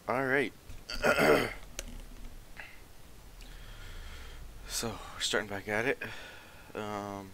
Alright. So, we're starting back at it. Um,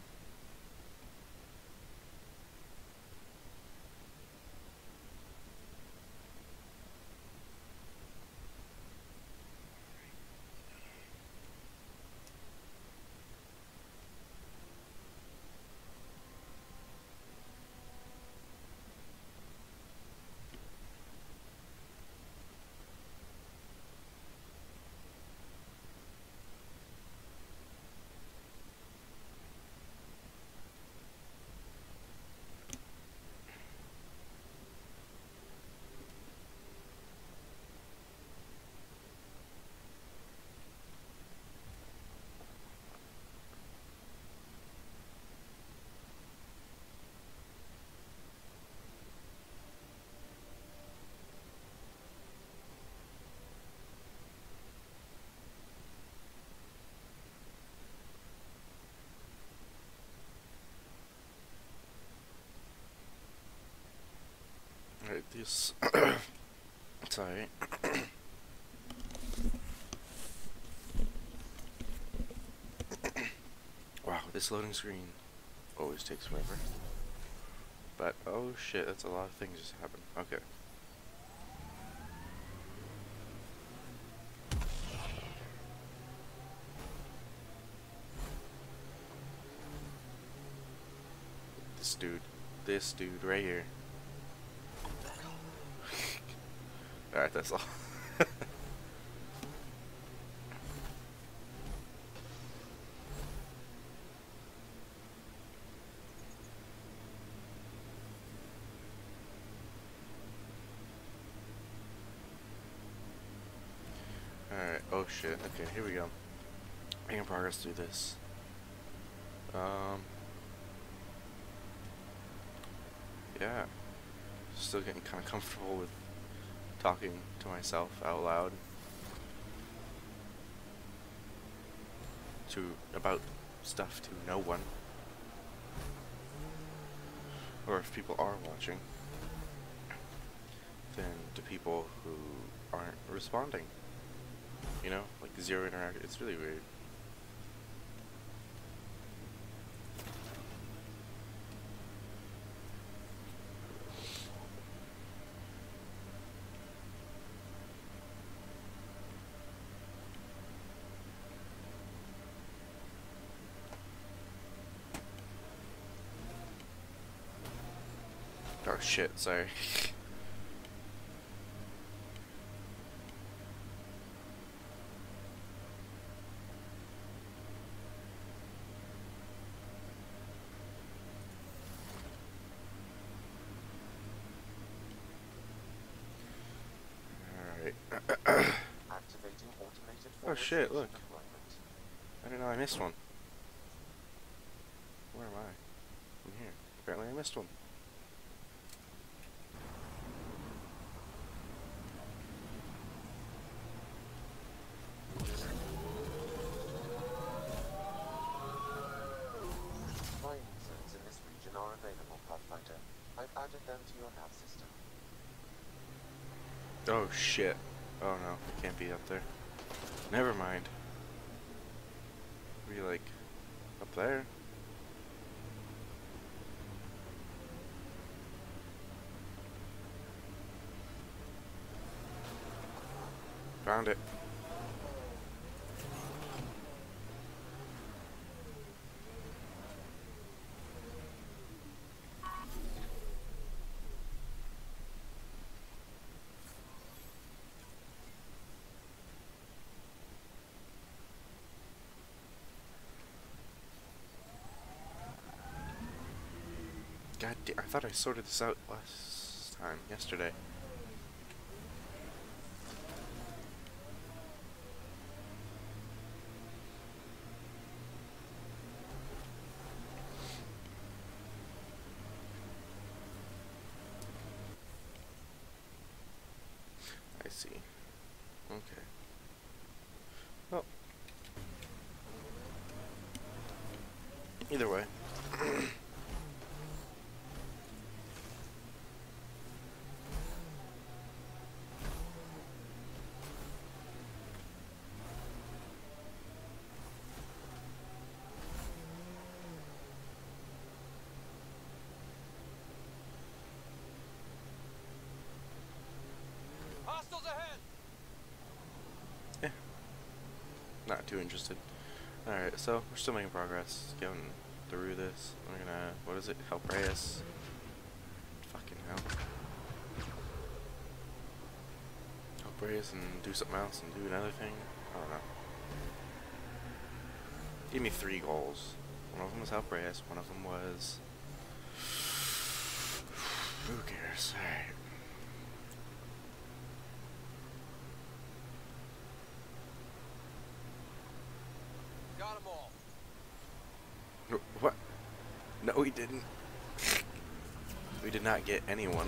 alright, this. Sorry. Wow, this loading screen always takes forever. But, oh shit, that's a lot of things just happened. Okay. This dude right here. Alright, that's all. Alright, oh shit, okay, here we go. Making progress through this. Yeah. Still getting kind of comfortable with talking to myself out loud. About stuff to no one. Or if people are watching, then to people who aren't responding. You know, like zero interaction. It's really weird. Oh shit, sorry. Oh shit, look. I didn't know I missed one. Where am I? I'm here. Apparently I missed one. Mining zones in this region are available, Pathfinder. I've added them to your nav system. Oh shit. Oh no, I can't be up there. Never mind. Be like up there. Found it. God damn, I thought I sorted this out last time, yesterday. I see. Okay. Well, either way. not too interested. Alright, so we're still making progress, getting through this. We're gonna, what is it, help Reyes. Fucking hell. Help Reyes and do something else and do another thing. I don't know. Give me 3 goals. One of them was help Reyes, one of them was... Who cares? Alright. Got them all. What? No, we didn't. We did not get anyone.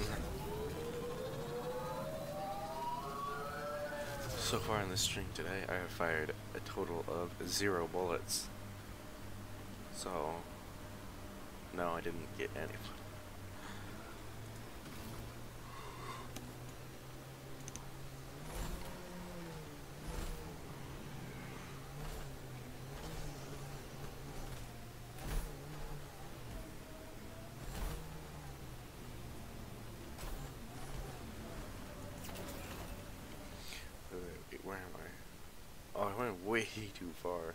So far in this string today, I have fired a total of 0 bullets. So, no, I didn't get anyone. Wait, where am I? Oh, I went way too far.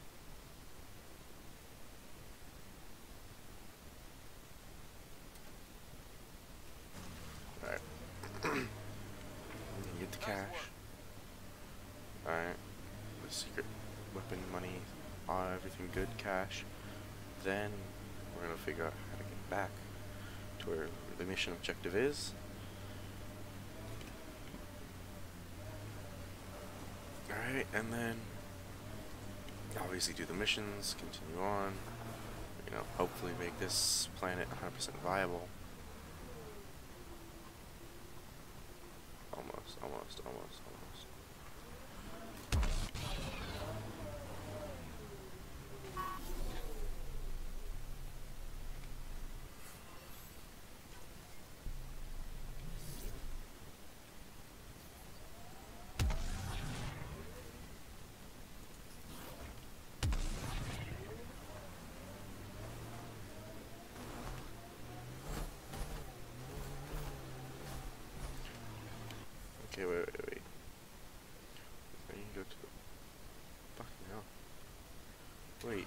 Alright. Get the cash. Alright. The secret weapon, money, everything good, cash. Then we're gonna figure out how to get back to where the mission objective is. Alright, and then obviously do the missions, continue on, you know, hopefully make this planet 100% viable. Almost. Okay, wait. I need to go to the fucking hell. Wait.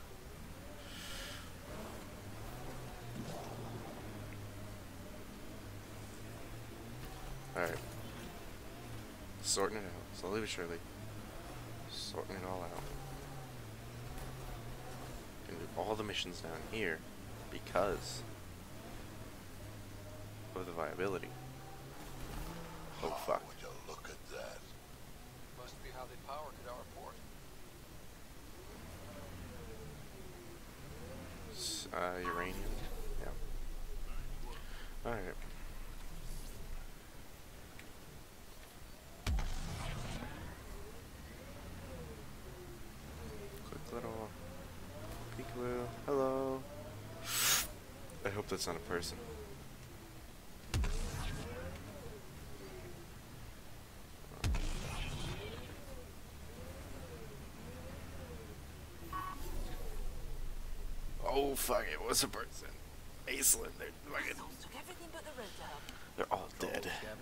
Alright. Sorting it out, slowly but surely. Sorting it all out. Gonna do all the missions down here because of the viability. Oh fuck. Would you look at that? Must be how they power Kadar Port. Uranium? Yeah. Alright. Quick little peekaboo. Hello. I hope that's not a person. Oh fuck, it was a person. Aislinn, they're fucking... Took everything but the road to help. They're all dead.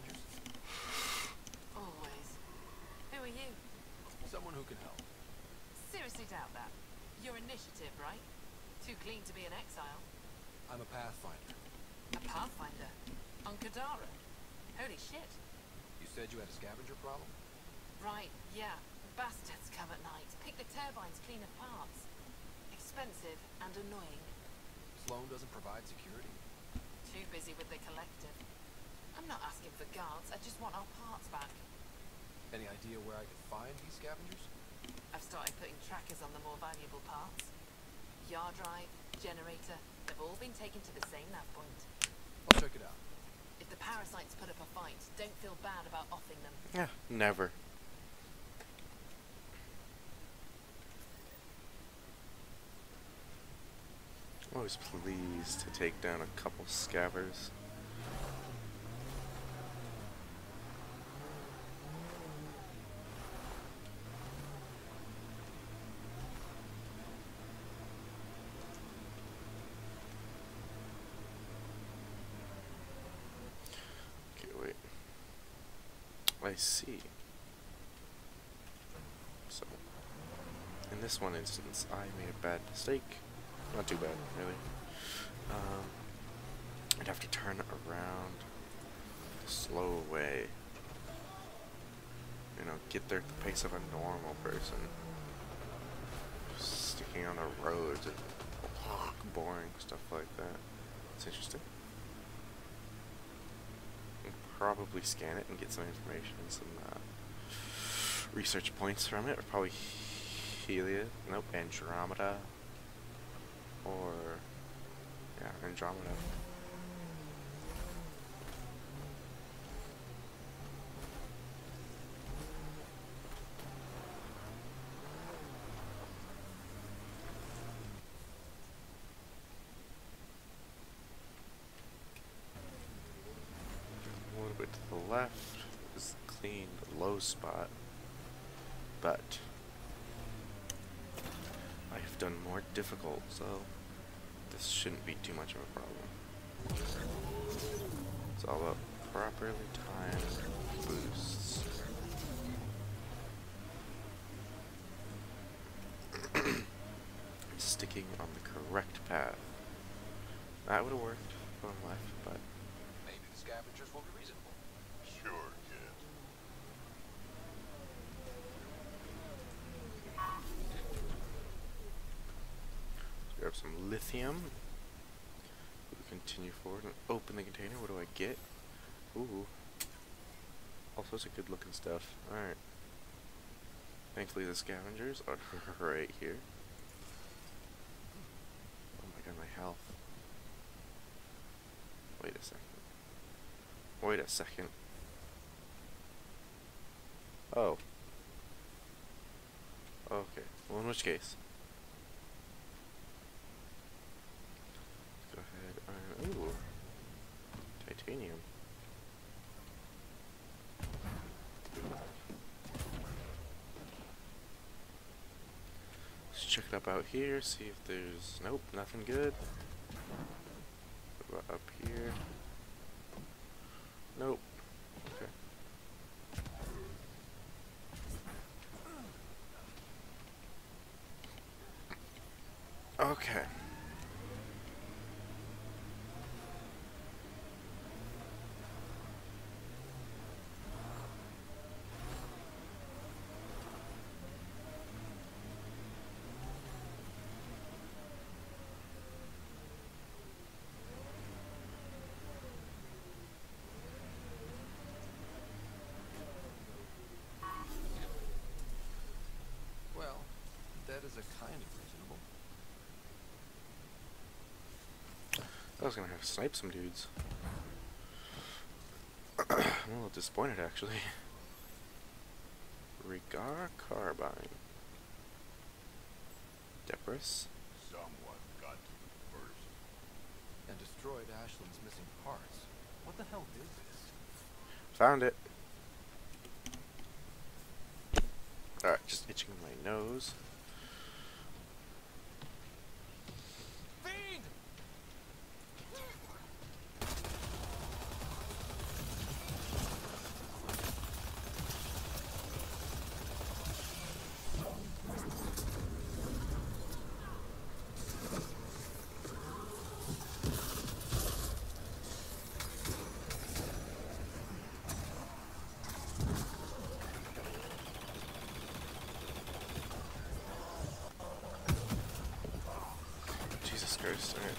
Always. Who are you? Someone who can help. Seriously doubt that. Your initiative, right? Too clean to be an exile. I'm a pathfinder. A pathfinder. On Kadara. Holy shit. You said you had a scavenger problem? Right, yeah. Bastards come at night. Pick the turbines clean of parts. Expensive and annoying. Sloan doesn't provide security? Too busy with the collective. I'm not asking for guards, I just want our parts back. Any idea where I could find these scavengers? I've started putting trackers on the more valuable parts. Yard drive, generator, they've all been taken to the same nav point. I'll check it out. If the parasites put up a fight, don't feel bad about offing them. Yeah, never. Always pleased to take down a couple scavers. Okay, wait. I see. So, in this one instance, I made a bad mistake. Not too bad, really. I'd have to turn around the slow way. You know, get there at the pace of a normal person. Just sticking on the roads and boring stuff like that. It's interesting. I'll probably scan it and get some information and some research points from it. Or probably Helios, nope, Andromeda, or yeah, Andromeda. A little bit to the left is the clean low spot, but I have done more difficult, so this shouldn't be too much of a problem. It's all about properly timed boosts. Sticking on the correct path. That would have worked going left, but Maybe the scavengers will be reasonable. Sure, kid. grab some lithium. We'll continue forward and open the container. What do I get? Ooh. All sorts of good looking stuff. Alright. Thankfully the scavengers are right here. Oh my god, my health. Wait a second. Wait a second. Oh. Okay. Well, in which case? Let's go ahead and... Ooh. Titanium. Let's check it up out here, see if there's... Nope, nothing good. What about up here? Nope. Okay. Okay. Well, that is a kind of reasonable. I was gonna have to snipe some dudes. I'm a little disappointed, actually. Regar Carbine. Debris. Someone got to it first. And destroyed Ashland's missing parts. What the hell is this? Found it. Alright, just itching my nose. Fiend! Jesus Christ, alright.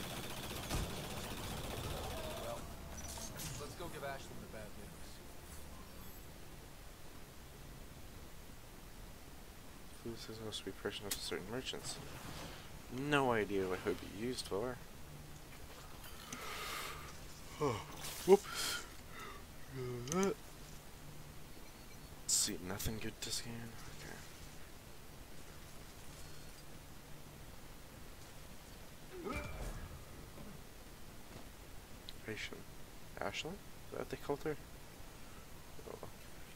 Well, let's go give Ashland the bad news. Food is supposed to be personal to certain merchants. No idea what it would be used for. Oh, whoops. Let's see, nothing good to scan. Okay. Patient. Ashland? Is that what they called her? Oh.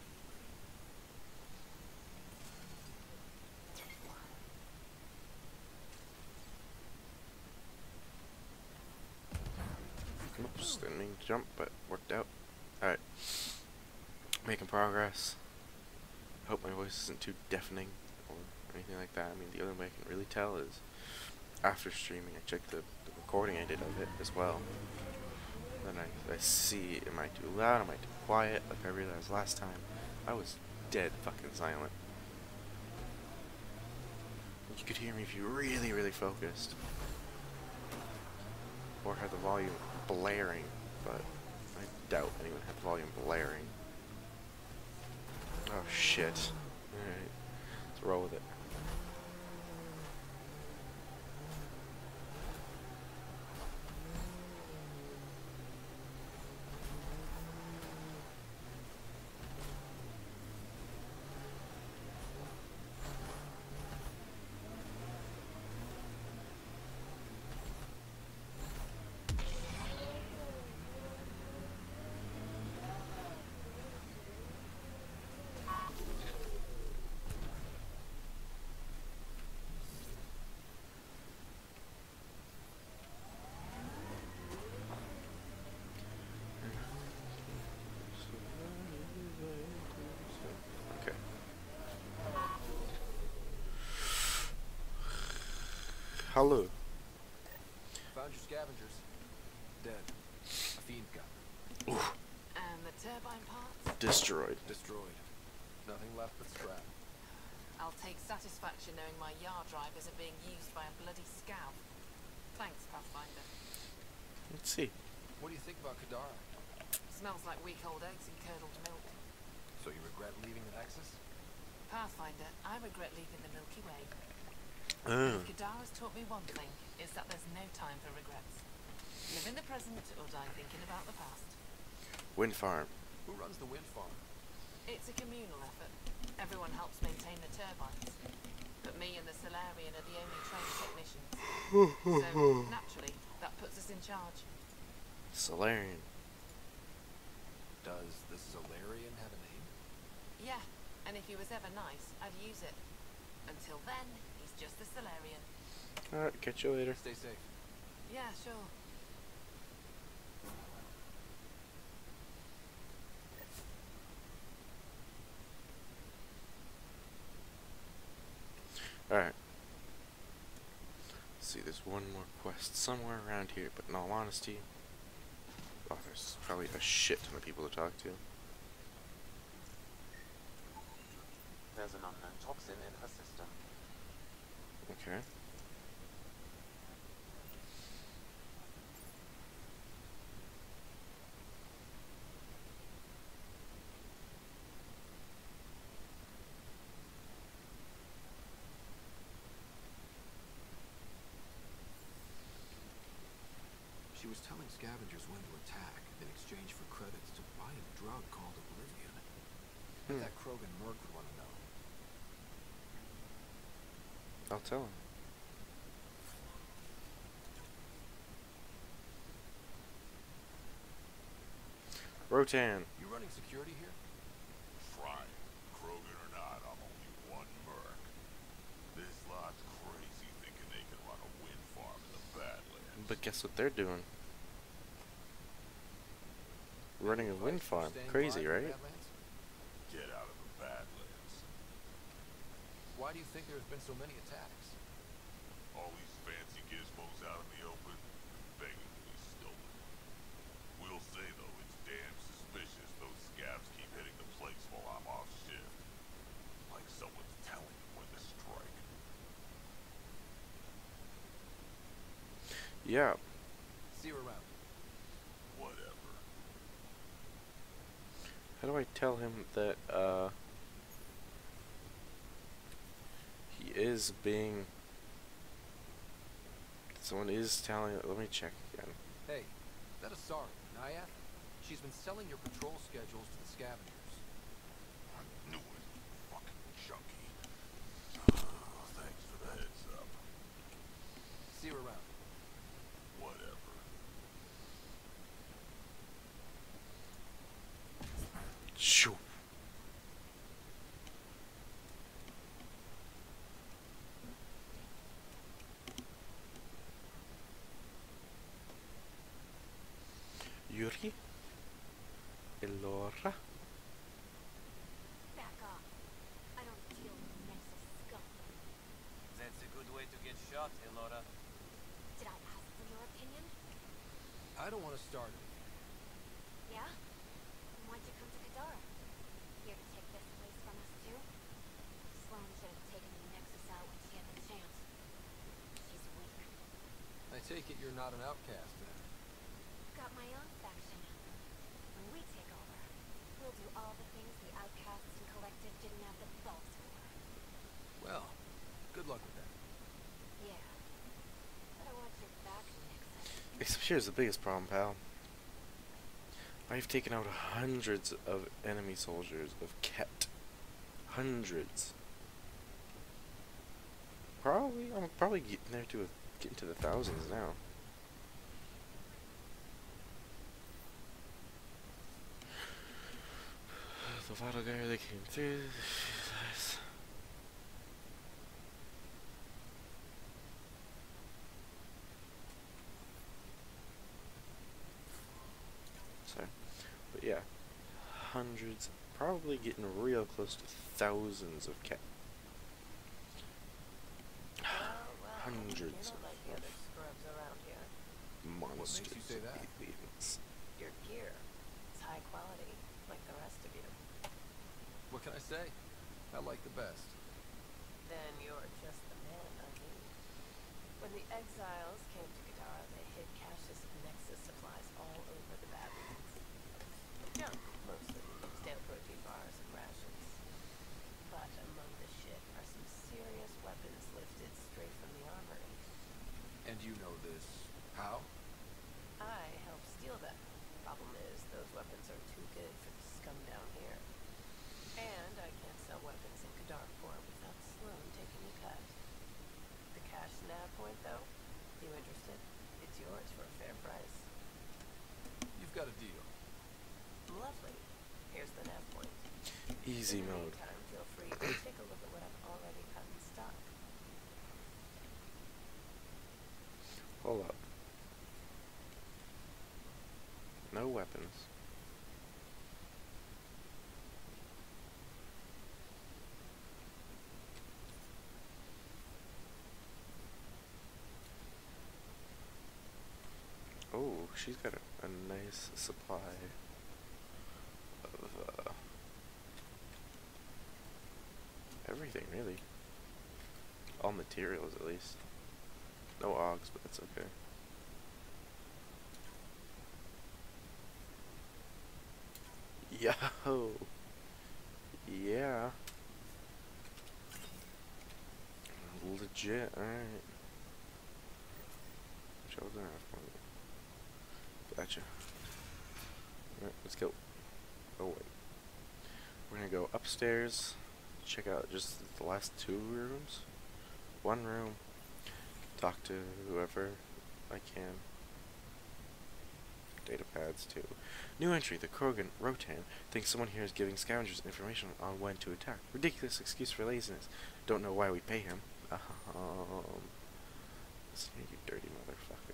Oops, didn't mean to jump, but worked out. Alright. Making progress. Hope my voice isn't too deafening or or anything like that. I mean, the only way I can really tell is after streaming, I check the recording I did of it as well. Then I see, am I too loud, am I too quiet? Like I realized last time, I was dead fucking silent. You could hear me if you really, really focused. Or had the volume blaring, but I doubt anyone had the volume blaring. Oh shit. Alright, let's roll with it. Okay. Hello. Found your scavengers. Dead. A fiend got them. Ooh, And the turbine parts? destroyed. Destroyed. Nothing left but scrap. I'll take satisfaction knowing my yard drive isn't being used by a bloody scout. Thanks, Pathfinder. Let's see. What do you think about Kadara? Smells like week old eggs and curdled milk. So you regret leaving the Nexus? Pathfinder, I regret leaving the Milky Way. Oh. If Kadara's taught me one thing, it's that there's no time for regrets. Live in the present or die thinking about the past. Wind farm. Who runs the wind farm? It's a communal effort. Everyone helps maintain the turbines. But me and the Solarian are the only trained technicians. So, naturally, that puts us in charge. Solarian. Does the Solarian have a name? Yeah, and if he was ever nice, I'd use it. Until then, he's just a Solarian. Alright, catch you later. Stay safe. Yeah, sure. Alright. See, there's one more quest somewhere around here, but in all honesty, oh, there's probably a shit ton of people to talk to. There's an unknown toxin in her system. Okay. She was telling scavengers when to attack in exchange for credits to buy a drug called Oblivion. Bet that Krogan Merc would want to know. I'll tell him. Rotan. You running security here? Frying, Krogan or not, I'm only one merc. This lot's crazy thinking they can run a wind farm in the Badlands. But guess what they're doing? Running a wind farm. Staying Crazy, by in the right? Badlands? Get out of the Badlands. Why do you think there's been so many attacks? All these fancy gizmos out in the open, begging to be stolen. Will say though, it's damn suspicious those scabs keep hitting the place while I'm off shift. Like someone's telling me when to strike. Yeah. See you around. Whatever. How do I tell him that, he is being... Someone is telling... Let me check again. Hey, is that Asari, Naiath? She's been selling your patrol schedules to the scavengers. I knew it. Fucking junkie. Thanks for the heads up. See you around. Whatever. Shoo. Yuri? Elora? Back off. I don't deal with Nexus scum. shot, Elora. Did I ask for your opinion? I don't want to start it. Yeah? Then why'd you come to Kadara? Here to take this place from us too? Sloane should have taken the Nexus out when she had the chance. She's weak. I take it you're not an outcast then. Got my own faction. When we take over, we'll do all the things the outcasts and collective didn't have the balls for. Well, good luck with that. Yeah. Better watch your back, Nexus. Except here's the biggest problem, pal. I've taken out hundreds of enemy soldiers of Ket. Hundreds. I'm probably getting there to getting to the thousands now. The vital guy that came through. Sorry. But yeah, hundreds, probably getting real close to thousands of Ket. Hundreds You're not like the other scrubs around here. Monsters. What makes you say that? Aliens. Your gear is high quality, like the rest of you. What can I say? I like the best. Then you're just the man I need. When the exiles came to Kadara, they hid caches of Nexus supplies all over the Badlands. Junk, mostly. Stale protein bars and rations. But among the shit are some serious weapons lifted straight from the armory. And you know this. How? I helped steal them. Problem is, those weapons are too good for the scum down here. And I can't sell weapons in Kadarpur without Sloane taking a cut. The cash nav point, though? You interested? It's yours for a fair price. You've got a deal. Lovely. Here's the nav point. Easy In the mode. meantime, feel free to take a look at what I've already cut in stock. Hold up. No weapons. Oh, she's got a nice supply of everything, really. All materials, at least. No Augs, but that's okay. Yo! Yeah. Legit, alright. Which I was gonna have one. Gotcha. Alright, let's go. Oh wait. We're gonna go upstairs, check out just the last 2 rooms. 1 room. Talk to whoever I can. Data pads too. New entry, the Krogan, Rotan, thinks someone here is giving scavengers information on when to attack. Ridiculous excuse for laziness. Don't know why we pay him. Listen here, you dirty motherfucker.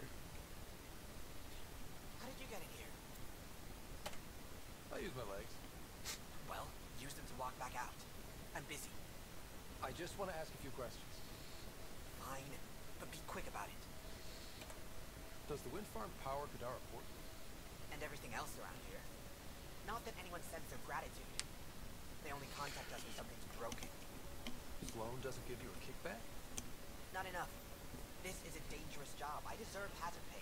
How did you get in here? I use my legs. Well, use them to walk back out. I'm busy. I just want to ask a few questions. Fine, but be quick about it. Does the wind farm power Kadara Port? And everything else around here. Not that anyone sends their gratitude. They only contact us when something's broken. Sloane doesn't give you a kickback? Not enough. This is a dangerous job. I deserve hazard pay.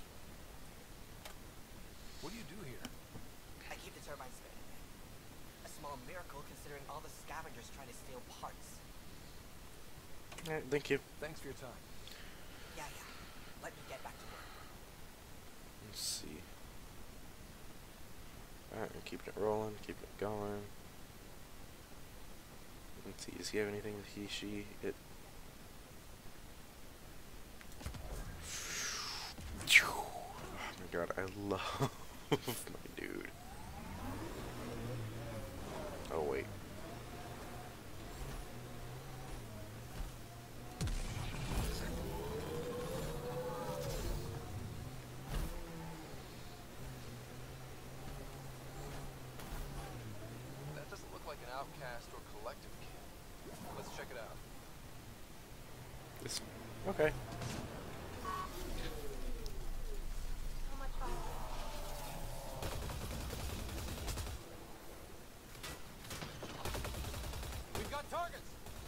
What do you do here? I keep the turbines spinning. A small miracle considering all the scavengers trying to steal parts. Alright, thank you. Thanks for your time. Yeah. Let me get back to work. Let's see. Alright, I'm keeping it rolling, keeping it going. Let's see, does he have anything with he, she, it? Oh my god, I love my dude. Oh wait. That doesn't look like an outcast or collective camp. Let's check it out. This Okay. How much fire? We've got targets!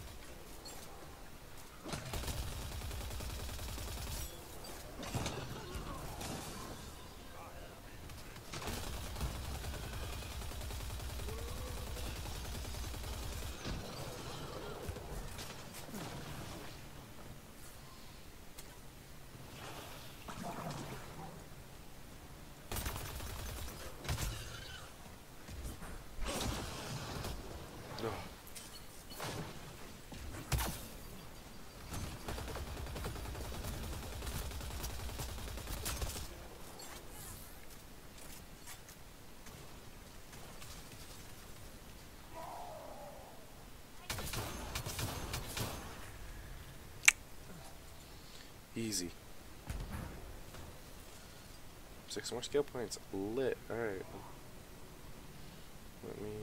Ugh. Easy. 6 more skill points. Lit. Alright. Let me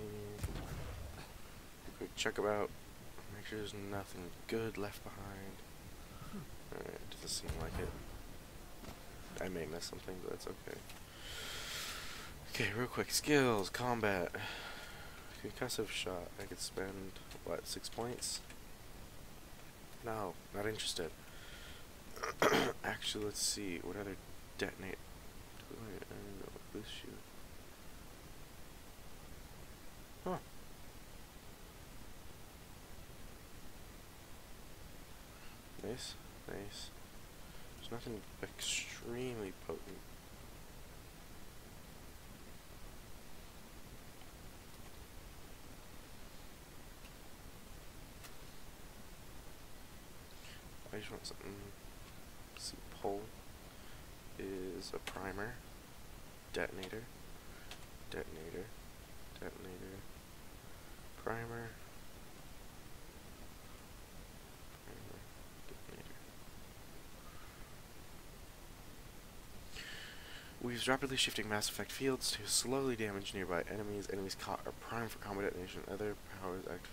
quick check about. Make sure there's nothing good left behind. Alright, doesn't seem like it. I may miss something, but that's okay. Okay, real quick. Skills, combat. Concussive shot. I could spend, what, 6 points? No, not interested. Actually, let's see. What other detonate? Boost shoot. Huh. Nice, nice. There's nothing extremely potent. I just want something. Let's see, pole is a primer, detonator, detonator, detonator, primer, detonator. Weaves rapidly shifting mass effect fields to slowly damage nearby enemies. Enemies caught are primed for combat detonation. Other powers act.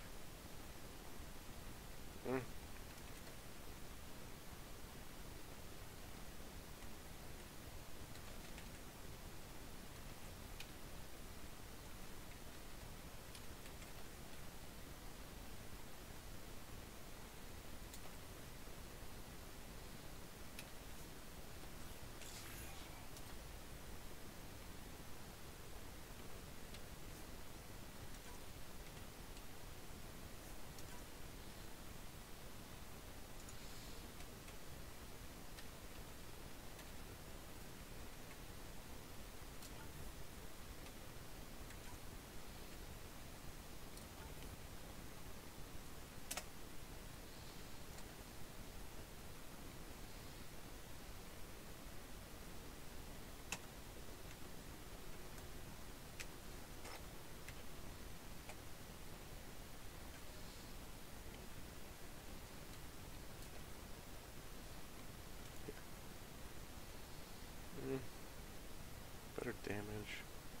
Better damage.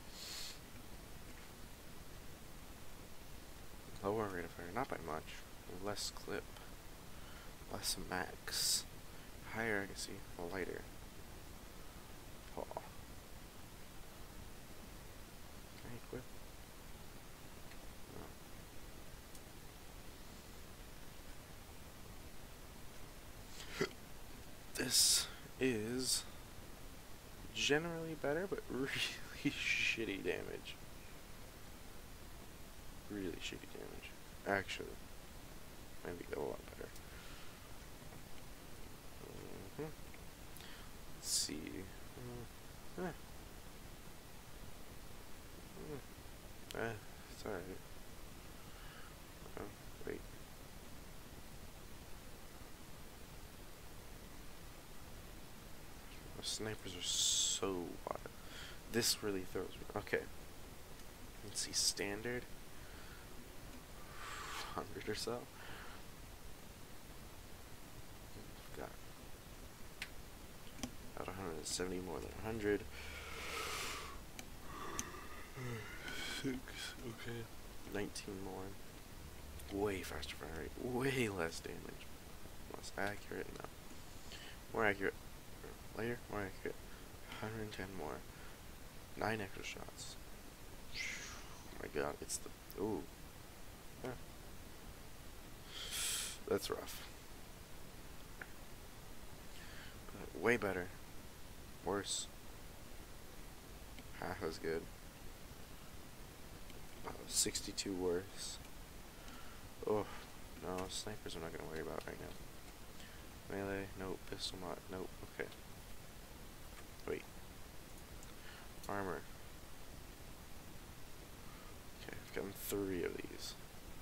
Lower rate of fire, not by much. Less clip. Less max. Higher accuracy, lighter. Oh. Can I equip? No. This is generally better, but really shitty damage. Really shitty damage. Actually, maybe a lot better. Let's see. It's alright. Oh, wait. The snipers are so wild. This really throws me. Okay. Let's see, standard. 100 or so. Got about 170 more than 100. 6, okay. 19 more. Way faster fire rate. Way less damage. Less accurate, no. More accurate. Lighter, more accurate. 110 more. 9 extra shots. Oh my god, it's the... Ooh. Huh. That's rough. But way better. Worse. Half as good. 62 worse. Oh, no, snipers I'm not gonna worry about right now. Melee, nope. Pistol mod, nope. Okay. Wait. Armor. Okay, I've gotten 3 of these.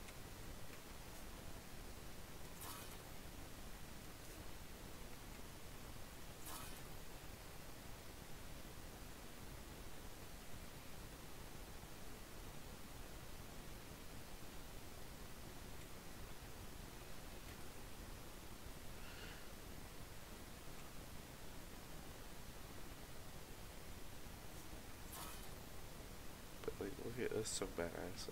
But like, look at this, so badass.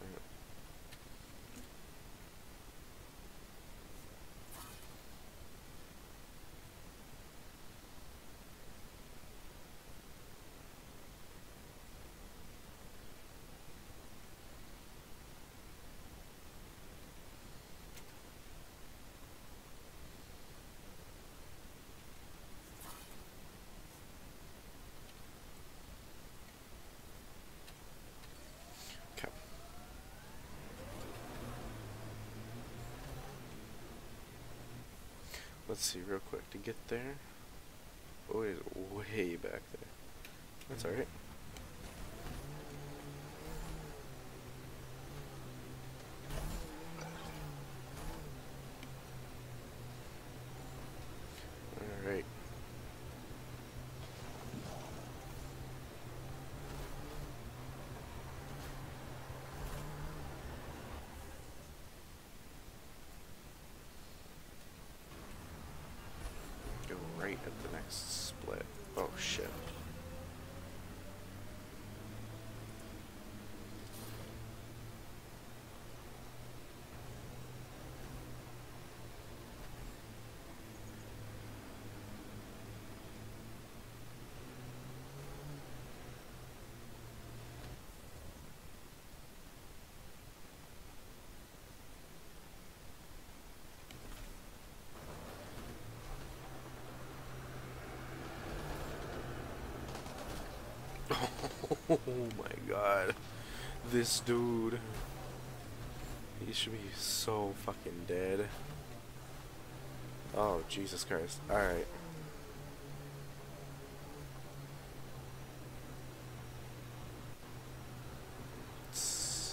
Okay. Let's see real quick to get there. Oh, it is way back there. That's alright. Alright. Go right at the next split. Oh shit. Oh my god. This dude. He should be so fucking dead. Oh, Jesus Christ. Alright. Let's see.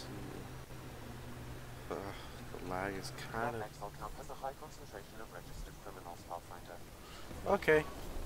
The lag is kind That of... exile camp has a high concentration of registered criminals, Pathfinder. Okay.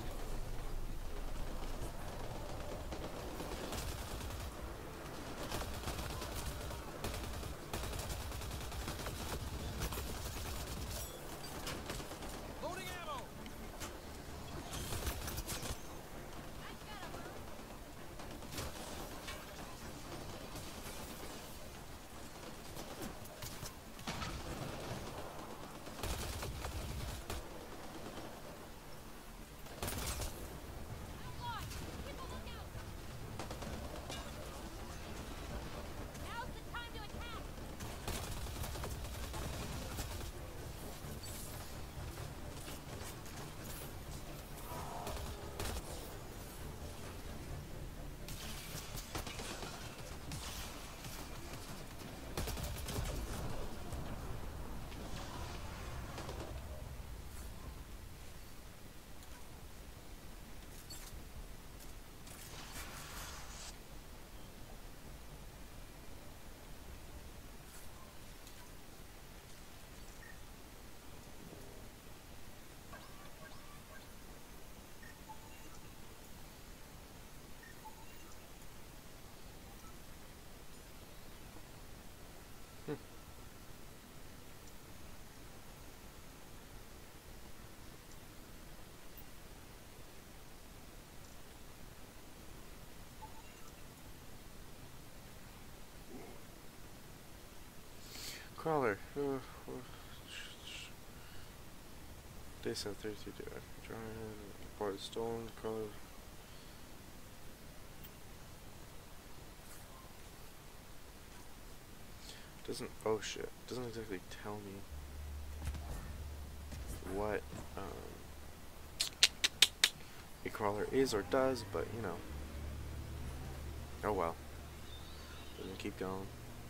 Crawler. They said 32 to stolen color. Doesn't, oh shit, doesn't exactly tell me what a crawler is or does, but you know. Oh well. Doesn't keep going.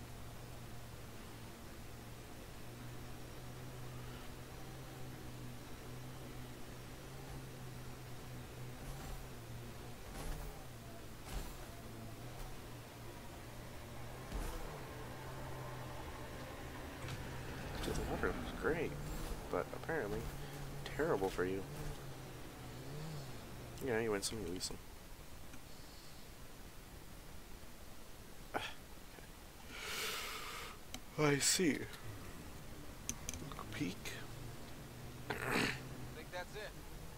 The water looks great, but apparently terrible for you. Yeah, you win some, you lose some. I see. Look, peek. Think that's it.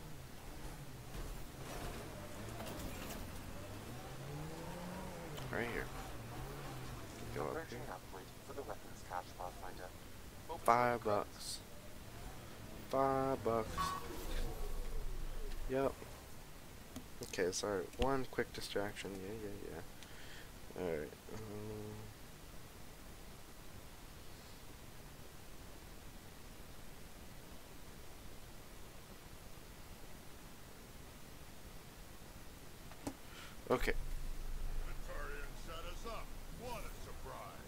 Right here. Go up Approaching here. that point for the weapons cache, Pathfinder. $5. $5. Yep. Okay, sorry. One quick distraction. Yeah. Alright. Okay. Victorian set us up. What a surprise.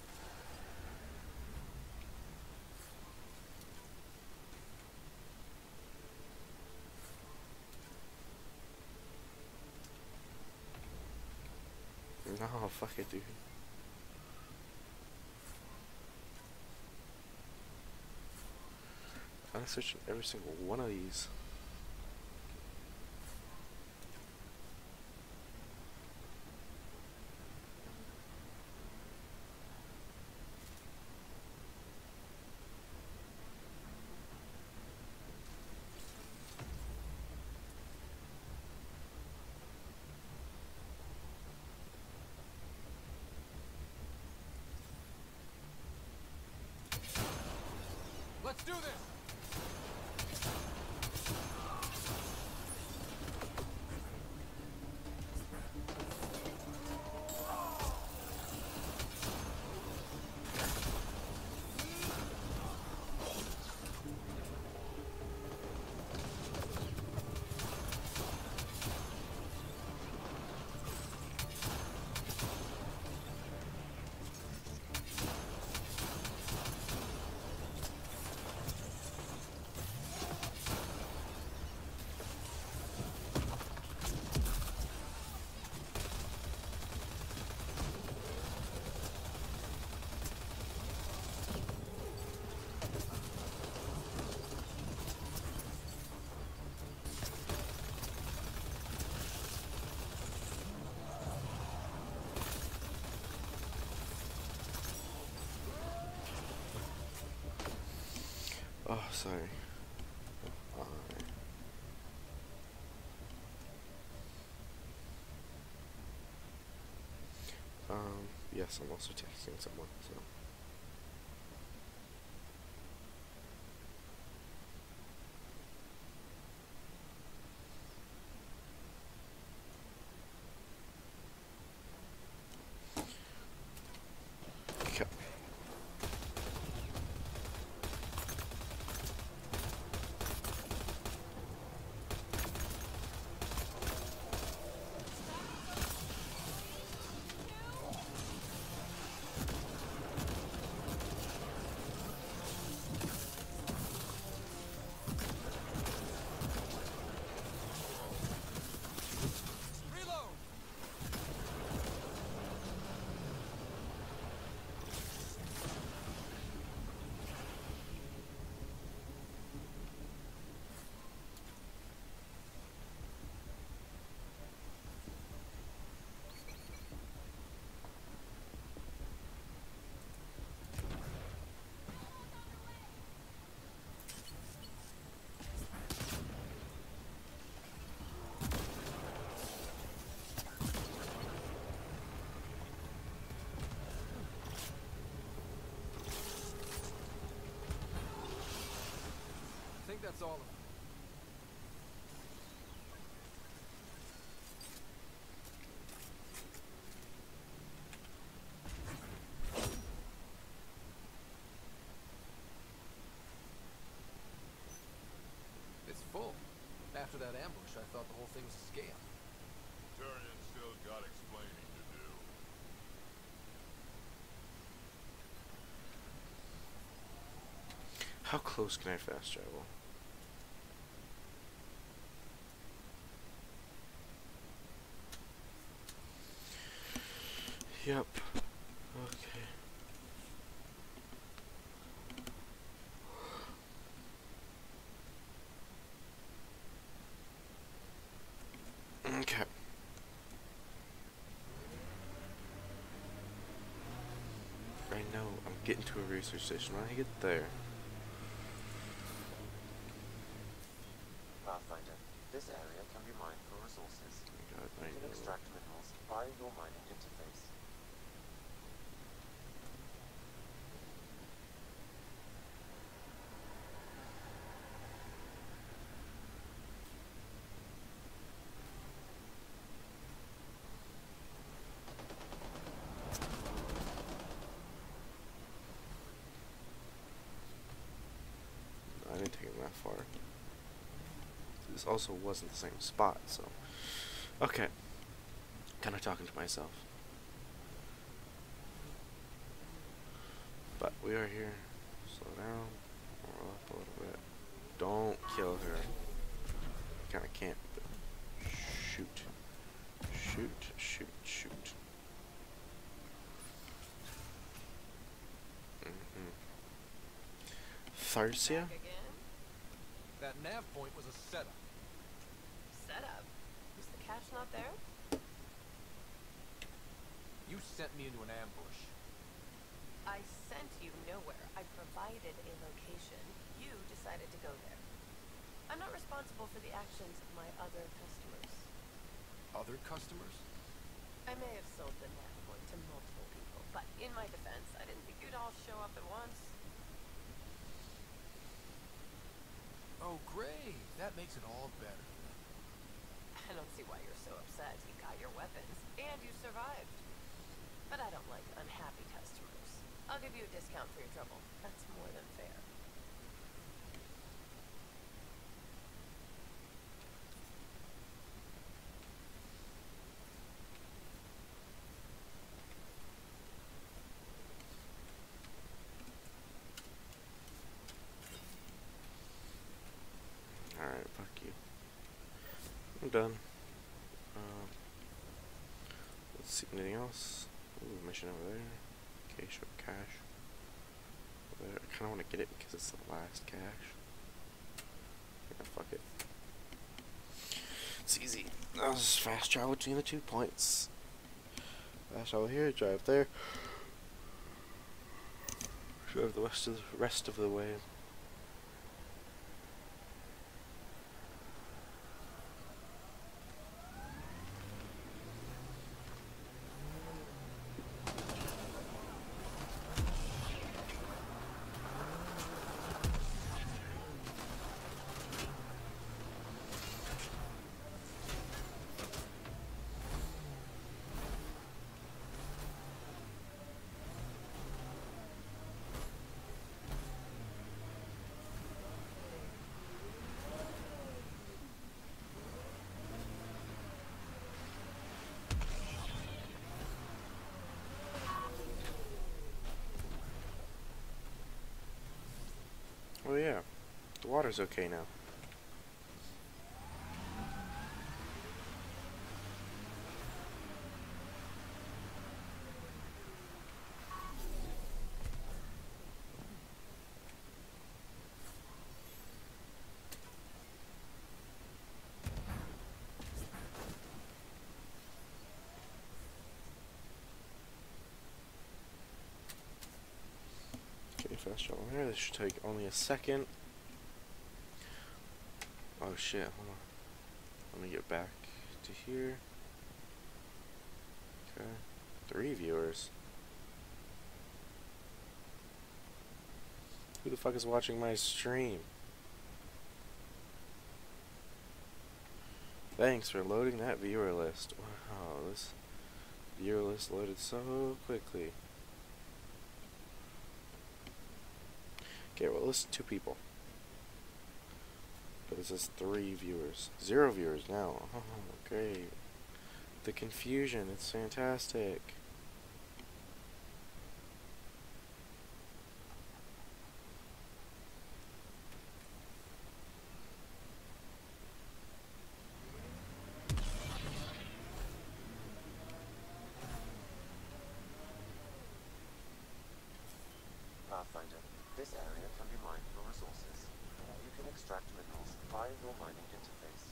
No, fuck it, dude. I'm searching every single one of these. Let's do this! Oh, sorry. Yes, I'm also texting someone, so. Okay. Reload! I think that's all of them. After that ambush, I thought the whole thing was a scam. Turian's still got explaining to do. How close can I fast travel? Yep. Okay. Okay. I know I'm getting to a research station. When I get there, Pathfinder, this area can be mined for resources. God, I You can know. extract minerals via your mining interface. I didn't take it that far. This also wasn't the same spot, so okay. Kind of talking to myself. But we are here. Slow down. Roll up a little bit. Don't kill her. Kind of can't. But shoot. Shoot. Shoot. Shoot. Tharsia? Back again? That nav point was a setup. Setup? Is the cache not there? You sent me into an ambush. I sent you nowhere. I provided a location. You decided to go there. I'm not responsible for the actions of my other customers. Other customers? I may have sold the nav point to multiple people, but in my defense, I didn't think you'd all show up at once. Oh, great. That makes it all better. I don't see why you're so upset. You got your weapons, and you survived. But I don't like unhappy customers. I'll give you a discount for your trouble. That's more than fair. Alright, fuck you. I'm done. Let's see, anything else? Ooh, mission over there. Okay, show cache. Over there. I kinda wanna get it because it's the last cache. Yeah, fuck it. It's easy. I'll just fast travel between the 2 points. Fast travel here, drive there. Drive the rest of the way. Oh yeah, the water's okay now. Okay, fast travel here. This should take only a second. Oh shit, hold on. Let me get back to here. Okay. 3 viewers. Who the fuck is watching my stream? Thanks for loading that viewer list. Wow, this viewer list loaded so quickly. Okay, well, listen, 2 people. But it says 3 viewers. 0 viewers now. Oh, great. The confusion, it's fantastic. Pathfinder, this area can be mined for resources. You can extract minerals via your mining interface.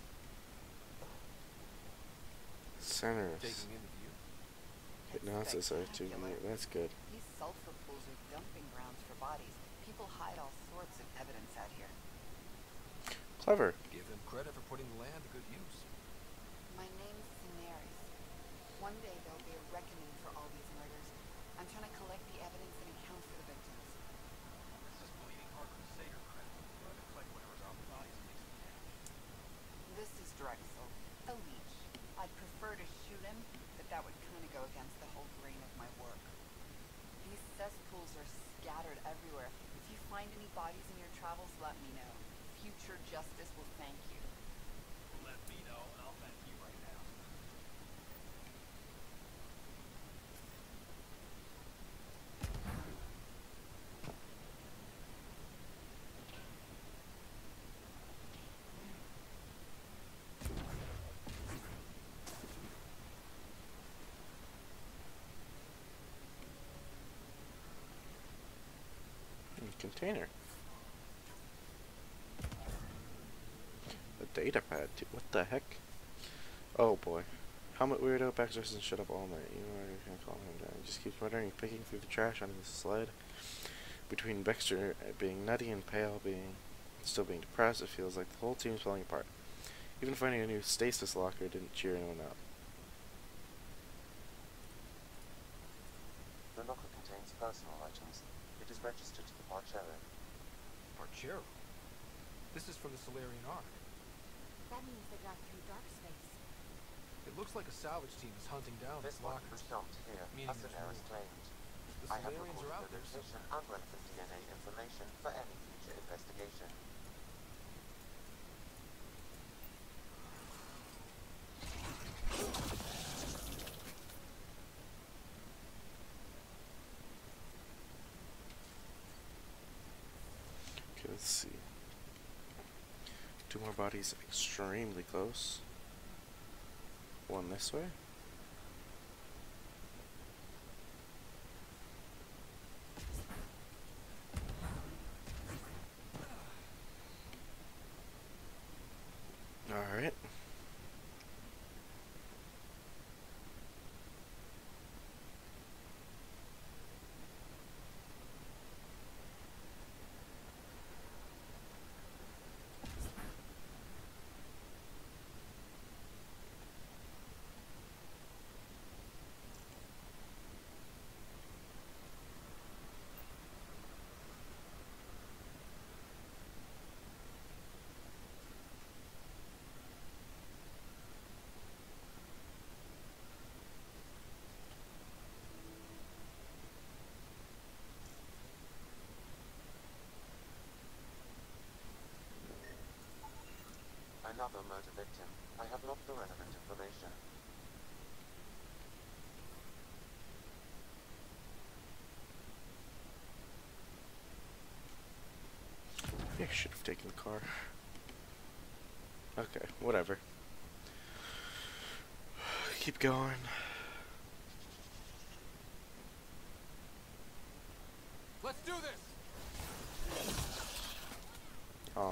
Centers. Taking in the view. Hypnosis R2. That's good. These sulfur pools are dumping grounds for bodies. People hide all sorts of evidence out here. Clever. Give them credit for putting the land to good use. My name's Cineris. One day there'll be a reckoning for all these murders. I'm trying to collect the evidence and account for the victims. This is bleeding heart crusader crap. We're gonna collect whatever's off the bodies and make some cash. This is Drexel, a leech. I'd prefer to shoot him, but that would kind of go against the whole grain of my work. These cesspools are scattered everywhere. If you find any bodies in your travels, let me know. Future justice will thank you. Let me know, and I'll thank you right now. Container. A data pad too. What the heck? Oh boy. Helmet weirdo, Baxter doesn't shut up all night. You are gonna calm him down. He just keeps muttering, picking through the trash onto the sled. Between Baxter being nutty and Pale still being depressed, it feels like the whole team's falling apart. Even finding a new stasis locker didn't cheer anyone up. The locker contains personal items. It is registered to the Parchero. Parchero? This is from the Solarian Ark. That means they got through dark space. It looks like a salvage team is hunting down This its one lockers. was dumped here, Meaning as there's Cineris more. claimed. The I have Solarians are recorded out the there location somewhere. and relevant DNA information for any future investigation. Okay, let's see. 2 more bodies extremely close. One this way. Alright. Another murder victim. I have logged the relevant information. Maybe I should have taken the car. Okay, whatever. Keep going. Let's do this! Aw.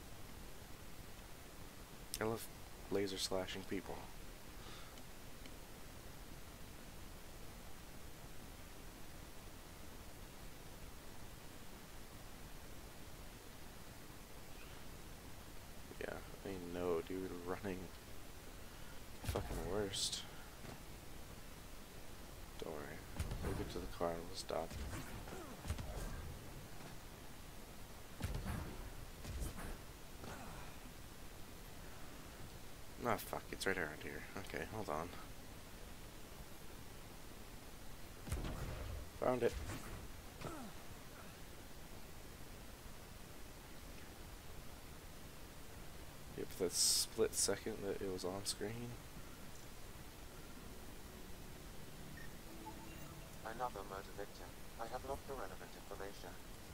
I love laser slashing people. Yeah, I know, dude, running. Fucking worst. Don't worry. We'll get to the car and we'll stop. Ah, fuck, it's right around here. Okay, hold on. Found it. the split second that it was on screen. Another murder victim. I have not the relevant information.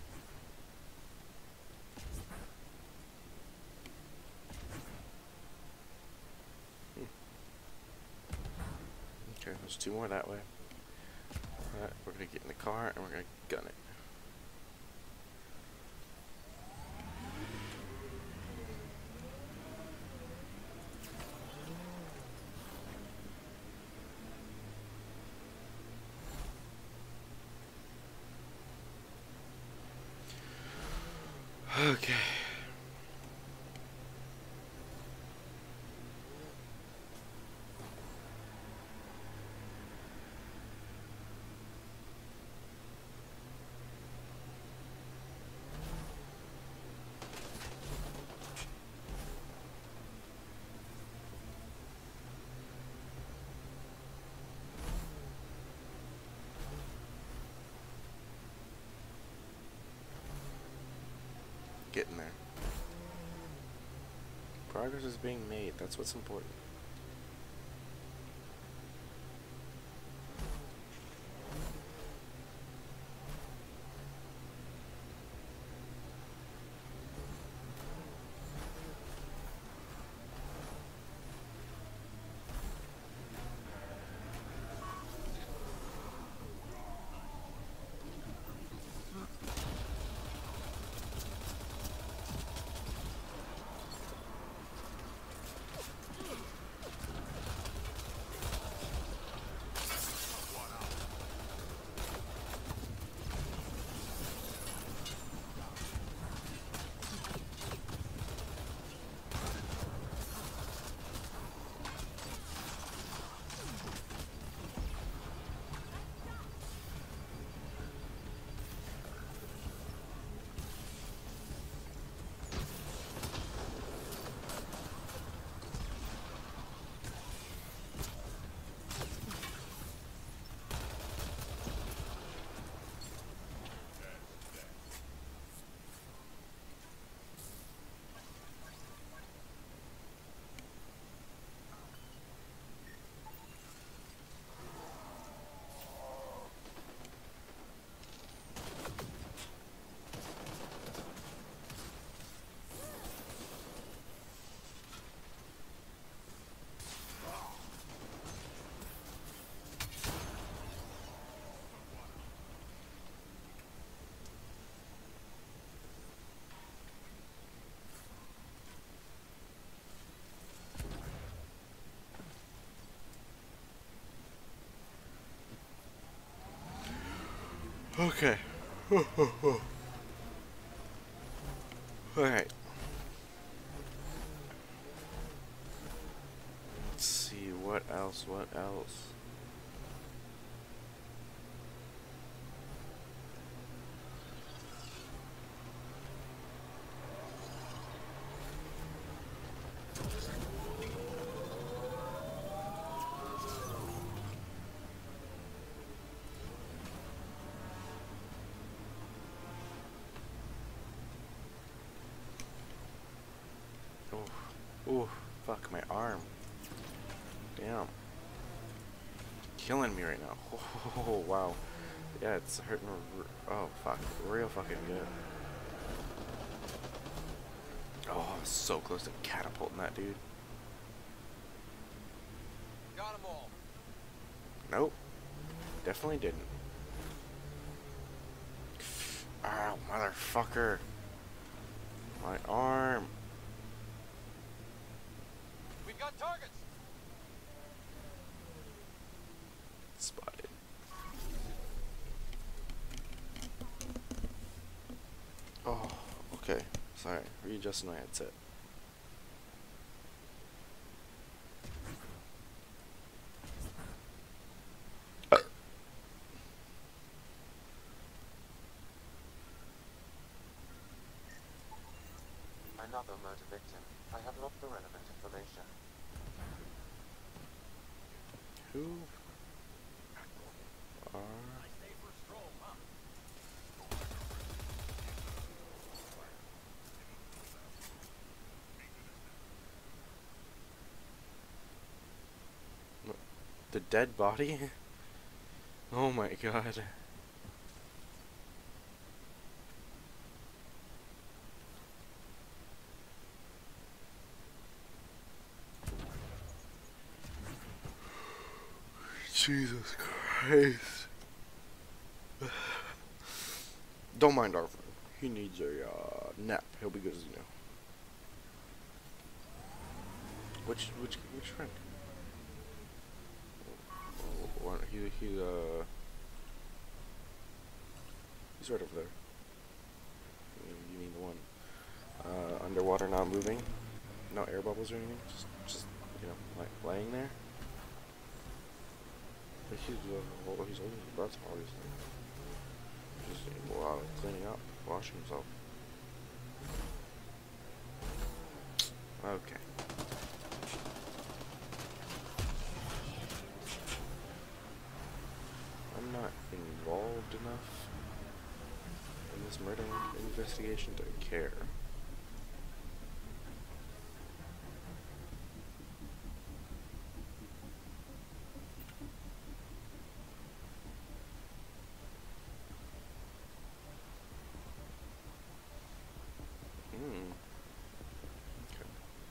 Okay, there's 2 more that way. Alright, we're gonna get in the car and we're gonna gun it. Okay. Getting there. Progress is being made. That's what's important. Okay. Alright. Let's see, what else? Ooh, fuck my arm. Damn. Killing me right now. Oh, wow. Yeah, it's hurting. Oh, fuck. Real fucking good. Oh, I was so close to catapulting that dude. Got 'em all. Nope. Definitely didn't. Ow, motherfucker. My arm. We've got targets. Spotted. Oh, okay. Sorry. Readjusting my headset. Another murder victim. I have not the relevant information. Who are... The dead body? Oh my god. Jesus Christ. Don't mind Arthur. He needs a nap. He'll be good as you know. Which friend? Oh, he's right over there. You mean the one underwater, not moving, no air bubbles or anything, just you know, like laying there. But he's holding his breath, obviously. Just cleaning up, washing himself. Okay. I'm not involved enough in this murder investigation to care. Okay.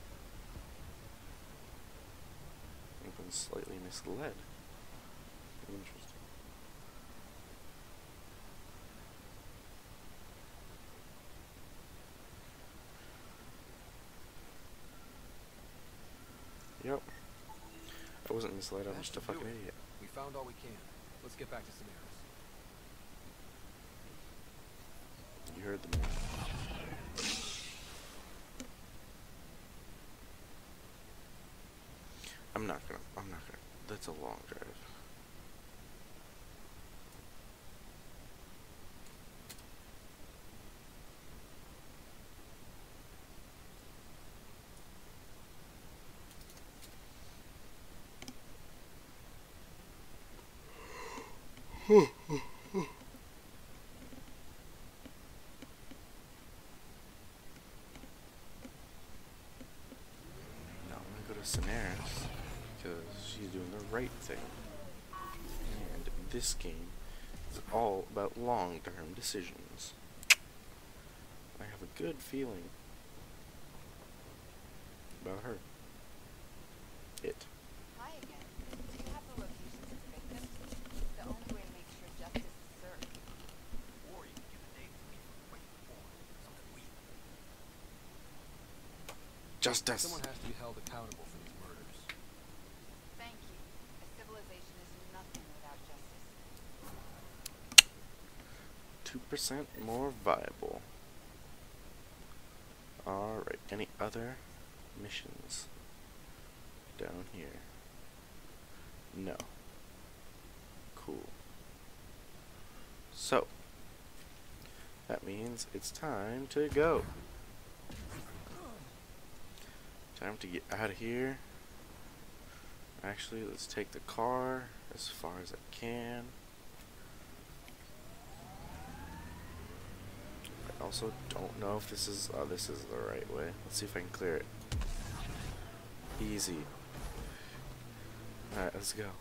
I've been slightly misled. Interesting. Yep. I wasn't misled, I'm just a fucking idiot. We found all we can. Let's get back to Samaris. You heard the man. I'm not gonna, that's a long drive. Now I'm gonna go to Samaris because she's doing the right thing. And this game is all about long-term decisions. I have a good feeling about her. It. Hi again. Do you have the locations of the victims? The only way to make sure justice is served. Or you can give a name to me from way before. Something weak. Justice. Someone has to be held accountable for these murders. Thank you. A civilization is nothing without justice. 2% more viable. Alright, any other missions down here? No. Cool. So, that means it's time to go. Time to get out of here. Actually, let's take the car as far as I can. I also don't know if this is the right way. Let's see if I can clear it. Easy. Alright, let's go.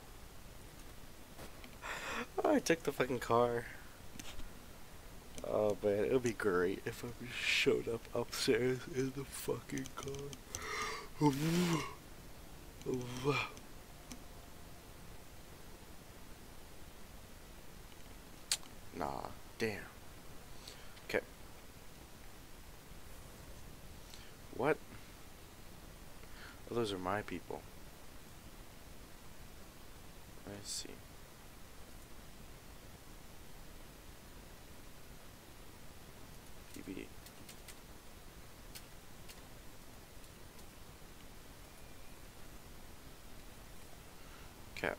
Oh, I took the fucking car. Oh man, it would be great if I just showed up upstairs in the fucking car. Nah, damn. Okay. What? Oh, those are my people. I see. PBD. Okay.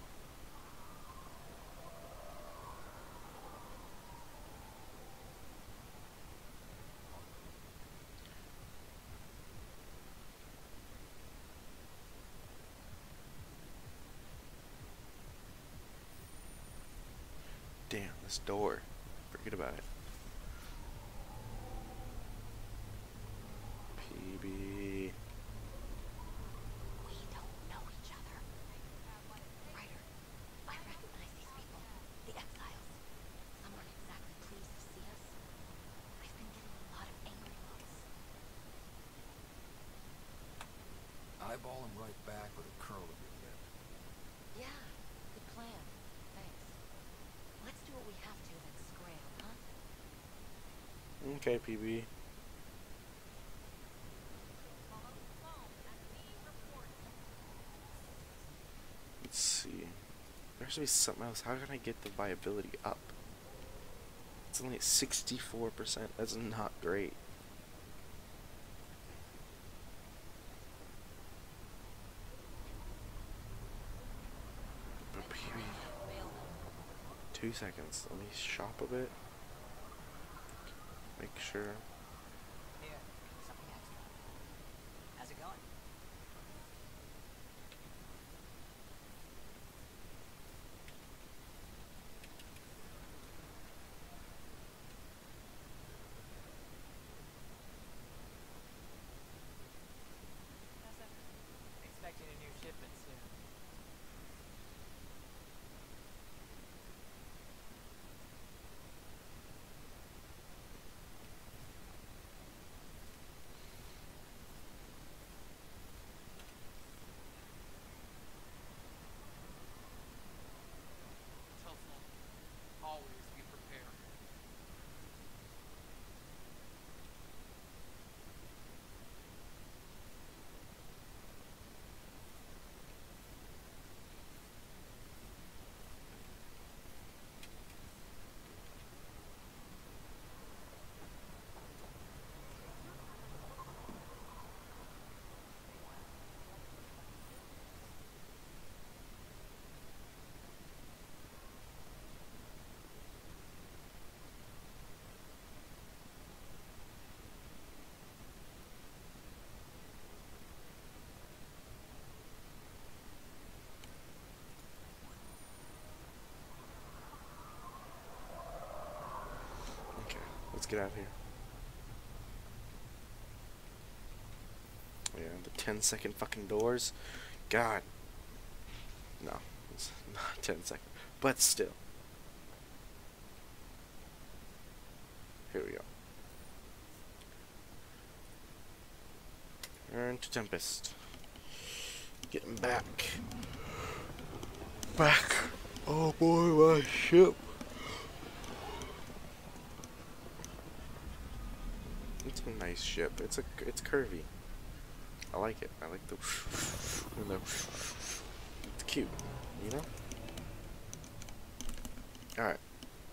Damn, this door. Forget about it. PB. We don't know each other. Okay, PB. Let's see. There has to be something else. How can I get the viability up? It's only at 64%. That's not great. But PB. 2 seconds. Let me shop a bit. Make sure. Here, something extra. How's it going? Expecting a new shipment soon. Tough luck. Always be prepared. Okay, let's get out of here. Yeah, the 10-second fucking doors. God. No, it's not 10 seconds. But still. Here we go. Turn to Tempest. Getting back. Back. Oh boy, my ship. It's a nice ship. It's curvy. I like it. I like the. It's cute, you know. All right.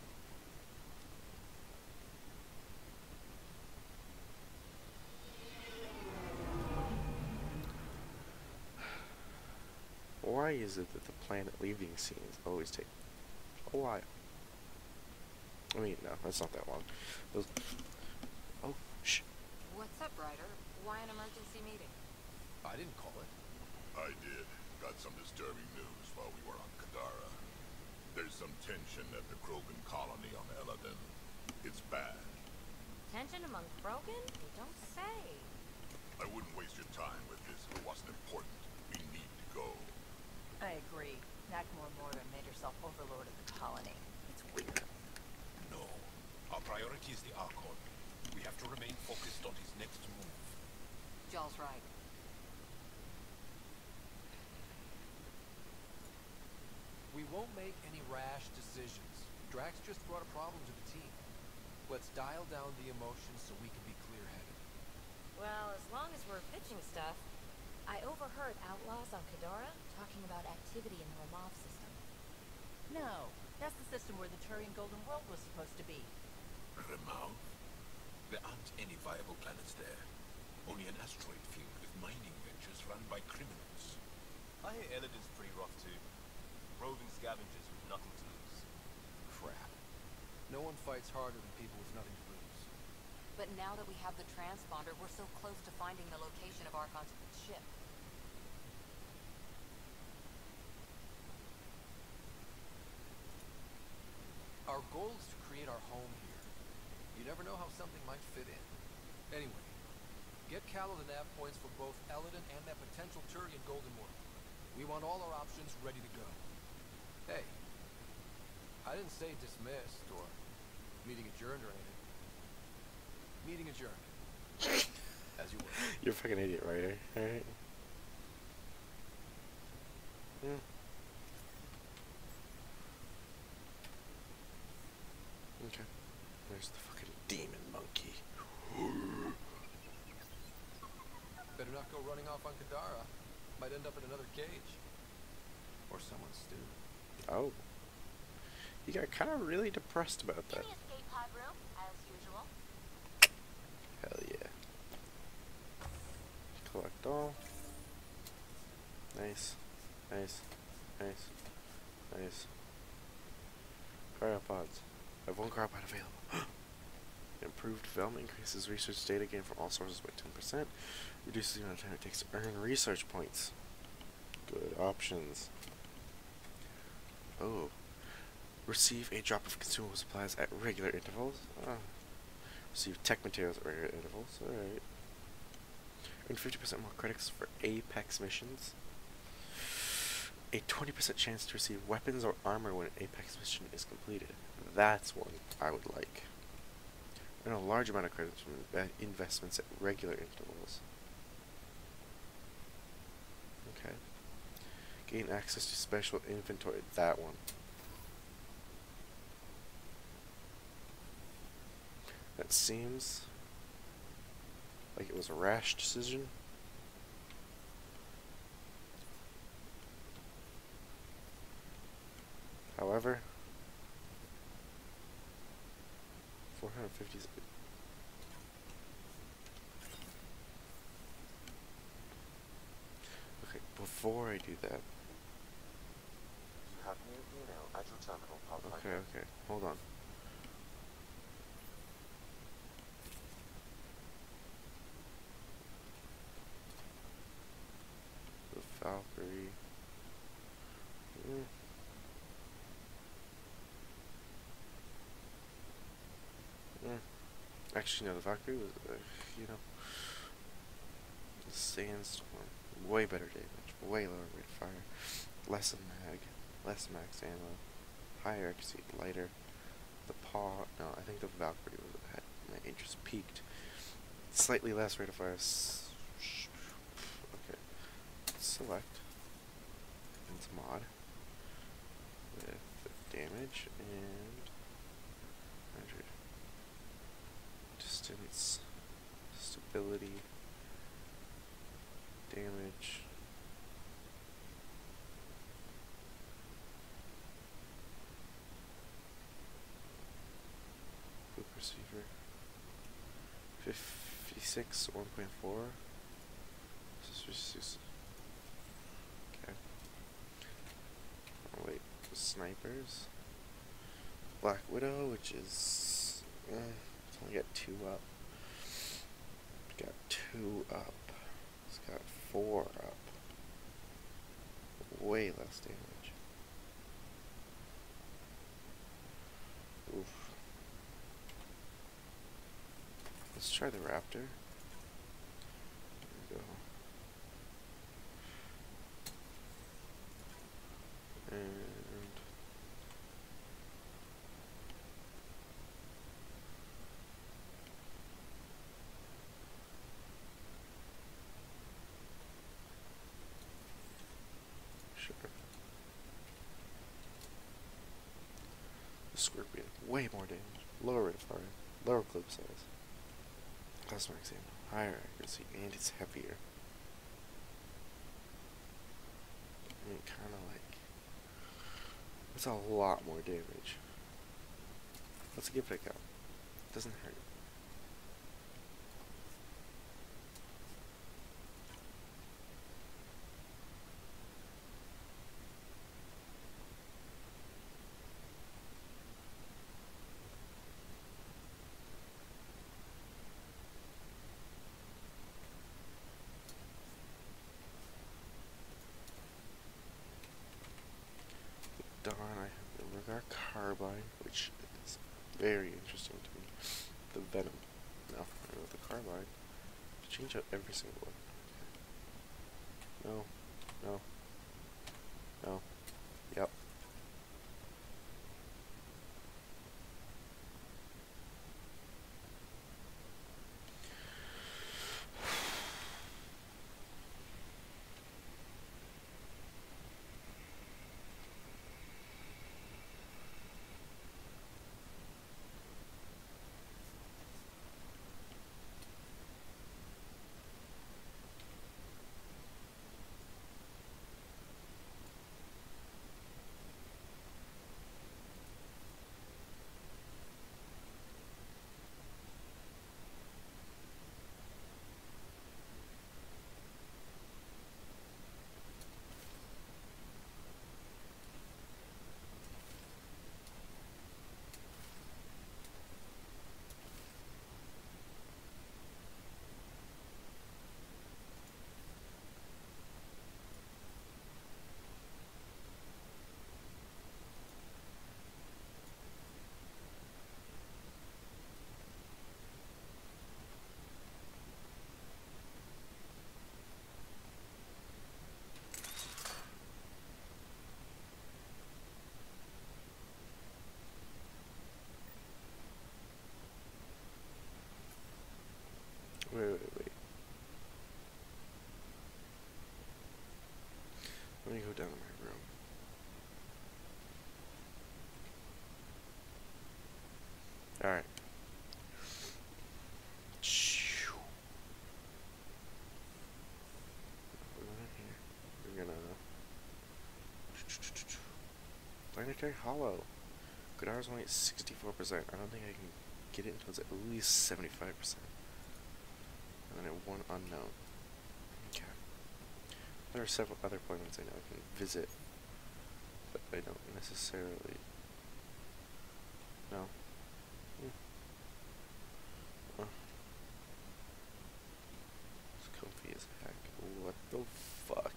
Why is it that the planet leaving scenes always take a while? I mean, no, that's not that long. Those. Oh, shh. What's up, Ryder? Why an emergency meeting? I didn't call it. I did. Got some disturbing news while we were on Kadara. There's some tension at the Krogan colony on Eladin. It's bad. Tension among Krogan? You don't say. I wouldn't waste your time with this if it wasn't important. We need to go. I agree. Nakmor Morgan made herself overlord of the colony. It's weird. No. Our priority is the Archon. We have to remain focused on his next move. Jall's right. We won't make any rash decisions. Drax just brought a problem to the team. Let's dial down the emotions so we can be clear-headed. Well, as long as we're pitching stuff. I overheard outlaws on Kadara talking about activity in the Ramov system. No, that's the system where the Turian Golden World was supposed to be. Remount? There aren't any viable planets there. Only an asteroid field with mining ventures run by criminals. I hear Eladin's pretty rough too. Roving scavengers with nothing to lose. Crap. No one fights harder than people with nothing to lose. But now that we have the transponder, we're so close to finding the location of Archon's ship. Our goal is to create our home here. You never know how something might fit in. Anyway, get Calo the nav points for both Eladin and that potential Turian Golden World. We want all our options ready to go. Hey, I didn't say dismissed or meeting adjourned or anything. Meeting adjourned. As you were. You're a fucking idiot, Ryder. Alright. Yeah. Okay. There's the fucking demon monkey. Better not go running off on Kadara. Might end up in another cage. Or someone's stew. Oh. You got kind of really depressed about that. In the escape pod room, as usual. Hell yeah. Collect all. Nice. Nice. Nice. Nice. Cryopods. I have one cryopod available. Improved development increases research data gain from all sources by 10%. Reduces the amount of time it takes to earn research points. Good options. Oh. Receive a drop of consumable supplies at regular intervals. Receive tech materials at regular intervals. Alright. Earn 50% more credits for Apex missions. A 20% chance to receive weapons or armor when an Apex mission is completed. That's one I would like. Earn a large amount of credits from investments at regular intervals. Okay. Gain access to special inventory. That one. That seems like it was a rash decision. However, 450 is good. Okay, before I do that. You have new email at your terminal, Pathfinder. Okay, hold on. The Valkyrie. Actually, no, the Valkyrie was, you know, the Sandstorm. Way better damage, way lower rate of fire, less mag, less max ammo, higher accuracy, lighter. The paw, no, I think the Valkyrie was had my interest peaked. Slightly less rate of fire. Okay, select into mod with damage and 100 distance, stability, damage. Boop receiver 56 1.4. This is okay. Oh wait, snipers. Black Widow, which is it's only got 2 up. It's got 2 up. It's got 4 up. Way less damage. Oof. Let's try the Raptor. There we go. And sure. The Scorpion, way more damage, lower rate of fire, lower clip size, less max ammo, higher accuracy, and it's heavier. I mean, kind of like, it's a lot more damage. Let's give it a go. It doesn't hurt. Dawn, I have the Regar Carbine, which is very interesting to me. The Venom. No, I know the Carbine. Change out every single one. No. No. No. Yep. Planetary Hollow. Godara's only at 64%. I don't think I can get it until it's at least 75%. And then at one unknown. Okay. There are several other planets I know I can visit, but I don't necessarily know. It's comfy as heck. What the fuck?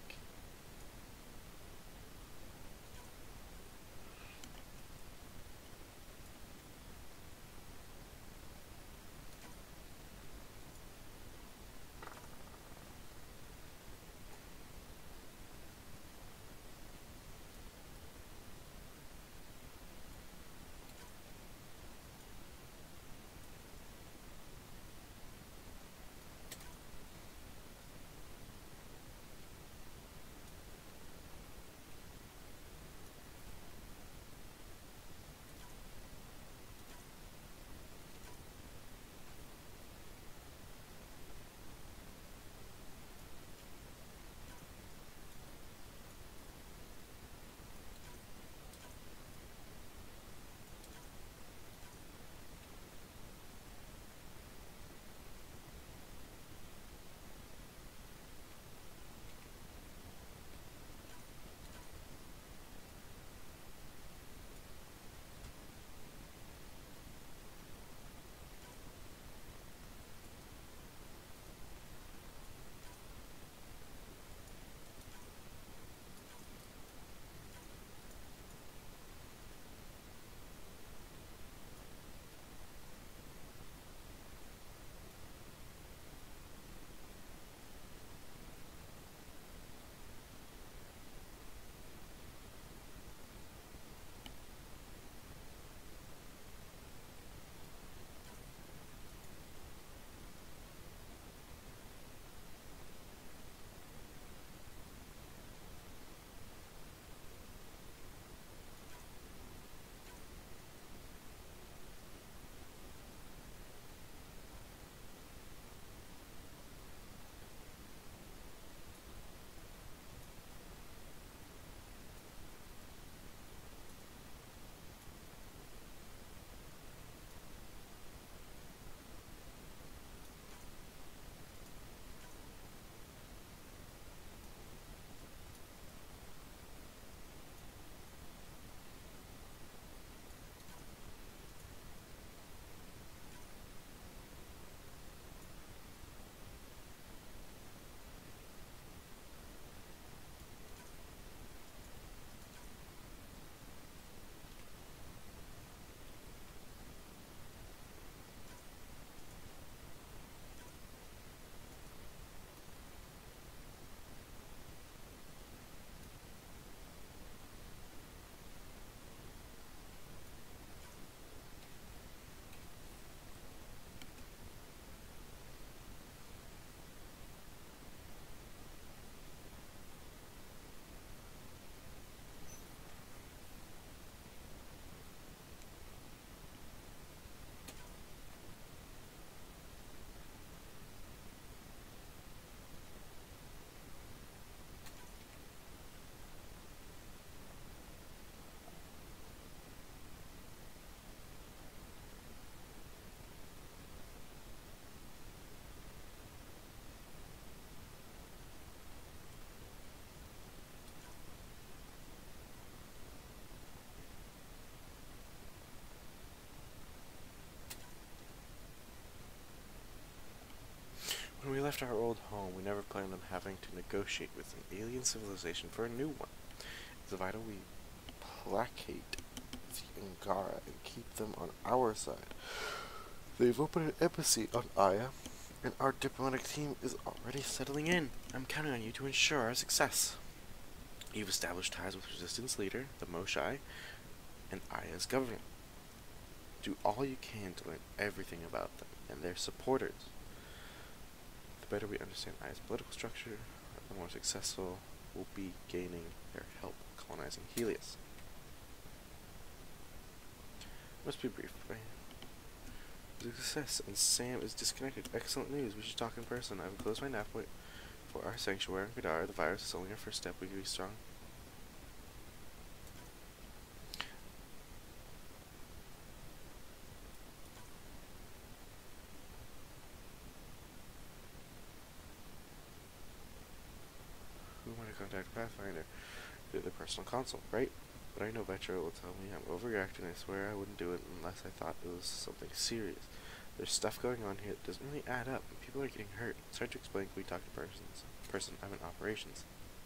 When we left our old home, we never planned on having to negotiate with an alien civilization for a new one. It's vital we placate the Angara and keep them on our side. They've opened an embassy on Aya, and our diplomatic team is already settling in. I'm counting on you to ensure our success. You've established ties with Resistance leader, the Moshae, and Aya's government. Do all you can to learn everything about them and their supporters. The better we understand Aya's political structure, the more successful we'll be gaining their help colonizing Helios. Must be brief, right? Success, and Sam is disconnected. Excellent news. We should talk in person. I've closed my nav point for our sanctuary in Godara. The virus is only our first step. We can be strong. Pathfinder through the personal console, right? But I know Vetro will tell me I'm overreacting. I swear I wouldn't do it unless I thought it was something serious. There's stuff going on here that doesn't really add up, and people are getting hurt. It's hard to explain when we talk to person I'm in operations.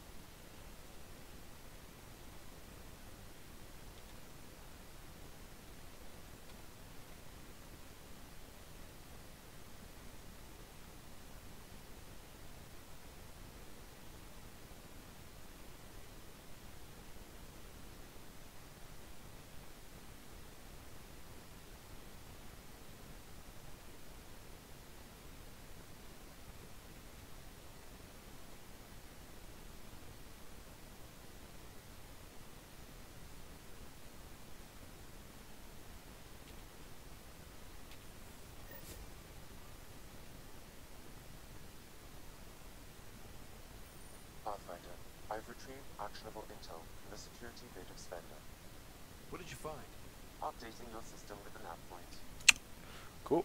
Pathfinder, I've retrieved actionable intel from the security bit of Spender. What did you find? Updating your system with an app point. Cool.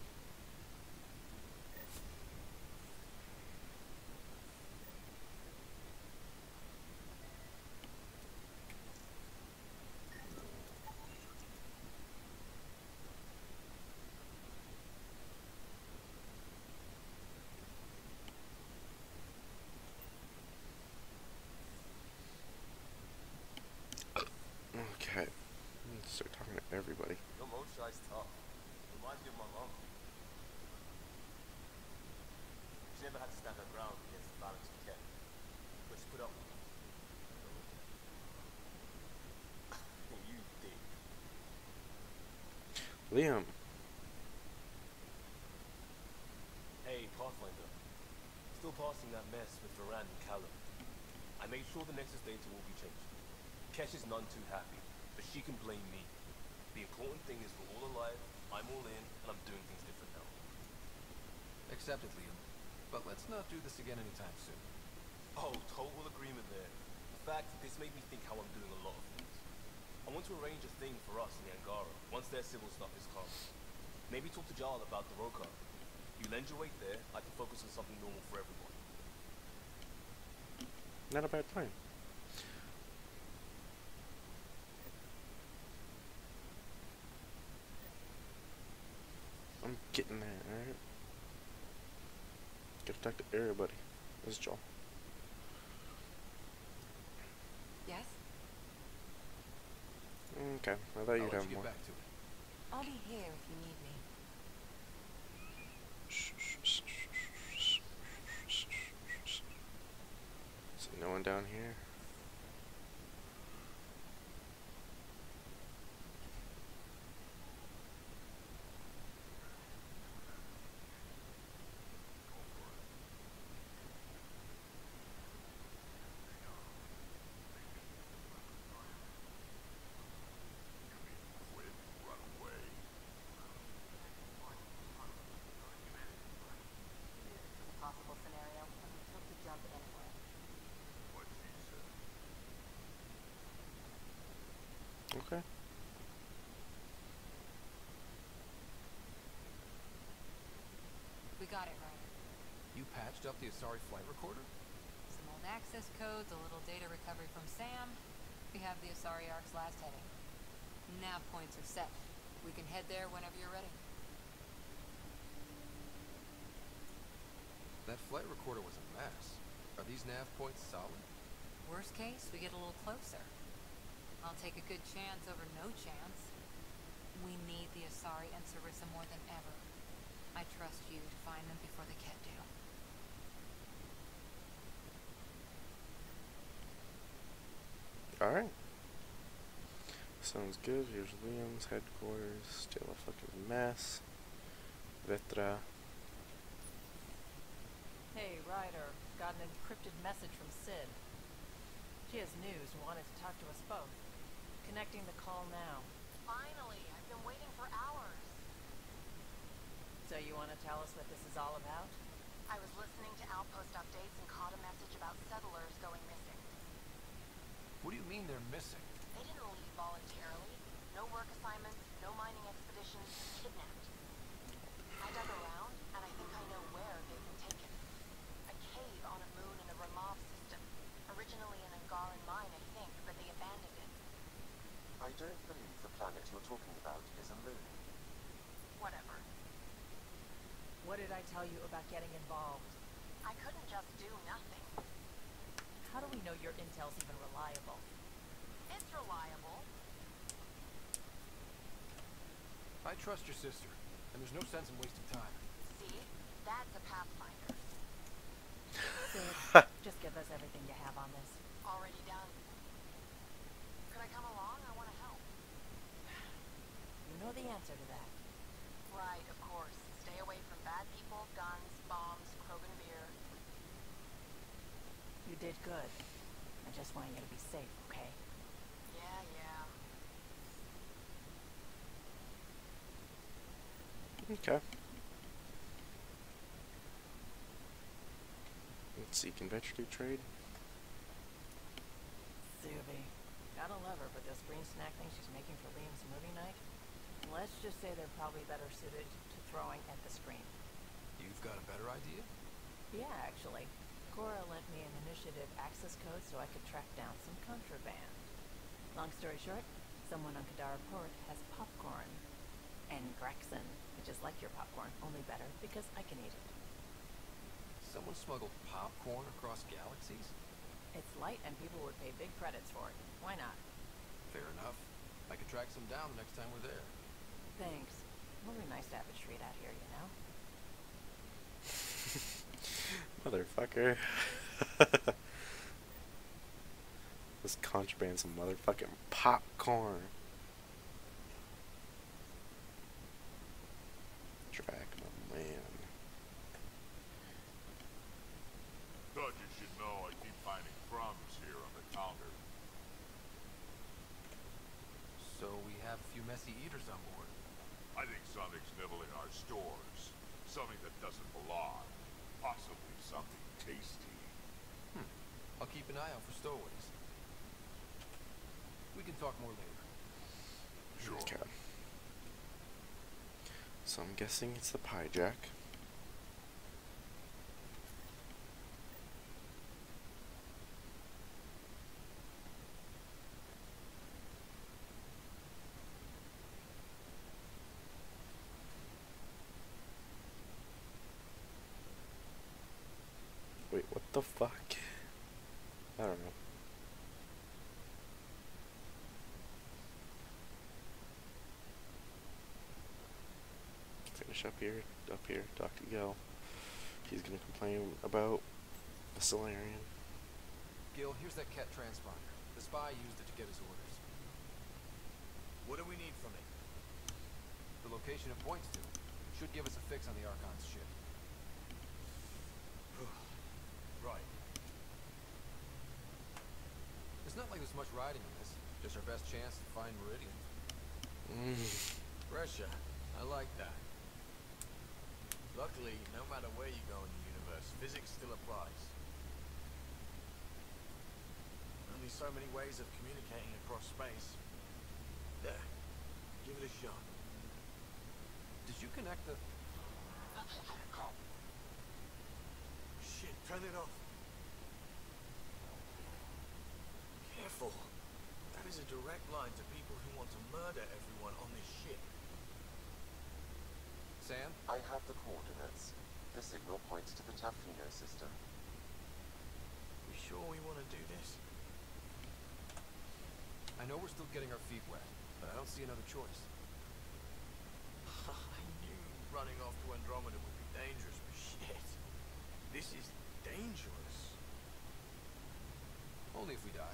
Okay. Let's start talking to everybody. Your Mosai's tough. Reminds me of my mom. She never had to stand her ground against the balance of Ken. But she put up with it. You dick. Liam. Hey, Pathfinder. Still passing that mess with Varan and Callum. I made sure the Nexus data will be changed. Kesh is none too happy, but she can blame me. The important thing is we're all alive, I'm all in, and I'm doing things different now. Accepted, Liam. But let's not do this again anytime soon. Oh, total agreement there. In fact, this made me think how I'm doing a lot of things. I want to arrange a thing for us in the Angara, once their civil stuff is calm. Maybe talk to Jarl about the Roka. You lend your weight there, I can focus on something normal for everyone. Not a bad plan. I'm getting there, alright? Gotta talk to everybody. This is Joel. Yes? Okay, I thought I'll you'd let have you more. get back to it. I'll be here if you need me. See no one down here? Quit, run away. It's a possible scenario, and we took the jump anyway. What she said. Okay. We got it right. You patched up the Asari flight recorder? Some old access codes, a little data recovery from Sam. We have the Asari Ark's last heading. Nav points are set. We can head there whenever you're ready. That flight recorder was a mess. Are these nav points solid? Worst case, we get a little closer. I'll take a good chance over no chance. We need the Asari and Sarissa more than ever. I trust you to find them before the Kett do. Alright. Sounds good. Here's Liam's headquarters. Still a fucking mess. Vetra. Hey, Ryder. Got an encrypted message from Sid. She has news and wanted to talk to us both. Connecting the call now. Finally, I've been waiting for hours. So you want to tell us what this is all about? I was listening to outpost updates and caught a message about settlers going missing. What do you mean they're missing? They didn't leave voluntarily. No work assignments, no mining expeditions, kidnapped. I dug around, and I think I know where they've been taken. A cave on a moon in the Ramov system. originally an Angaran mine, I think, but they abandoned it. I don't believe the planet you're talking about is a moon. Whatever. What did I tell you about getting involved? I couldn't just do nothing. How do we know your intel's even reliable? It's reliable. I trust your sister, and there's no sense in wasting time. See? That's a Pathfinder. Sid, just give us everything you have on this. Already done. Could I come along? I want to help. You know the answer to that. Right, of course. Stay away from bad people, guns, bombs, Krogan beer. You did good. I just want you to be safe, okay? Yeah, yeah. Okay. Let's see, can Vetcher do trade? Subi. Gotta love her, but those green snack things she's making for Liam's movie night? Let's just say they're probably better suited to throwing at the screen. You've got a better idea? Yeah, actually. Cora lent me an initiative access code so I could track down some contraband. Long story short, someone on Kadara Port has popcorn. And Gregson, which is like your popcorn, only better because I can eat it. Someone smuggled popcorn across galaxies? It's light and people would pay big credits for it. Why not? Fair enough. I could track some down the next time we're there. Thanks. It'll be nice to have a treat out here, you know? Motherfucker. This contraband's some motherfucking popcorn. Track my man. Thought you should know I keep finding crumbs here on the counter. So we have a few messy eaters on board. I think something's nibbling our stores. Something that doesn't belong. Possibly something tasty. I'll keep an eye out for stowaways. We can talk more later. Sure. Okay. So I'm guessing it's the pie jack. Wait, what the fuck? I don't know. Finish up here, talk to Gil. He's gonna complain about the Solarian. Gil, here's that Ket transponder. The spy used it to get his orders. What do we need from it? The location it points to should give us a fix on the Archon's ship. Right. It's not like there's much riding on this. Just our best chance to find Meridian. Pressure. I like that. Luckily, no matter where you go in the universe, physics still applies. Only so many ways of communicating across space. There. Give it a shot. Did you connect the... Shit, turn it off. Careful. That is a direct line to people who want to murder everyone on this ship. Sam? I have the coordinates. The signal points to the Tafino system. You sure we want to do this? I know we're still getting our feet wet, but I don't see another choice. I knew running off to Andromeda would be dangerous, but shit. This is dangerous. Only if we die.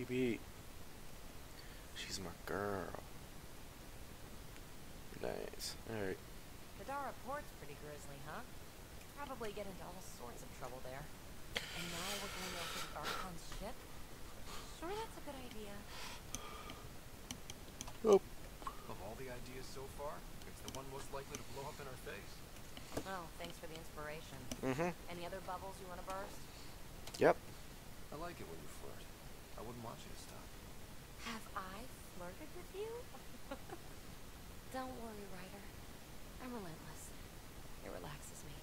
PB. She's my girl. Nice. Alright. Kadara Port's pretty grisly, huh? Probably get into all sorts of trouble there. And now we're going over the Archon's ship? Sure that's a good idea. Oh. Of all the ideas so far, it's the one most likely to blow up in our face. Oh, thanks for the inspiration. Mm-hmm. Any other bubbles you want to burst? Yep. I like it when you flirt. I wouldn't want you to stop. Have I flirted with you? Don't worry, Ryder. I'm relentless. It relaxes me.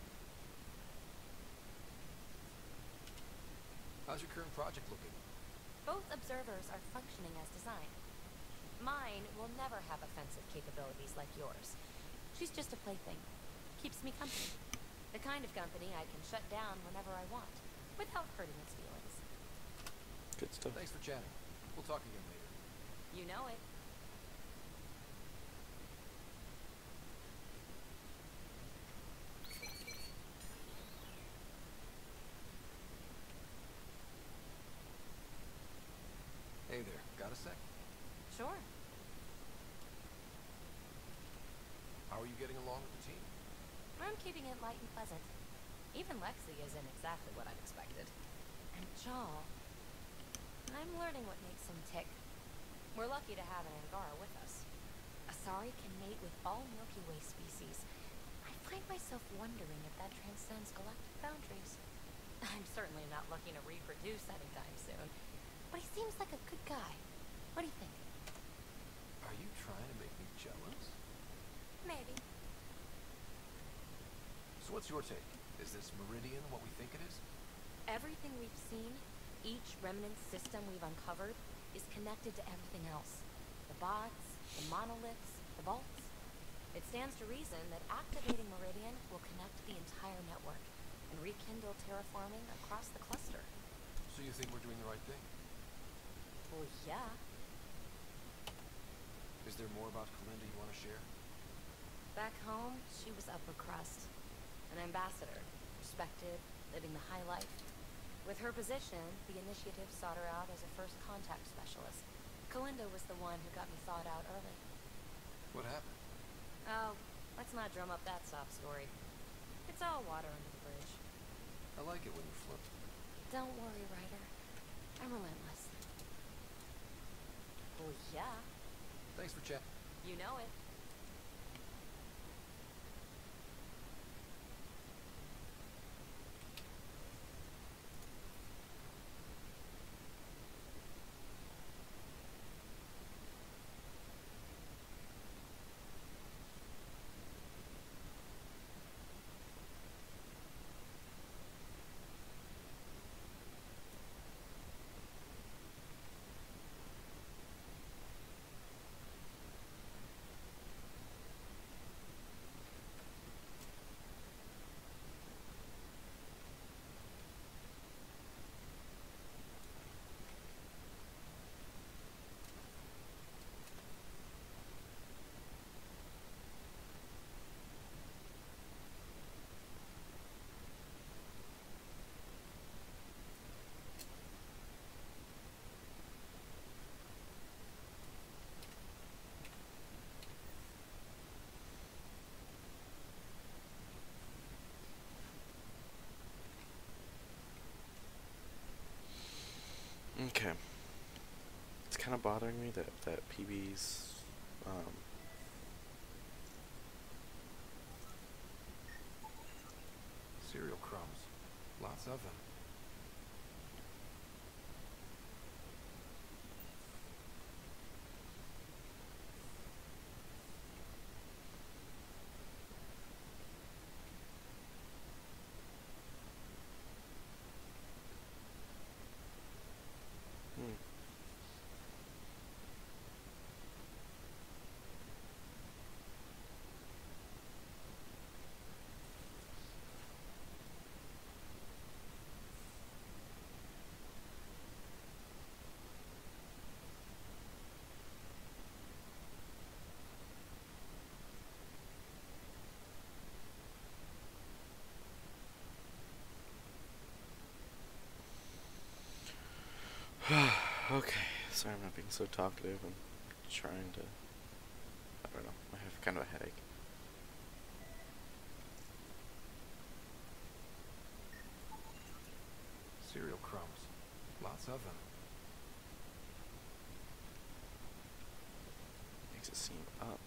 How's your current project looking? Both observers are functioning as designed. Mine will never have offensive capabilities like yours. She's just a plaything. Keeps me company. The kind of company I can shut down whenever I want, without hurting its feelings. Good stuff. Thanks for chatting. We'll talk again later. You know it. Hey there, got a sec? Sure. How are you getting along with the team? I'm keeping it light and pleasant. Even Lexi isn't exactly what I'd expected. And Jaw, I'm learning what makes him tick. We're lucky to have an Angara with us. Asari can mate with all Milky Way species. I find myself wondering if that transcends galactic boundaries. I'm certainly not looking to reproduce anytime soon, but he seems like a good guy. What do you think? Are you trying to make me jealous? Maybe. So what's your take? Is this Meridian what we think it is? Everything we've seen, each remnant system we've uncovered, is connected to everything else. The bots, the monoliths, the vaults. It stands to reason that activating Meridian will connect the entire network and rekindle terraforming across the cluster. So you think we're doing the right thing? Well, yeah. Is there more about Kalinda you want to share? Back home, she was upper crust. An ambassador, respected, living the high life. With her position, the initiative sought her out as a first contact specialist. Kalinda was the one who got me thawed out early. What happened? Oh, let's not drum up that sob story. It's all water under the bridge. I like it when you flirt. Don't worry, Ryder. I'm relentless. Well, yeah. Thanks for chatting. You know it. Okay. It's kind of bothering me that PB's Cereal crumbs. Lots of them. Okay. Sorry, I'm not being so talkative. I'm trying to. I don't know. I have kind of a headache. Cereal crumbs. Lots of them. Makes it seem up.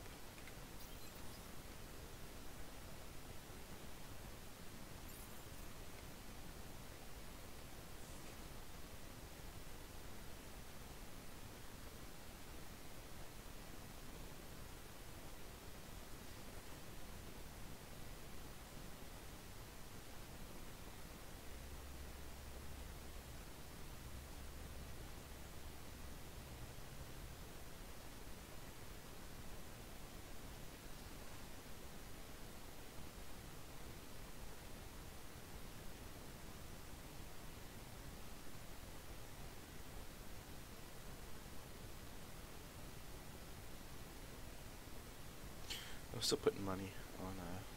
I'm still putting money on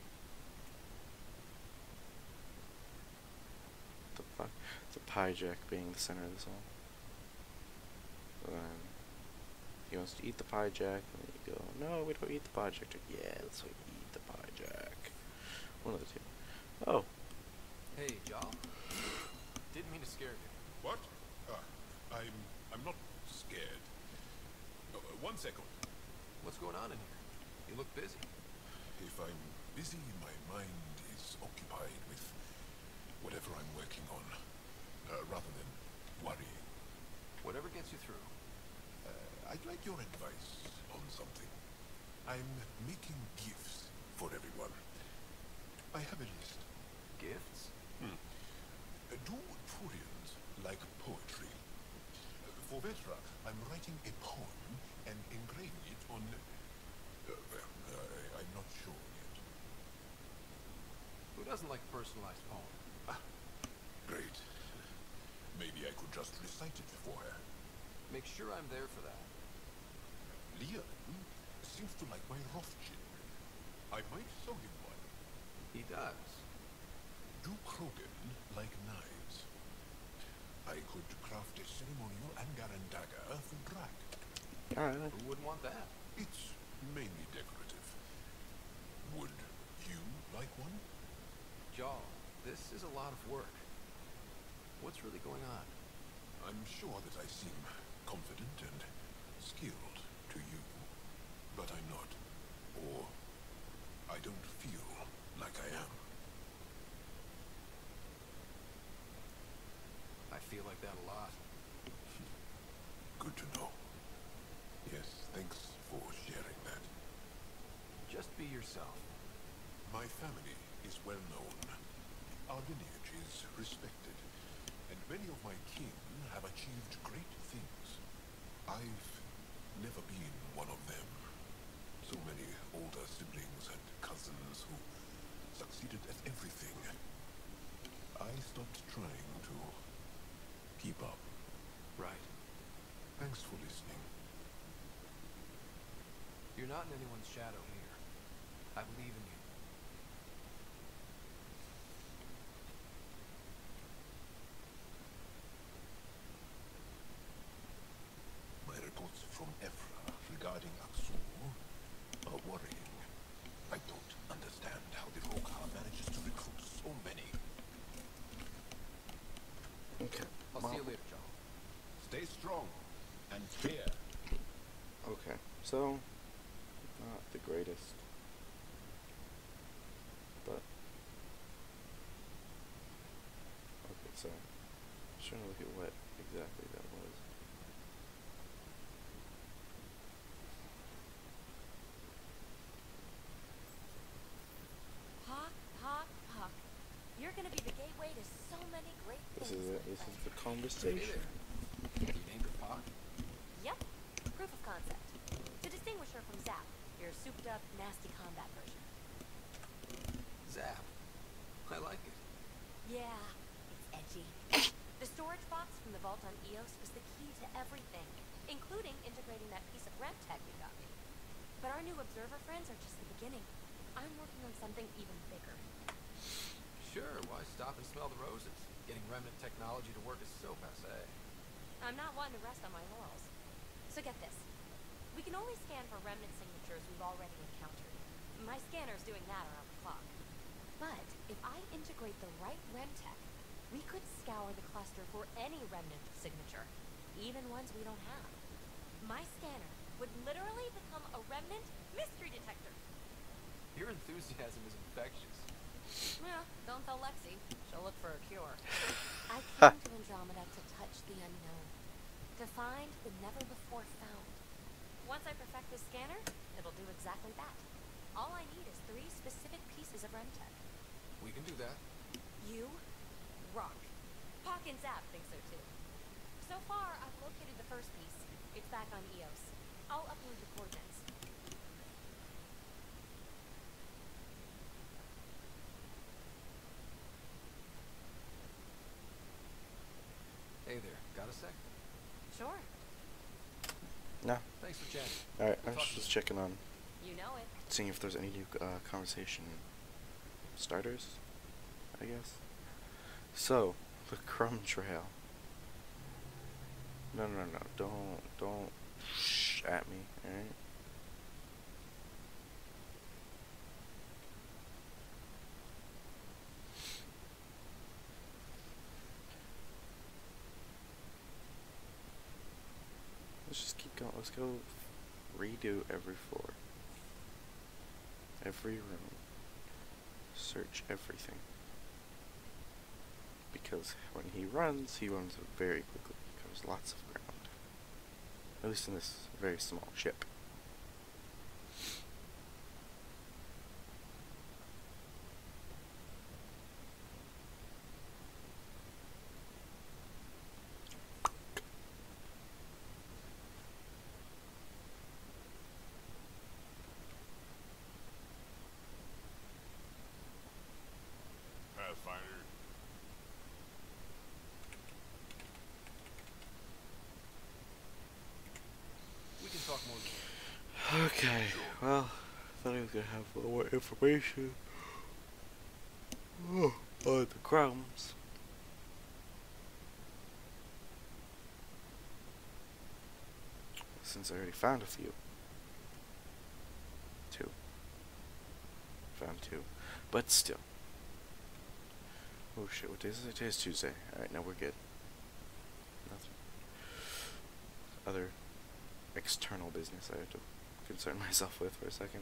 the pie jack being the center of this all. So then he wants to eat the pie jack, and then you go, no, we don't eat the pie jack. Yeah, let's eat the pie jack. One of the two. Oh. Hey, y'all. Didn't mean to scare you. What? I'm not scared. Oh, 1 second. What's going on in here? You look busy. If I'm busy, my mind is occupied with whatever I'm working on, rather than worrying. Whatever gets you through. I'd like your advice on something. I'm making gifts for everyone. I have a list. Gifts? Do Turians like poetry? For Vetra, I'm writing a poem and engraving it on... I'm not sure yet. Who doesn't like personalized poem? Ah, great. Maybe I could just recite it for her. Make sure I'm there for that. Leon seems to like my Rothschild. I might sew him one. He does. Do Krogan like knives? I could craft a ceremonial Angaran dagger for Drak. Who wouldn't want that? It's mainly decorative. Would you like one? Jaw, this is a lot of work. What's really going on? I'm sure that I seem confident and skilled to you, but I'm not. Or I don't feel like I am. I feel like that a lot. Good to know. Yes, thanks for sharing that. Just be yourself. My family is well known. Our lineage is respected, and many of my kin have achieved great things. I've never been one of them. So many older siblings and cousins who succeeded at everything. I stopped trying to keep up. Right. Thanks for listening. You're not in anyone's shadow here. I believe in you. My reports from Ephra regarding Aksur are worrying. I don't understand how the Rokar manages to recruit so many. Okay. I'll see you later, John. Stay strong and fear. Okay, so not the greatest, but okay. So I'm trying to look at what exactly that was. Puck. You're gonna be the gateway to so many great This things. is it. This is the conversation. You named her Pock? Yep. Proof of concept. To distinguish her from Zap, your souped up, nasty combat version. Zap. I like it. Yeah, it's edgy. The storage box from the vault on Eos was the key to everything, including integrating that piece of ramp tech you got me. But our new observer friends are just the beginning. I'm working on something even bigger. Sure, why stop and smell the roses? Getting remnant technology to work is so passé. I'm not one to rest on my laurels. can only scan for remnant signatures we've already encountered. My scanner's doing that around the clock. But if I integrate the right remtech, we could scour the cluster for any remnant signature, even ones we don't have. My scanner would literally become a remnant mystery detector. Your enthusiasm is infectious. Well, don't tell Lexi. She'll look for a cure. I came to Andromeda to touch the unknown, to find the never-before found. Once I perfect this scanner, it'll do exactly that. All I need is 3 specific pieces of remtech. We can do that. You rock. Pock and Zap think so too. So far, I've located the first piece. It's back on EOS. I'll upload the coordinates. Hey there, got a sec? Sure. No. Thanks for chatting. Alright, I We'll was talk just soon. checking on, You know it. seeing if there's any new conversation starters, I guess. So, the Crumb Trail. No, don't shh at me, alright? Let's just keep going. Let's go redo every floor. Every room. Search everything. Because when he runs very quickly. Covers lots of ground. At least in this very small ship. Pathfinder. We can talk more later. Okay, well, I thought I was gonna have a little more information on the crumbs. Since I already found a few. 2. Found 2. But still. Oh shit, what day is it? Today is Tuesday. Alright, now we're good. Nothing. Other external business I have to concern myself with for a second.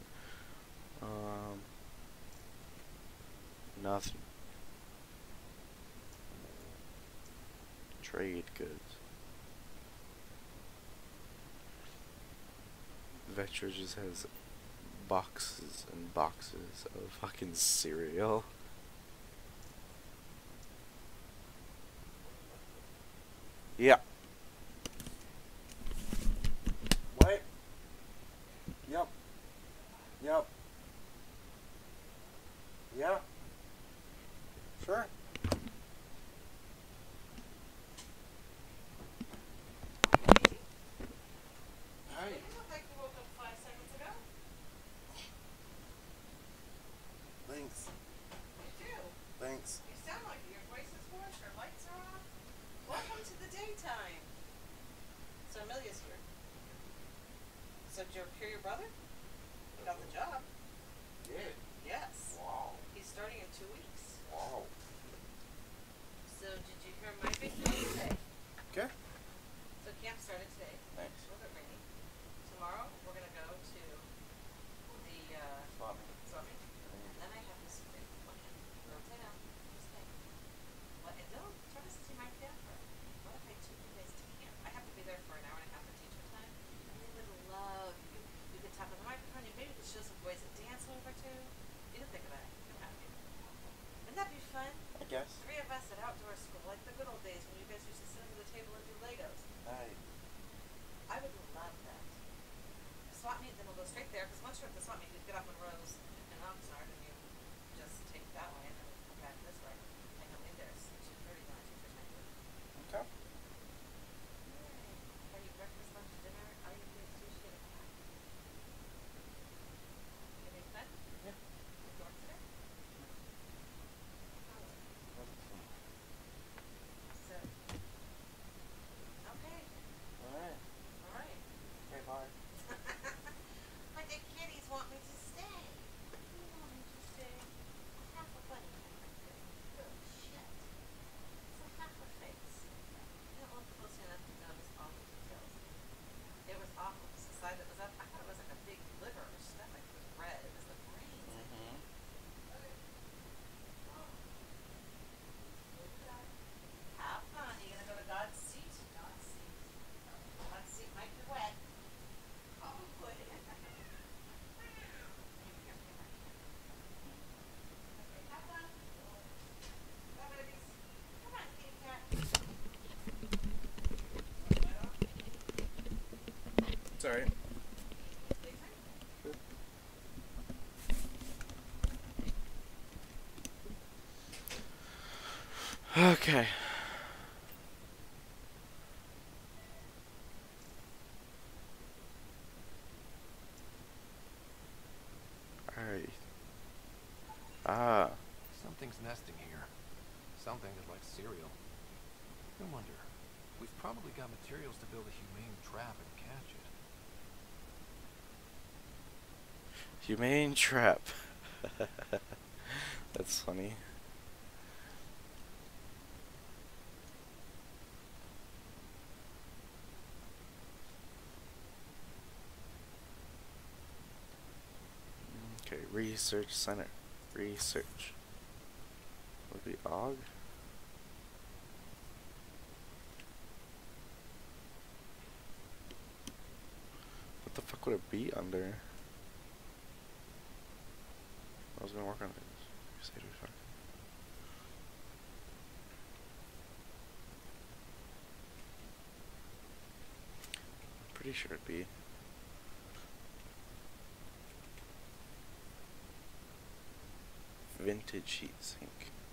Nothing. Trade goods. Vector just has boxes and boxes of fucking cereal. Yeah. What? Yep. Yep. Yeah. Sure. Hi. You look like you woke up 5 seconds ago. Thanks. You do. Thanks. You sound like your voice is hoarse, your lights are off. Welcome to the daytime. So Amelia's here. So did you hear your brother? He got the job. Yeah. Yes. Wow. He's starting in 2 weeks. Wow. So did you hear my big news today? Okay. So camp started today. Thanks. It's a little bit rainy. Tomorrow we're gonna go to the swap meet. And then I have this big plan. Don't say no. Just think. What? And don't try to see my camper. What if I took you guys to camp? I have to be there for an hour and a half for teacher time. And they would love you. You could talk on the microphone. You maybe could show some boys a dance over too. You didn't think of that. You don't have to. Wouldn't that be fun? I guess. 3 of us at outdoor school, like the good old days when you guys used to sit under the table and do Legos. I would love that. Swap meet, then we'll go straight there, because once you're at the swap meet, you get off on Rose and Oxnard, and you just take that way, and then we come back this way. And you'll leave there at 2:30, then our teachers might do it. Okay. Yay. Are you breakfast, lunch, dinner? All you do is sushi and a pie. You having fun? Yeah. Did you work today? So. Okay. Alright. All right. Okay, bye. It's alright. Okay. Alright. Ah. Something's nesting here. Something is like cereal. No wonder. We've probably got materials to build a humane trap and catch it. Humane trap. That's funny. Okay, research center. Research. Would be Og? What the fuck would it be under? I was gonna work on it. Crusader fuck. Pretty sure it'd be. Vintage heat sink.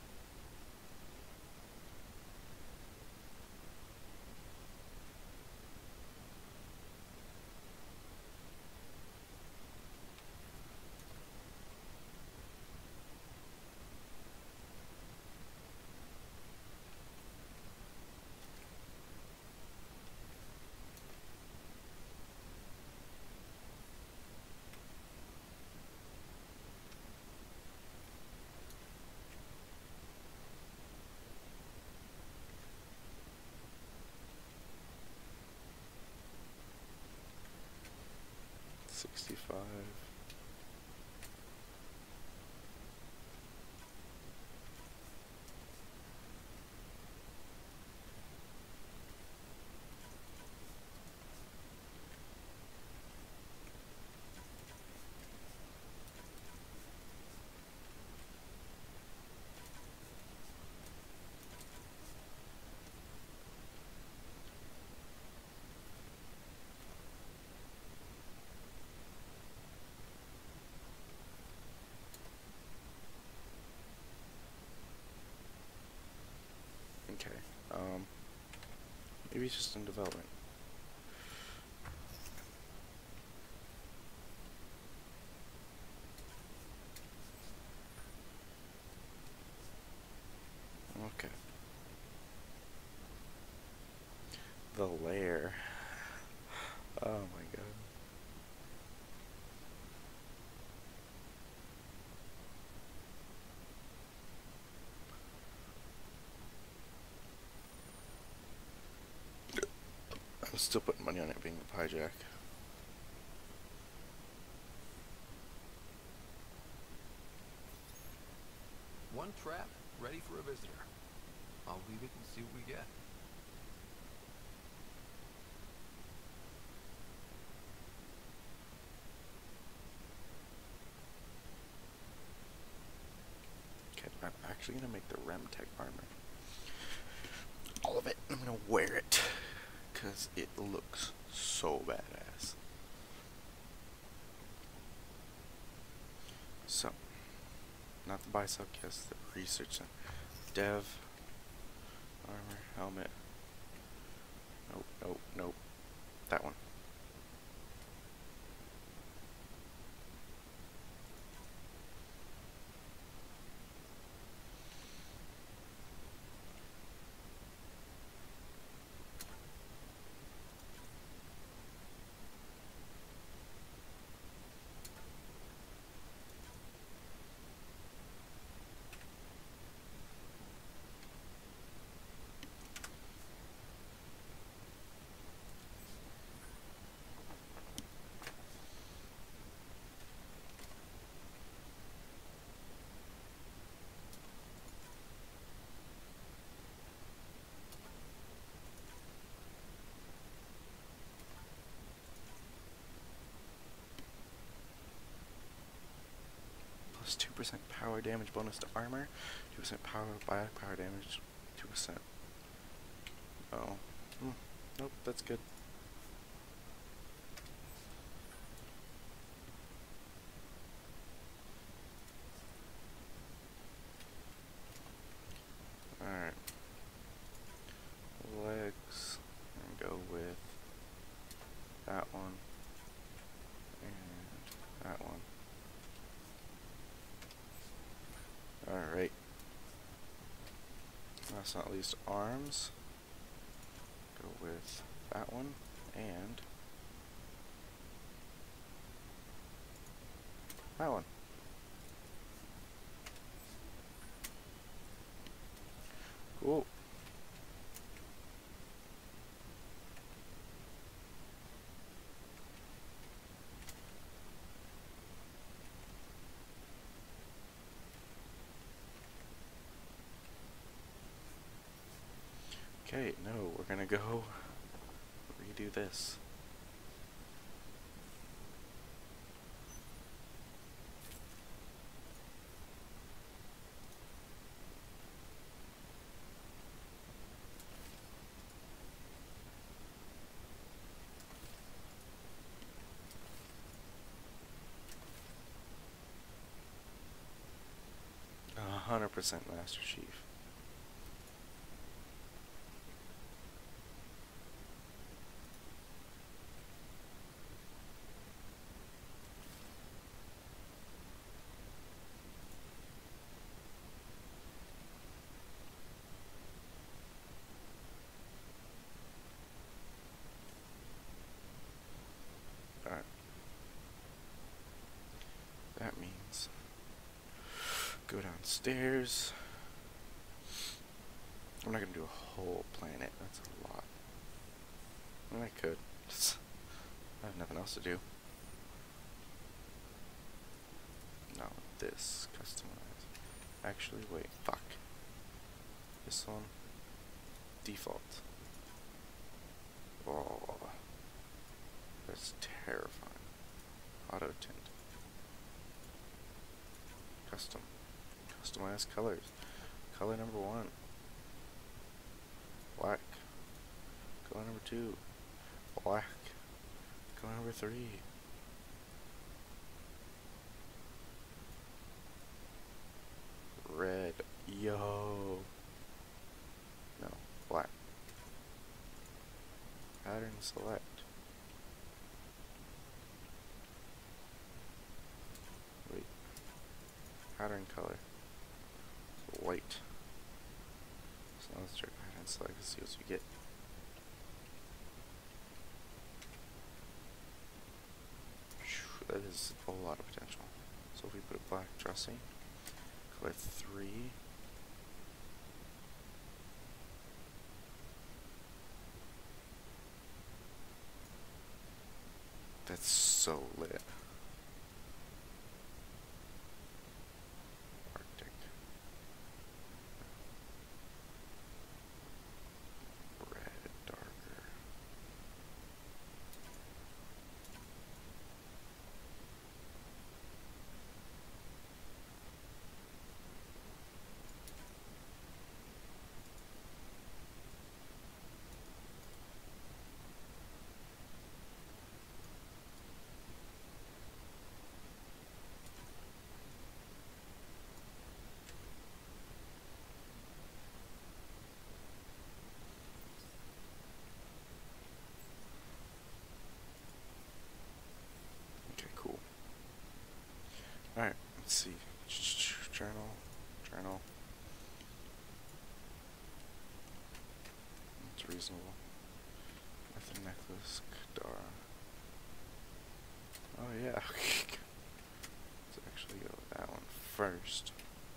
$65. Okay, maybe it's just in development. Okay. The lair. Oh my god. I'm still putting money on it being a hijack. One trap, ready for a visitor. I'll leave it and see what we get. Okay, I'm actually gonna make the Remtech armor. All of it. I'm gonna wear it. Because it looks so badass. So, not the bicep, yes, the research center. Dev, armor, helmet. Nope, nope, nope. That one. Plus 2% power damage bonus to armor, 2% power biotic power damage, 2%. Oh. Nope, that's good. That one. Alright. Last but not least, arms. Go with that one and that one. Cool. Okay, no, we're gonna go redo this. A 100% Master Chief. Alright. That means go downstairs. I'm not gonna do a whole planet, that's a lot. I mean, I could. I have nothing else to do. No, this, customize. Actually, wait, fuck. This one, default. Oh, that's terrifying. Auto tint. Custom. Customize colors. Color number 1. Black. Color number 2. Black. Color number 3. Red. Yo. No. Black. Pattern select. Wait. Pattern color. White. So now let's try pattern select and see what we get. That is a lot of potential. So if we put a black dressing, color 3. That's so lit. Arctic. Red, darker. Okay, cool. Alright, let's see. Journal. Journal. It's reasonable. Method necklace. Kadara. Oh yeah. Let's actually go with that one first.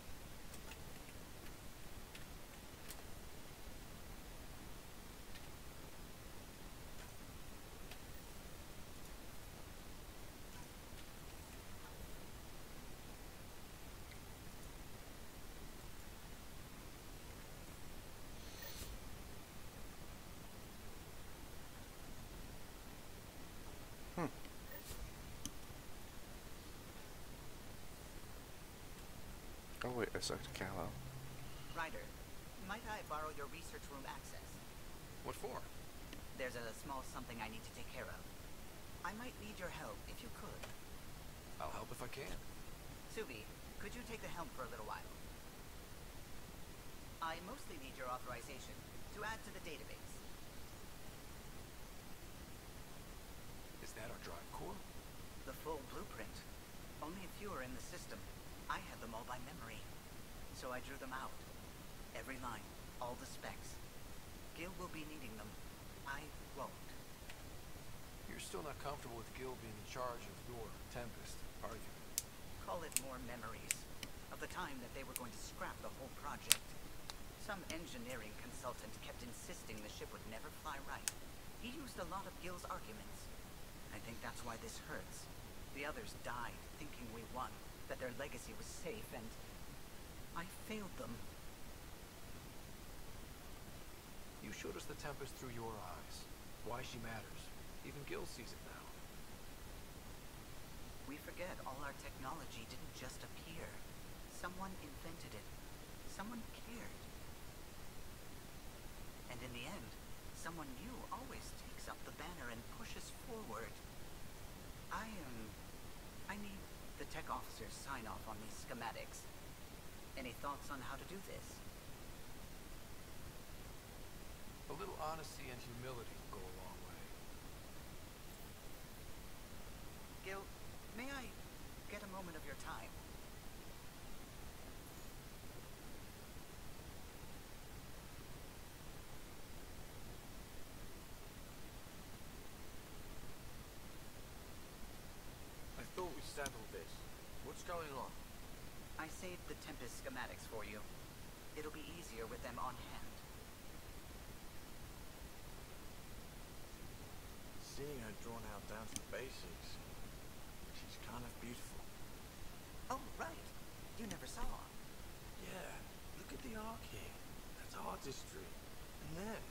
Oh wait, I sucked a Callow. Ryder, might I borrow your research room access? What for? There's a small something I need to take care of. I might need your help if you could. I'll help if I can. Subi, could you take the helm for a little while? I mostly need your authorization to add to the database. Is that our drive core? The full blueprint. by memory. So I drew them out. Every line, all the specs. Gil will be needing them. I won't. You're still not comfortable with Gil being in charge of your Tempest, are you? Call it more memories of the time that they were going to scrap the whole project. Some engineering consultant kept insisting the ship would never fly right. He used a lot of Gil's arguments. I think that's why this hurts. The others died thinking we won, that their legacy was safe, and I failed them. You showed us the Tempest through your eyes. Why she matters. Even Gil sees it now. We forget all our technology didn't just appear. Someone invented it. Someone cared. And in the end, someone new always takes up the banner and pushes forward. I need the tech officer's sign off on these schematics. Any thoughts on how to do this? A little honesty and humility will go a long way. Gil, may I get a moment of your time? I thought we settled this. What's going on? I saved the Tempest schematics for you. It'll be easier with them on hand. Seeing her drawn out down to the basics, she's kind of beautiful. Oh, right. You never saw. Yeah, look at the arcing. That's artistry. And then...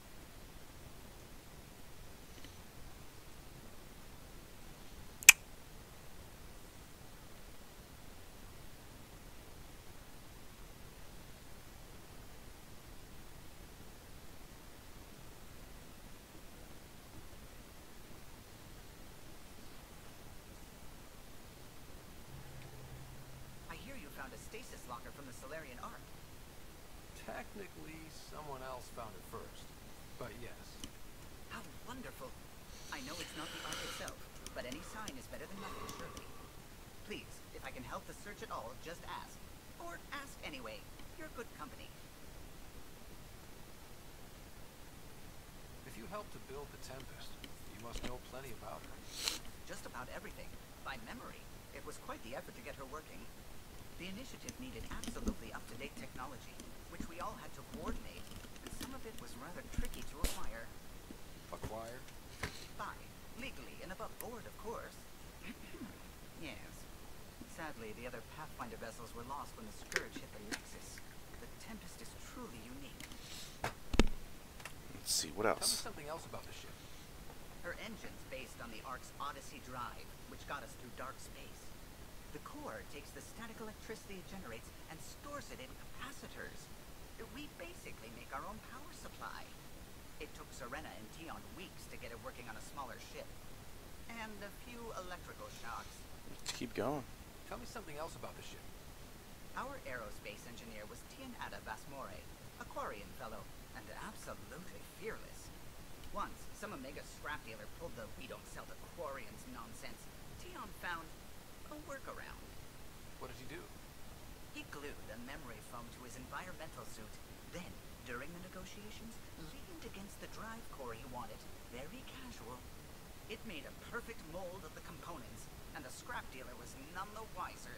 I hear you found a stasis locker from the Solarian Ark. Technically, someone else found it first. But yes. How wonderful. I know it's not the Ark itself, but any sign is better than nothing, surely. Please, if I can help the search at all, just ask. Or ask anyway. You're good company. If you helped to build the Tempest, you must know plenty about her. Just about everything. By memory. It was quite the effort to get her working. The initiative needed absolutely up-to-date technology, which we all had to coordinate, and some of it was rather tricky to acquire. Acquire? Buy. Legally and above board, of course. Yes. Sadly, the other Pathfinder vessels were lost when the Scourge hit the Nexus. The Tempest is truly unique. Let's see, what Tell me else? something else about the ship. Her engine's based on the Ark's Odyssey drive, which got us through dark space. The core takes the static electricity it generates and stores it in capacitors. We basically make our own power supply. It took Serena and Tion weeks to get it working on a smaller ship. And a few electrical shocks. Let's keep going. Tell me something else about the ship. Our aerospace engineer was Tianada Vasmore, a Quarian fellow, and absolutely fearless. Once, some Omega scrap dealer pulled the "we don't sell to Quarians" nonsense. Tion found a workaround. What did he do? He glued a memory foam to his environmental suit. Then, during the negotiations, leaned against the drive core he wanted, very casual. It made a perfect mold of the components, and the scrap dealer was none the wiser.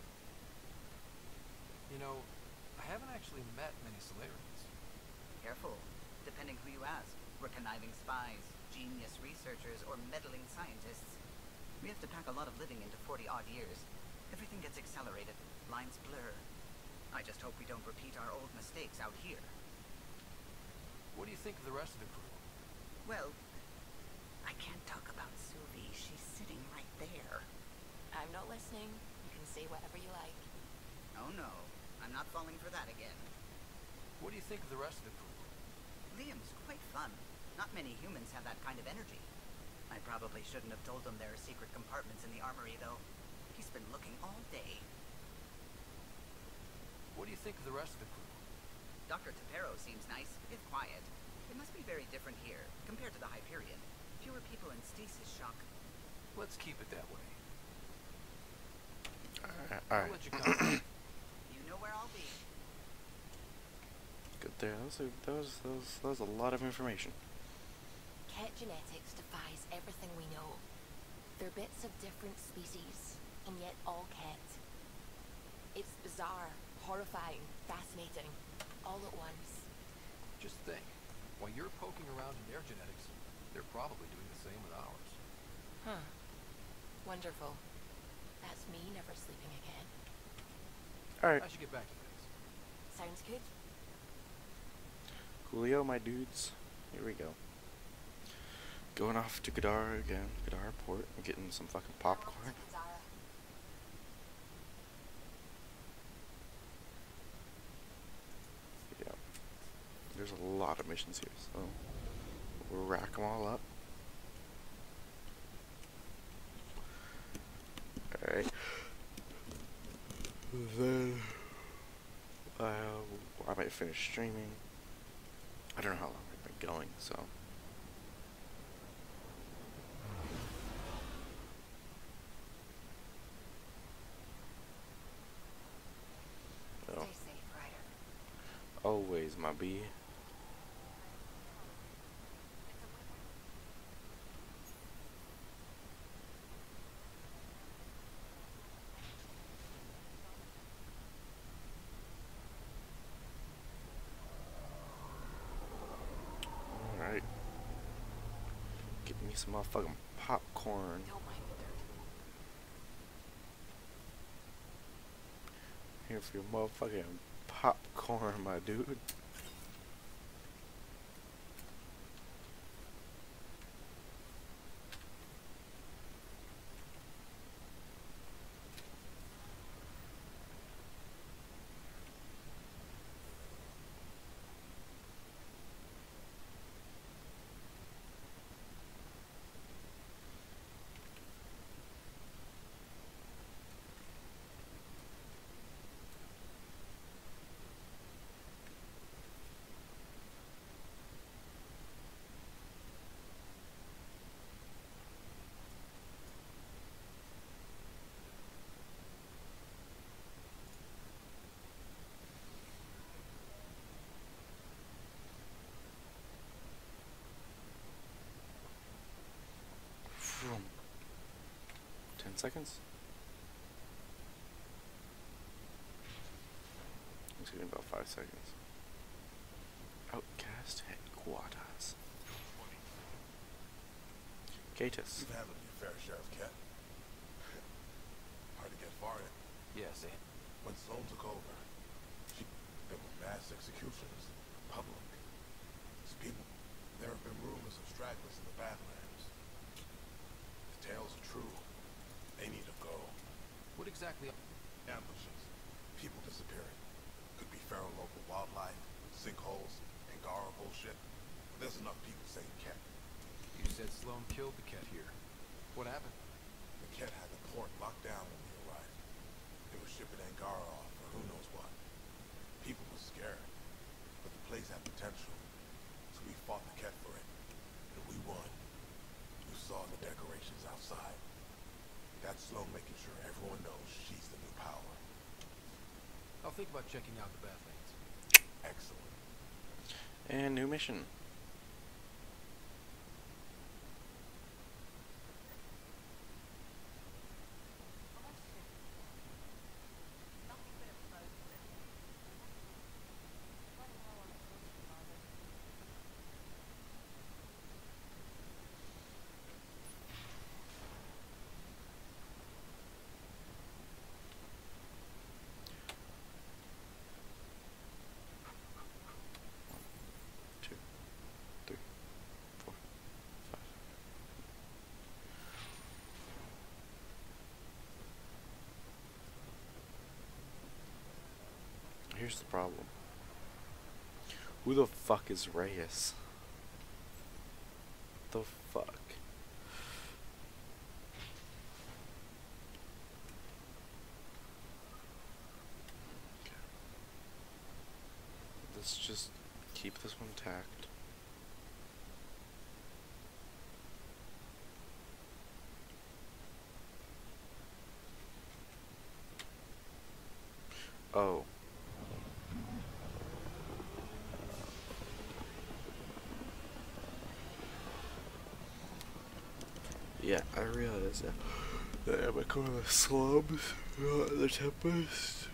You know, I haven't actually met many Solarians. Careful. Depending who you ask. We're conniving spies, genius researchers, or meddling scientists. We have to pack a lot of living into 40-odd years. Everything gets accelerated. Lines blur. I just hope we don't repeat our old mistakes out here. What do you think of the rest of the crew? Well, I can't talk about Suvi. She's sitting right there. I'm not listening. You can say whatever you like. Oh no, I'm not falling for that again. What do you think of the rest of the crew? Liam's quite fun. Not many humans have that kind of energy. I probably shouldn't have told him there are secret compartments in the armory, though. He's been looking all day. What do you think of the rest of the crew? Dr. Tapero seems nice, if quiet. It must be very different here, compared to the Hyperion. Fewer people in stasis shock. Let's keep it that way. Alright, I'll let you go. there. That was a lot of information. Ket genetics defies everything we know. They're bits of different species, and yet all Ket. It's bizarre, horrifying, fascinating, all at once. Just think, while you're poking around in their genetics, they're probably doing the same with ours. Huh. Wonderful. That's me never sleeping again. Alright. I should get back to things. Sounds good. Coolio, my dudes. Here we go. Going off to Kadara again. Kadara Port. I'm getting some fucking popcorn. Yeah. There's a lot of missions here, so we'll rack them all up. Alright. Then I might finish streaming. I don't know how long I've been going, so. Stay safe, Ryder. Always, my bee. Alright. Get me some motherfucking popcorn. Don't mind the dirt. Here for your motherfucking popcorn, my dude. Vroom. 10 seconds. It's gonna be about 5 seconds. Outcast headquarters. Gatus. You've handled your fair share of Ket. Hard to get far in. Yes, eh? When Sloane took over, there were mass executions, public. These people, there have been rumors of stragglers in the Badlands. If tales are true, they need to go. What exactly? Ambushes, people disappearing. Could be feral local wildlife, sinkholes, Angara bullshit. But there's enough people saying Ket. You said Sloane killed the Ket here. What happened? The Ket had the port locked down when we arrived. They were shipping Angara off for who knows what. People were scared, but the place had potential. So we fought the Ket for it, and we won. You saw the decorations outside. That's Sloane making sure everyone knows she's the new power. I'll think about checking out the Badlands. Excellent. And new mission. Here's the problem. Who the fuck is Reyes? The fuck? Okay. Let's just keep this one tacked. Oh. Yeah, I realize that I'm like one of the slums, not the Tempest.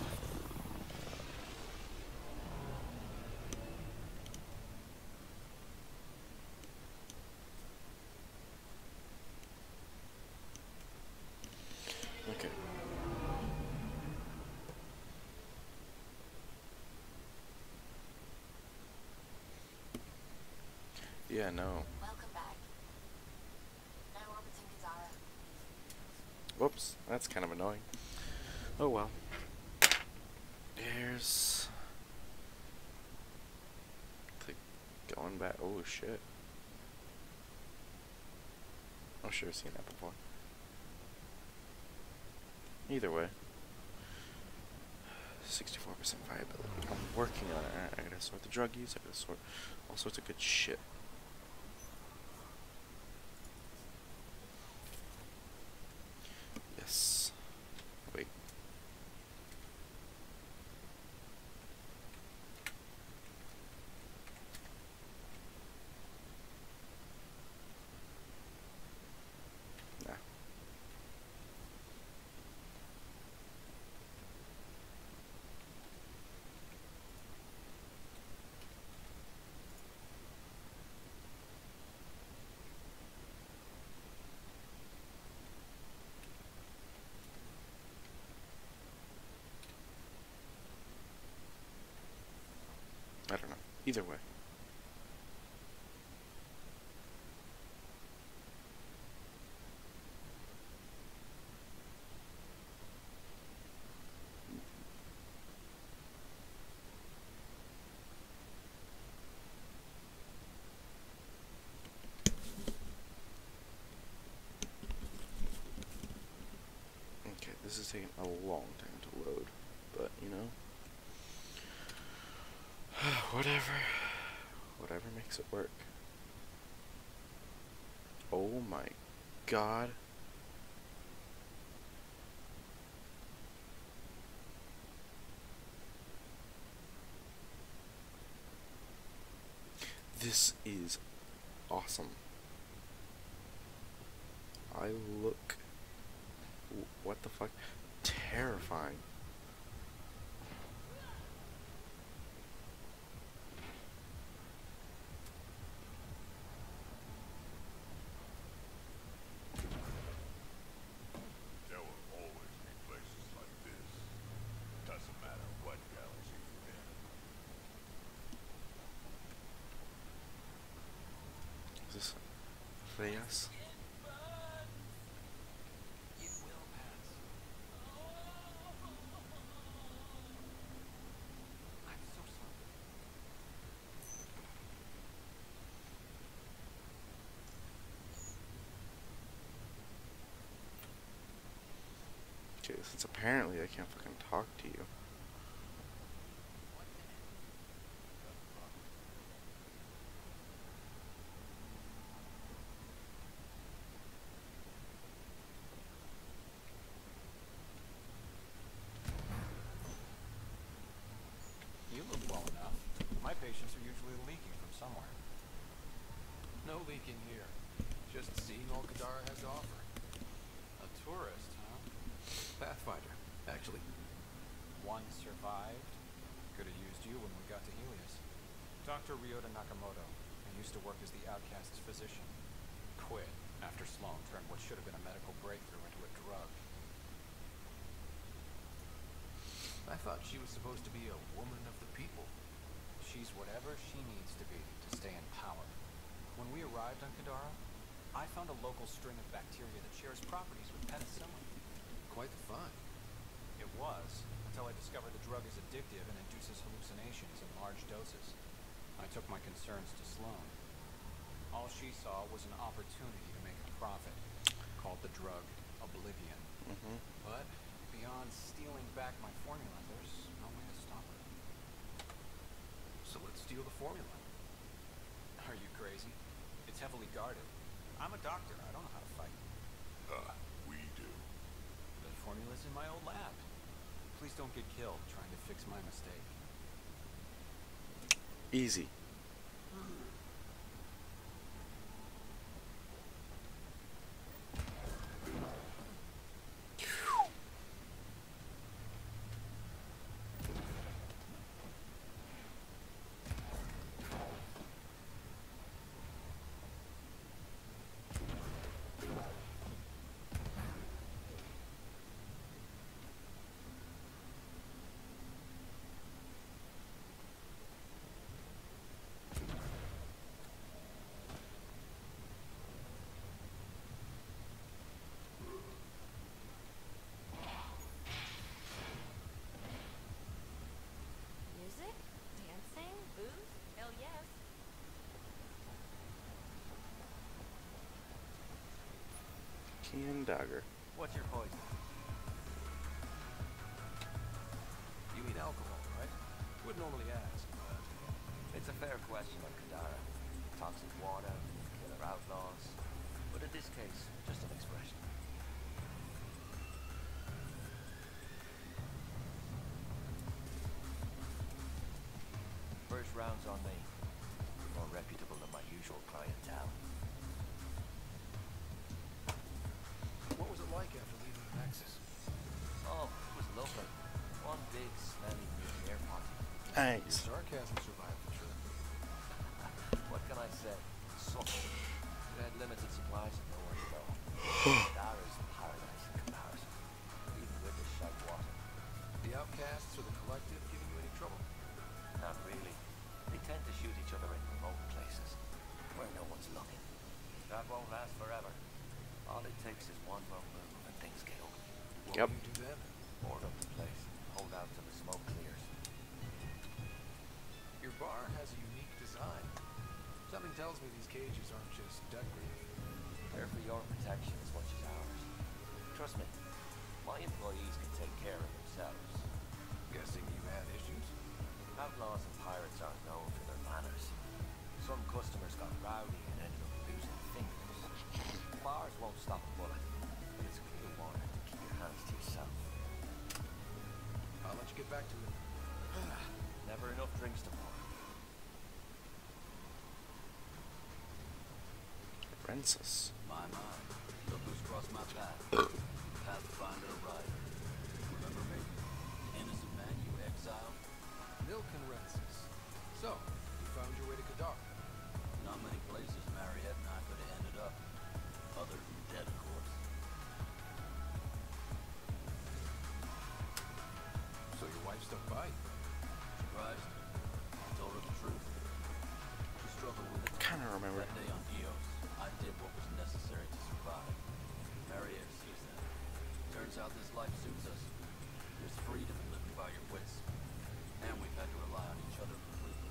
Okay. Yeah, no. Welcome back. No Robertson Kazara. Whoops, that's kind of annoying. Oh well. Here's the going back. Oh shit. I'm sure I've seen that before. Either way. 64% viability. I'm working on it. Alright, I gotta sort the drug use, I gotta sort all sorts of good shit. Yes. Wait. Nah. I don't know. Either way. Okay, this is taking a long time to load, but you know, whatever makes it work. Oh my god. This is awesome. I look, what the fuck, terrifying. There will always be places like this. Doesn't matter what galaxy you're in. Is this Reyes? It will pass. I'm so sorry. Okay, since apparently I can't fucking talk to you. You look well enough. My patients are usually leaking from somewhere. No leaking here. Just seeing all Kadara has to offer. A tourist, huh? Pathfinder, actually. One survived. Could have used you when we got to Helios. Dr. Ryota Nakamoto. I used to work as the outcast's physician. Quit after Sloan turned what should have been a medical breakthrough into a drug. I thought she was supposed to be a woman of the people. She's whatever she needs to be to stay in power. When we arrived on Kadara, I found a local strain of bacteria that shares properties with penicillin. Quite the find. It was, until I discovered the drug is addictive and induces hallucinations in large doses. I took my concerns to Sloan. All she saw was an opportunity to make a profit, called the drug Oblivion. But beyond stealing back my formula, there's no way to stop her. So let's steal the formula. Are you crazy? It's heavily guarded. I'm a doctor. I don't know how to fight. We do. The formula's in my old lab. Please don't get killed trying to fix my mistake. Easy. Key and dagger. What's your poison? You mean alcohol, right? Would normally ask, but It's a fair question on Kadara. Toxic water, killer outlaws. But in this case, just an expression. First round's on me. More reputable than my usual clientele. what was it like after leaving the Nexus? Oh, it was lovely. One big, smelly nuclear party. Your Nice. sarcasm survived the trip. What can I say? Something. We had limited supplies and nowhere to go. Kadara's paradise in comparison. Even with the shite water. The outcasts or the collective giving you any trouble? Not really. They tend to shoot each other in remote places, where no one's looking. That won't last forever. All it takes is one wrong move and things get ugly. What Yep. will you do then? Board up the place, hold out till the smoke clears. Your bar has a unique design. Something tells me these cages aren't just decorative. They're for your protection as much as ours. Trust me, my employees can take care of themselves. Guessing you had issues? Outlaws and pirates aren't known for their manners. Some customers got rowdy and ended up losing fingers. Bars won't stop a bullet, but it's a clear warning to keep your hands to yourself. I'll let you get back to it. Never enough drinks to pour. Francis. My, look who's crossed my path. Pathfinder Rider. Remember me? Innocent man you exiled? Nilken Rensis. So, you found your way to Kadar. Not many places Mariette and I could have ended up. Other than dead, of course. So your wife stuck by you. Surprised? Told her the truth. She struggled with it. Kind of remember. That day on Eos, I did what was necessary to survive. Mariette sees that. Turns out this life suits us. There's freedom in living by your wits. And we've had to rely on each other completely.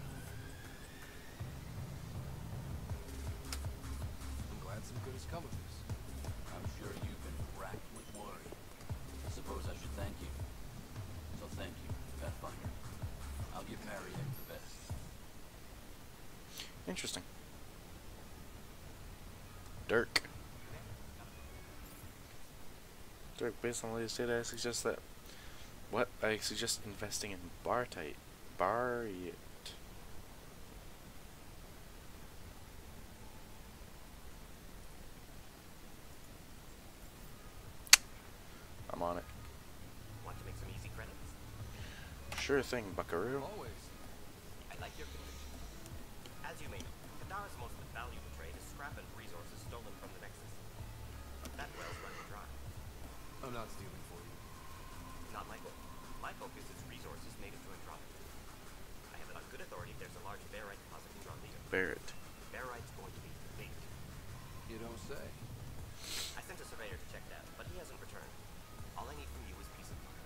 I'm glad some good has come of this. I'm sure you've been racked with worry. I suppose I should thank you. So thank you, Pathfinder. I'll give Mariette the best. Interesting. Dirk. Dirk, based on what you said, I suggest that. What? I suggest investing in Bartite. Barriet. I'm on it. Want to make some easy credits? Sure thing, buckaroo. Always. I like your conviction. As you may know, Kadara's most valuable trade is scrap and resources stolen from the Nexus. But that well's running dry. I'm not stealing for you. Not my goal. My focus is resources native to Andromeda. I have it on good authority there's a large barite deposit in Dromeda. Barrett. Barite's going to be big. You don't say. I sent a surveyor to check that, but he hasn't returned. All I need from you is peace of mind.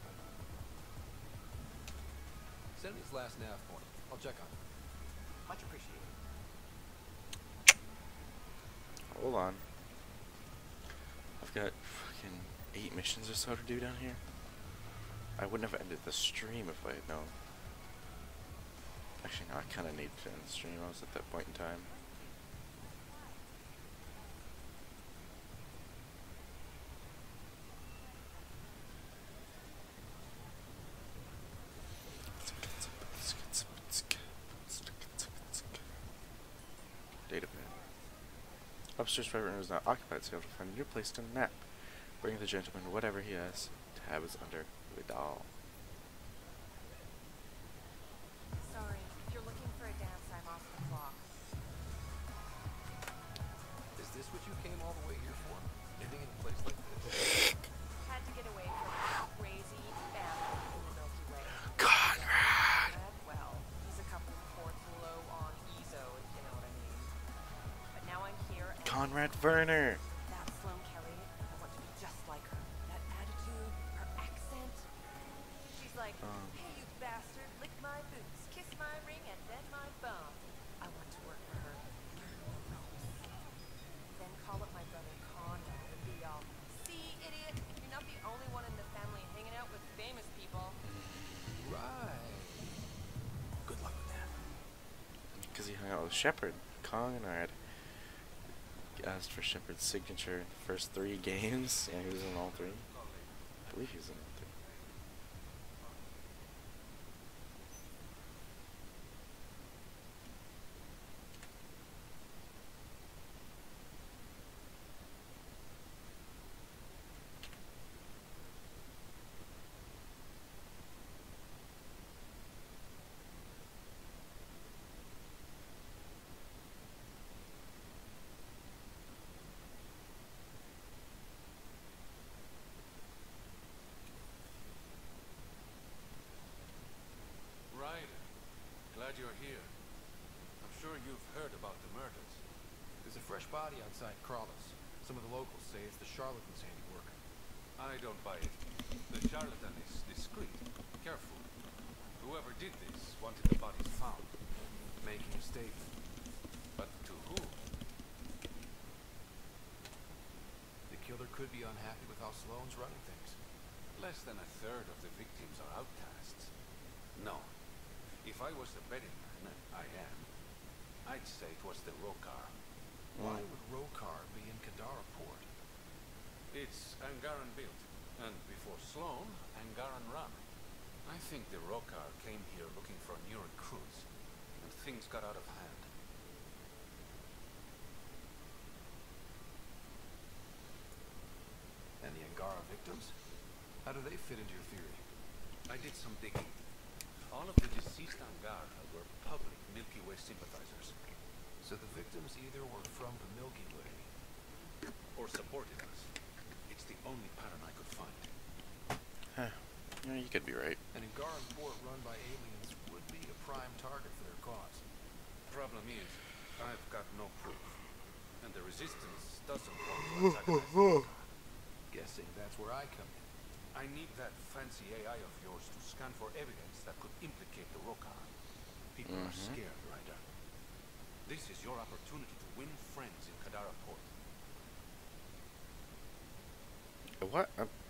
Send me his last nav point. I'll check on it. Much appreciated. Hold on. I've got fucking 8 missions or so to do down here. I wouldn't have ended the stream if I had known. Actually, no, I kind of need to end the stream. I was at that point in time. Data pad. Upstairs private room is not occupied, so you have to find a new place to nap. Bring the gentleman whatever he has. Tab is under Vidal. Sorry, if you're looking for a dance, I'm off the clock. Is this what you came all the way here for? Living in a place like this? Had to get away from that crazy family in the Milky Way. Conrad! Well, he's a couple of ports low on Ezo, if you know what I mean. But now I'm here and Conrad Werner! that Sloane Kelly, I want to be just like her. That attitude, her accent. She's like, hey you bastard, lick my boots, kiss my ring, and then my bum. I want to work for her. Learn the ropes. Then call up my brother Conrad and be Shepard. Kong and I had asked for Shepard's signature in the first 3 games. Yeah, he was in all 3. I believe he was in all 3. Glad you're here. I'm sure you've heard about the murders. There's a fresh body outside Crawlers. Some of the locals say it's the charlatan's handiwork. I don't buy it. The charlatan is discreet, careful. Whoever did this wanted the bodies found. Making a statement. But to whom? The killer could be unhappy with how Sloane's running things. Less than a third of the victims are outcasts. No. If I was the betting man, I am. I'd say it was the Rokar. Why would Rokar be in Kadara Port? It's Angaran built, and before Sloane, Angaran run. I think the Rokar came here looking for new recruits, and things got out of hand. And the Angara victims? How do they fit into your theory? I did some digging. All of the deceased Angara were public Milky Way sympathizers. So the victims either were from the Milky Way or supported us. It's the only pattern I could find. Huh. Yeah, you could be right. An Angaran port run by aliens would be a prime target for their cause. Problem is, I've got no proof. And the Resistance doesn't want to antagonize the Rokar. Guessing that's where I come in. I need that fancy AI of yours to scan for evidence that could implicate the Rokar. People are scared, Ryder. This is your opportunity to win friends in Kadara Port. What?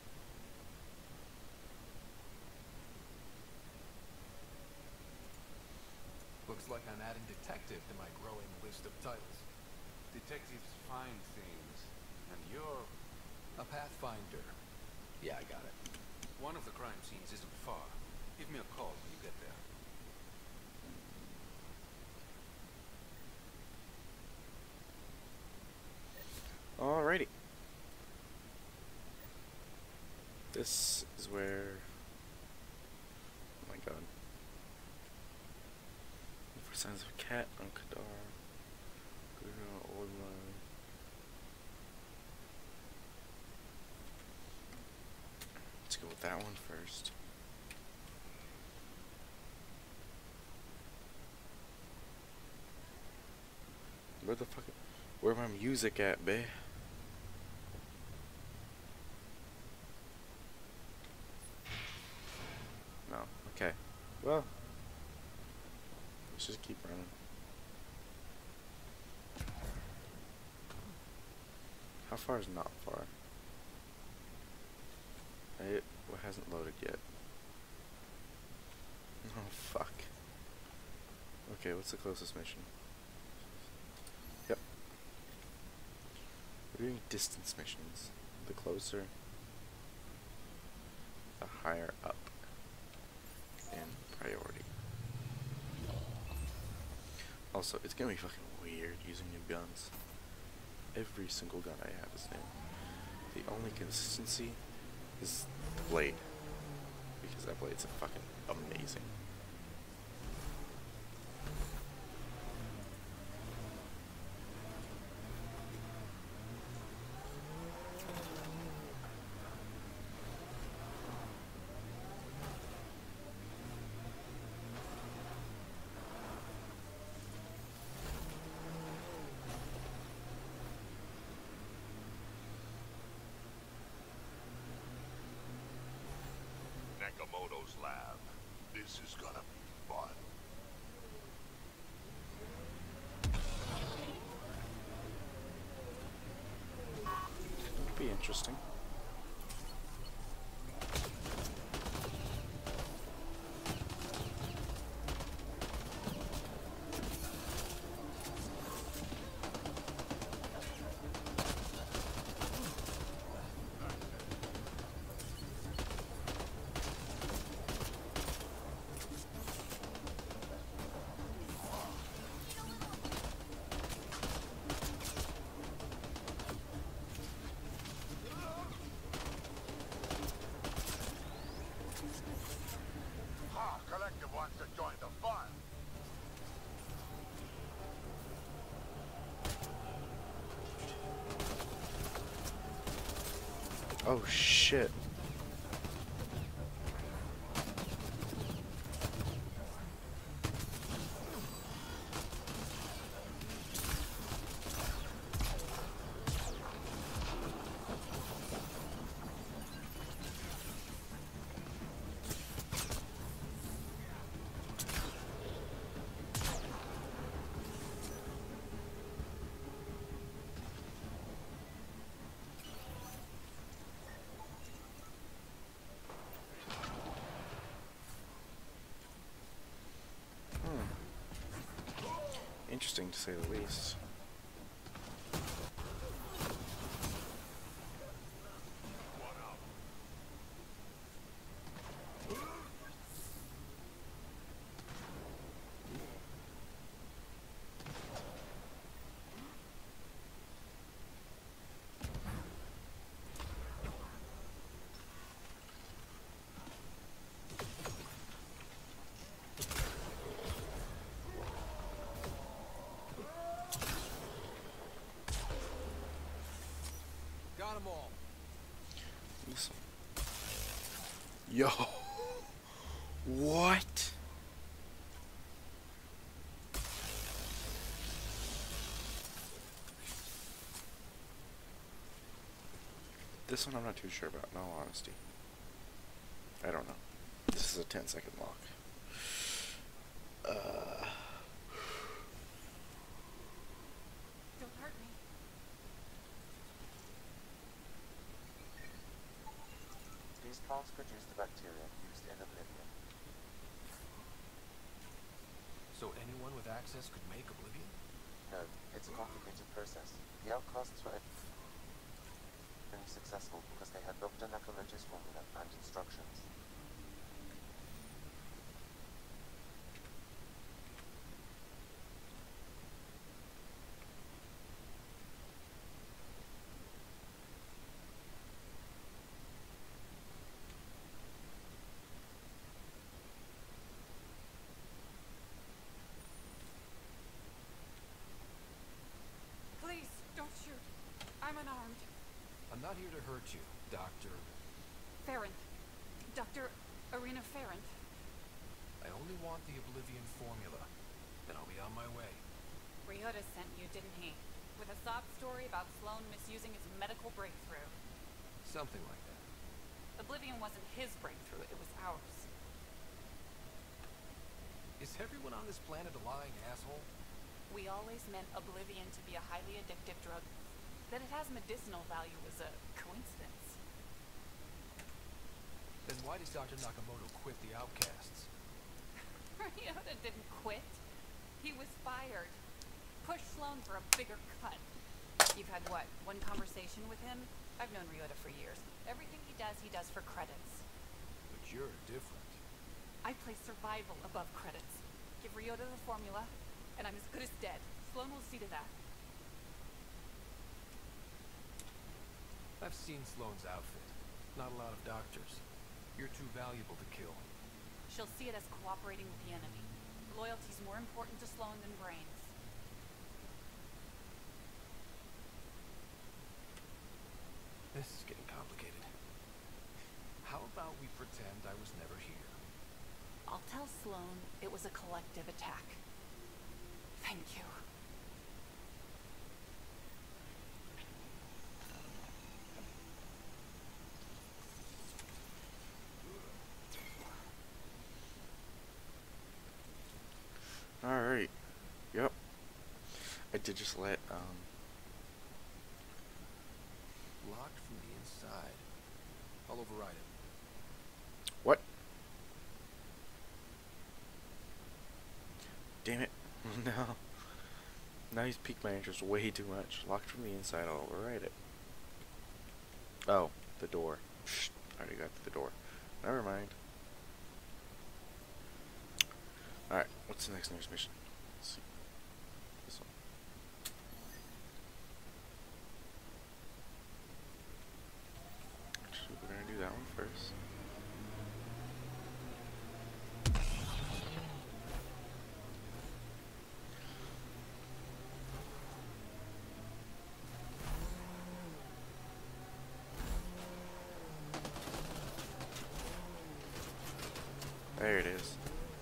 Looks like I'm adding detective to my growing list of titles. Detectives find things, and you're... a pathfinder. Yeah, I got it. One of the crime scenes isn't far. Give me a call when you get there. Alrighty. This is where... oh my god. Look for signs of a cat on Kadar. Old line. Let's go with that one first. Where the fuck? Where my music at, bae? No. Okay. Well, let's just keep running. How far is not far? It hasn't loaded yet. Oh fuck. Okay, what's the closest mission? Yep. We're doing distance missions. The closer, the higher up in priority. Also, it's gonna be fucking weird using new guns. Every single gun I have is new. The only consistency is the blade, because that blade's fucking amazing. Nakamoto's lab. This is gonna be fun. It'd be interesting. Oh shit. Interesting to say the least. Got 'em all. Listen. Yo. What? This one I'm not too sure about, in all honesty. I don't know. This is a 10-second lock. Don't hurt me. These plants produce the bacteria used in Oblivion. So anyone with access could make Oblivion? No, it's a complicated process. The outcasts were only successful because they had Dr. Nakamoto's formula and instructions. Please, don't shoot. I'm unarmed. I'm not here to hurt you, Dr. Farron. Dr. Arena Farron. I only want the Oblivion formula. Then I'll be on my way. Ryota sent you, didn't he? With a sob story about Sloan misusing his medical breakthrough. Something like that. Oblivion wasn't his breakthrough, it was ours. Is everyone on this planet a lying asshole? We always meant Oblivion to be a highly addictive drug. That it has medicinal value is a coincidence. Then why did Dr. Nakamoto quit the Outcasts? Ryota didn't quit. He was fired. Pushed Sloan for a bigger cut. You've had what, one conversation with him? I've known Ryota for years. Everything he does for credits. But you're different. I place survival above credits. Give Ryota the formula, and I'm as good as dead. Sloan will see to that. I've seen Sloan's outfit. Not a lot of doctors. You're too valuable to kill. She'll see it as cooperating with the enemy. Loyalty's more important to Sloan than brains. This is getting complicated. How about we pretend I was never here? I'll tell Sloan it was a collective attack. Thank you. Alright. Yep. I did just let, Locked from the inside. I'll override it. What? Damn it. No. Now he's piqued my interest way too much. Locked from the inside, I'll override it. Oh, the door. Psh, I already got to the door. Never mind. Alright, what's the next mission? Let's see. This one. Actually, we're gonna do that one first. There it is.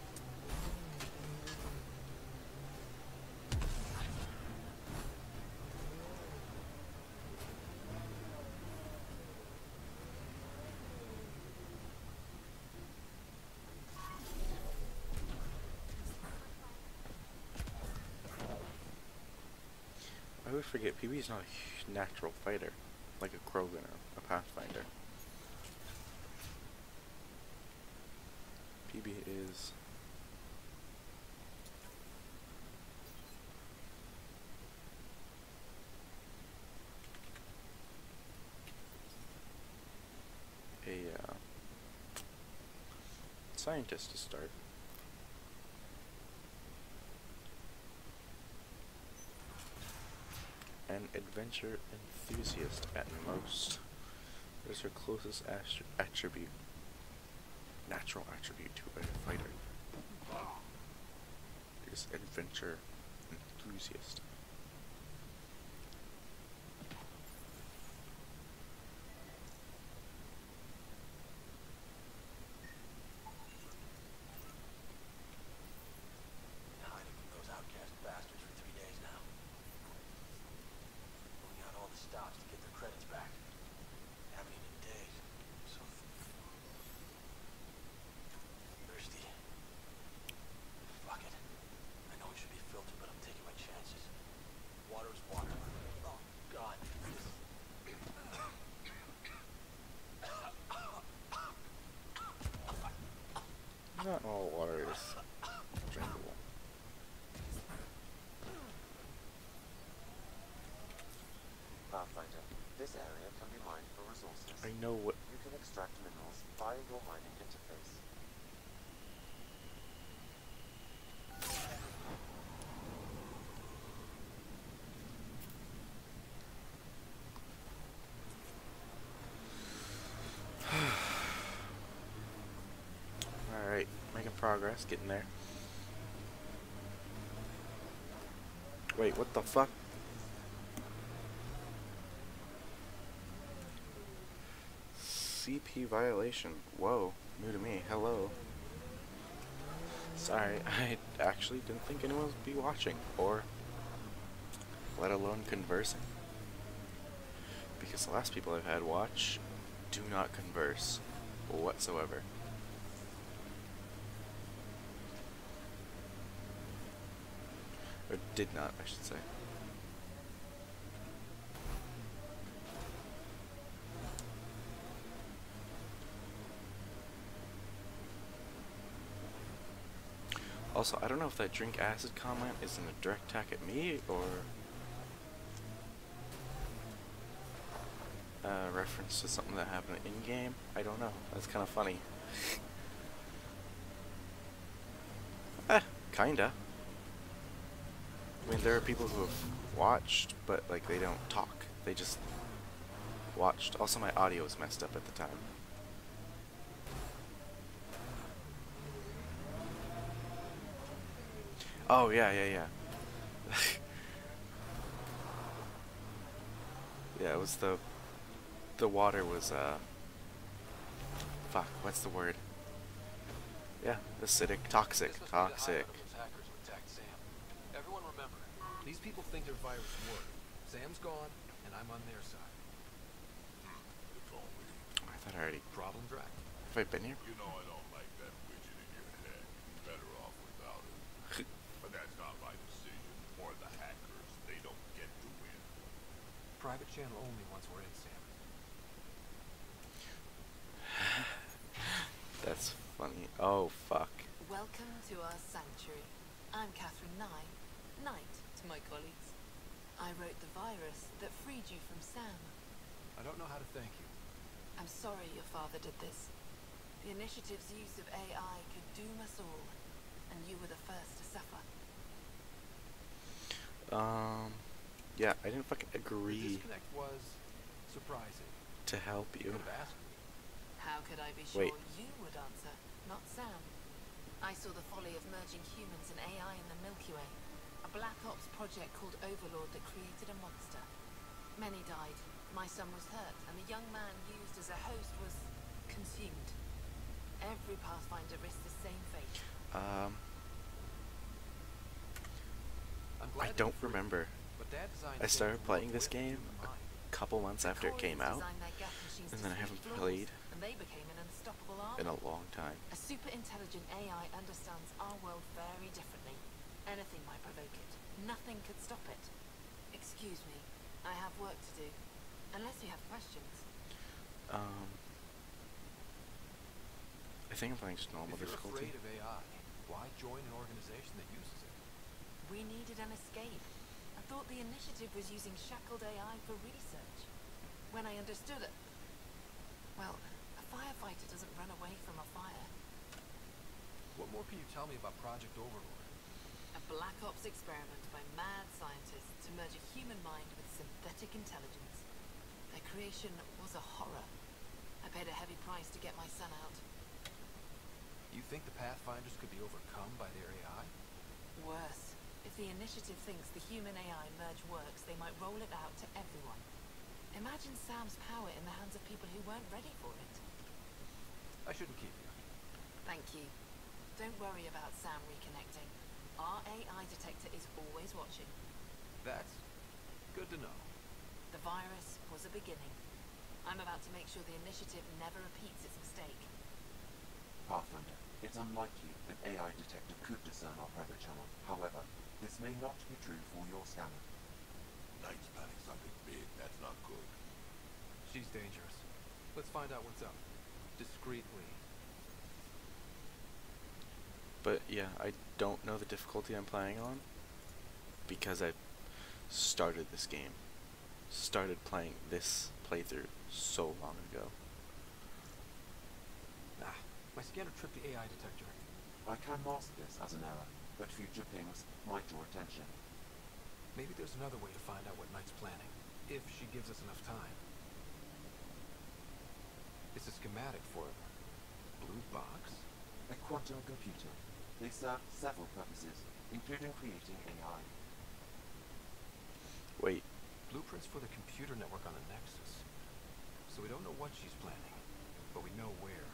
I always forget, PB is not a natural fighter, like a Krogan or a Pathfinder. PB is... a scientist to start. An adventure enthusiast at most. There's her closest attribute. Natural attribute to a fighter. Is adventure enthusiast. Hiding from those outcast bastards for 3 days now. Pulling out all the stops to get their credits back. Haven't eaten in days. So thirsty. Fuck it. I know it should be filtered, but I'm taking my chances. Water is water. Oh God. Not all water is drinkable. Pathfinder, this area can be mined for resources. I know what... You can extract minerals via your mining interface. Alright, making progress, getting there. Wait, what the fuck? CP violation. Whoa, new to me. Hello. Sorry, I actually didn't think anyone would be watching, or let alone conversing. Because the last people I've had watch do not converse whatsoever. Or did not, I should say. Also, I don't know if that drink acid comment is in a direct attack at me or a reference to something that happened in-game. I don't know. That's kind of funny. Kinda. I mean, there are people who have watched, but like they don't talk. They just watched. Also, my audio was messed up at the time. Oh yeah. Yeah, it was the water was fuck, what's the word? Yeah, acidic, toxic. Hackers who attacked Sam. Everyone remember, these people think their virus worked. Sam's gone, and I'm on their side. I thought I already... Problem, Drac? Have I been here? You know I don't like that widget in your head. You're better off without it. But that's not my decision, or the hackers. They don't get to win. Private channel only once we're in, Sam. That's funny. Oh, fuck. Welcome to our sanctuary. I'm Catherine Nye, Knight to my colleagues. I wrote the virus that freed you from Sam. I don't know how to thank you. I'm sorry your father did this. The initiative's use of AI could doom us all, and you were the first to suffer. Yeah, I didn't fucking agree The disconnect was surprising. to help you. You could have asked me. How could I be sure Wait. you would answer, not Sam? I saw the folly of merging humans and AI in the Milky Way, a Black Ops project called Overlord that created a monster. Many died, my son was hurt, and the young man used as a host was consumed. Every Pathfinder risks the same fate. I don't remember. I started playing this game a couple months after it came out, and then I haven't played And they became an unstoppable in army. a long time. A super intelligent AI understands our world very differently. Anything might provoke it. Nothing could stop it. Excuse me, I have work to do. Unless you have questions. I think I'm playing just normal If you're difficulty. afraid of AI, why join an organization that uses it? We needed an escape. I thought the initiative was using shackled AI for research. When I understood it... Well, a firefighter doesn't run away from a fire. What more can you tell me about Project Overlord? A Black Ops experiment by mad scientists to merge a human mind with synthetic intelligence. Their creation was a horror. I paid a heavy price to get my son out. You think the Pathfinders could be overcome by their AI? Worse. If the initiative thinks the human AI merge works, they might roll it out to everyone. Imagine Sam's power in the hands of people who weren't ready for it. I shouldn't keep you. Thank you. Don't worry about Sam reconnecting. Our AI detector is always watching. That's good to know. The virus was a beginning. I'm about to make sure the initiative never repeats its mistake. Pathfinder, it's unlikely an AI detector could discern our private channel. However, this may not be true for your scanner. Knight's planning something big. That's not good. She's dangerous. Let's find out what's up. Discreetly. But yeah, I don't know the difficulty I'm playing on because I started this game. Started playing this playthrough so long ago. Ah, my scanner tripped the AI detector. I can mask this as an error, but future pings might draw attention. Maybe there's another way to find out what Knight's planning, if she gives us enough time. It's a schematic for a blue box. A quantum computer. They serve several purposes, including creating AI. Wait. Blueprints for the computer network on the Nexus. So we don't know what she's planning, but we know where.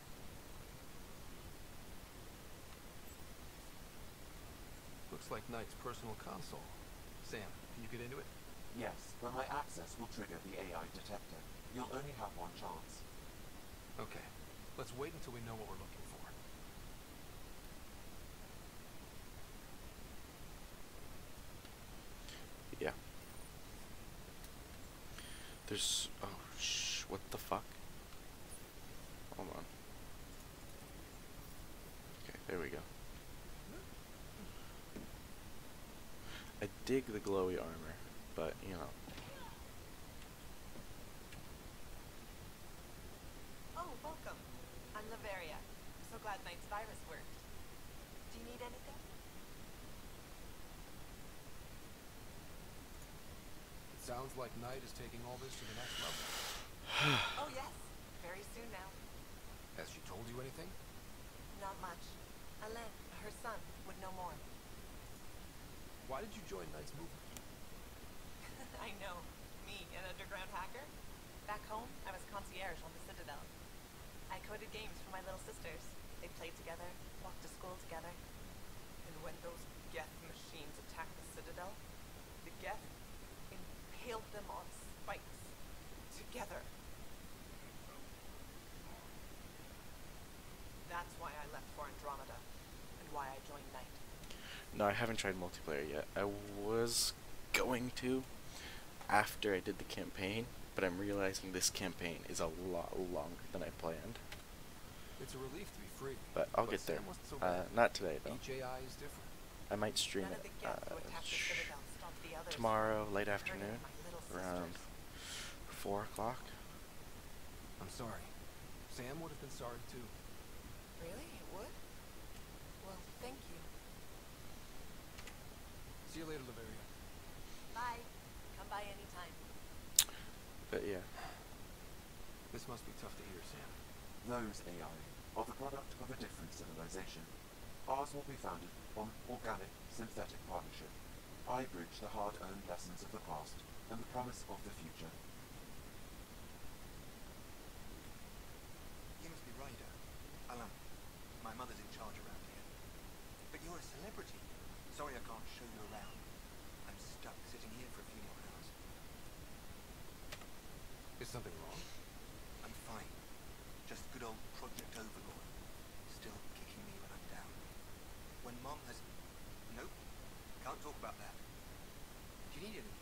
Looks like Knight's personal console. Sam, can you get into it? Yes, but my access will trigger the AI detector. You'll only have one chance. Okay, let's wait until we know what we're looking for. Yeah. There's... oh, what the fuck? Hold on. Okay, there we go. I dig the glowy armor, but, you know. Oh, welcome. I'm Laveria. I'm so glad Knight's virus worked. Do you need anything? It sounds like Knight is taking all this to the next level. Oh, yes. Very soon now. Has she told you anything? Not much. Alain, her son, would know more. Why did you join Knight's movement? I know. Me, an underground hacker? Back home, I was concierge on the Citadel. I coded games for my little sisters. They played together, walked to school together. And when those Geth machines attacked the Citadel, the Geth impaled them on spikes. Together. That's why I left for Andromeda, and why I joined Knight. No, I haven't tried multiplayer yet. I was going to after I did the campaign, but I'm realizing this campaign is a lot longer than I planned. It's a relief to be free. But I'll get there. Sam wasn't so bad. Not today, though. Each AI is different. I might stream None of it the Geth who attacked the Citadel stopped the others tomorrow, from late turning afternoon, my little around sisters. 4 o'clock. I'm sorry. Sam would have been sorry too. Really? It would? Well, thank you. See you later, Laveria. Bye. Come by anytime. But yeah. This must be tough to hear, Sam. Those AI are the product of a different civilization. Ours will be founded on organic, synthetic partnership. I bridge the hard-earned lessons of the past and the promise of the future. You must be Ryder. Alain We'll talk about that. Do you need anything?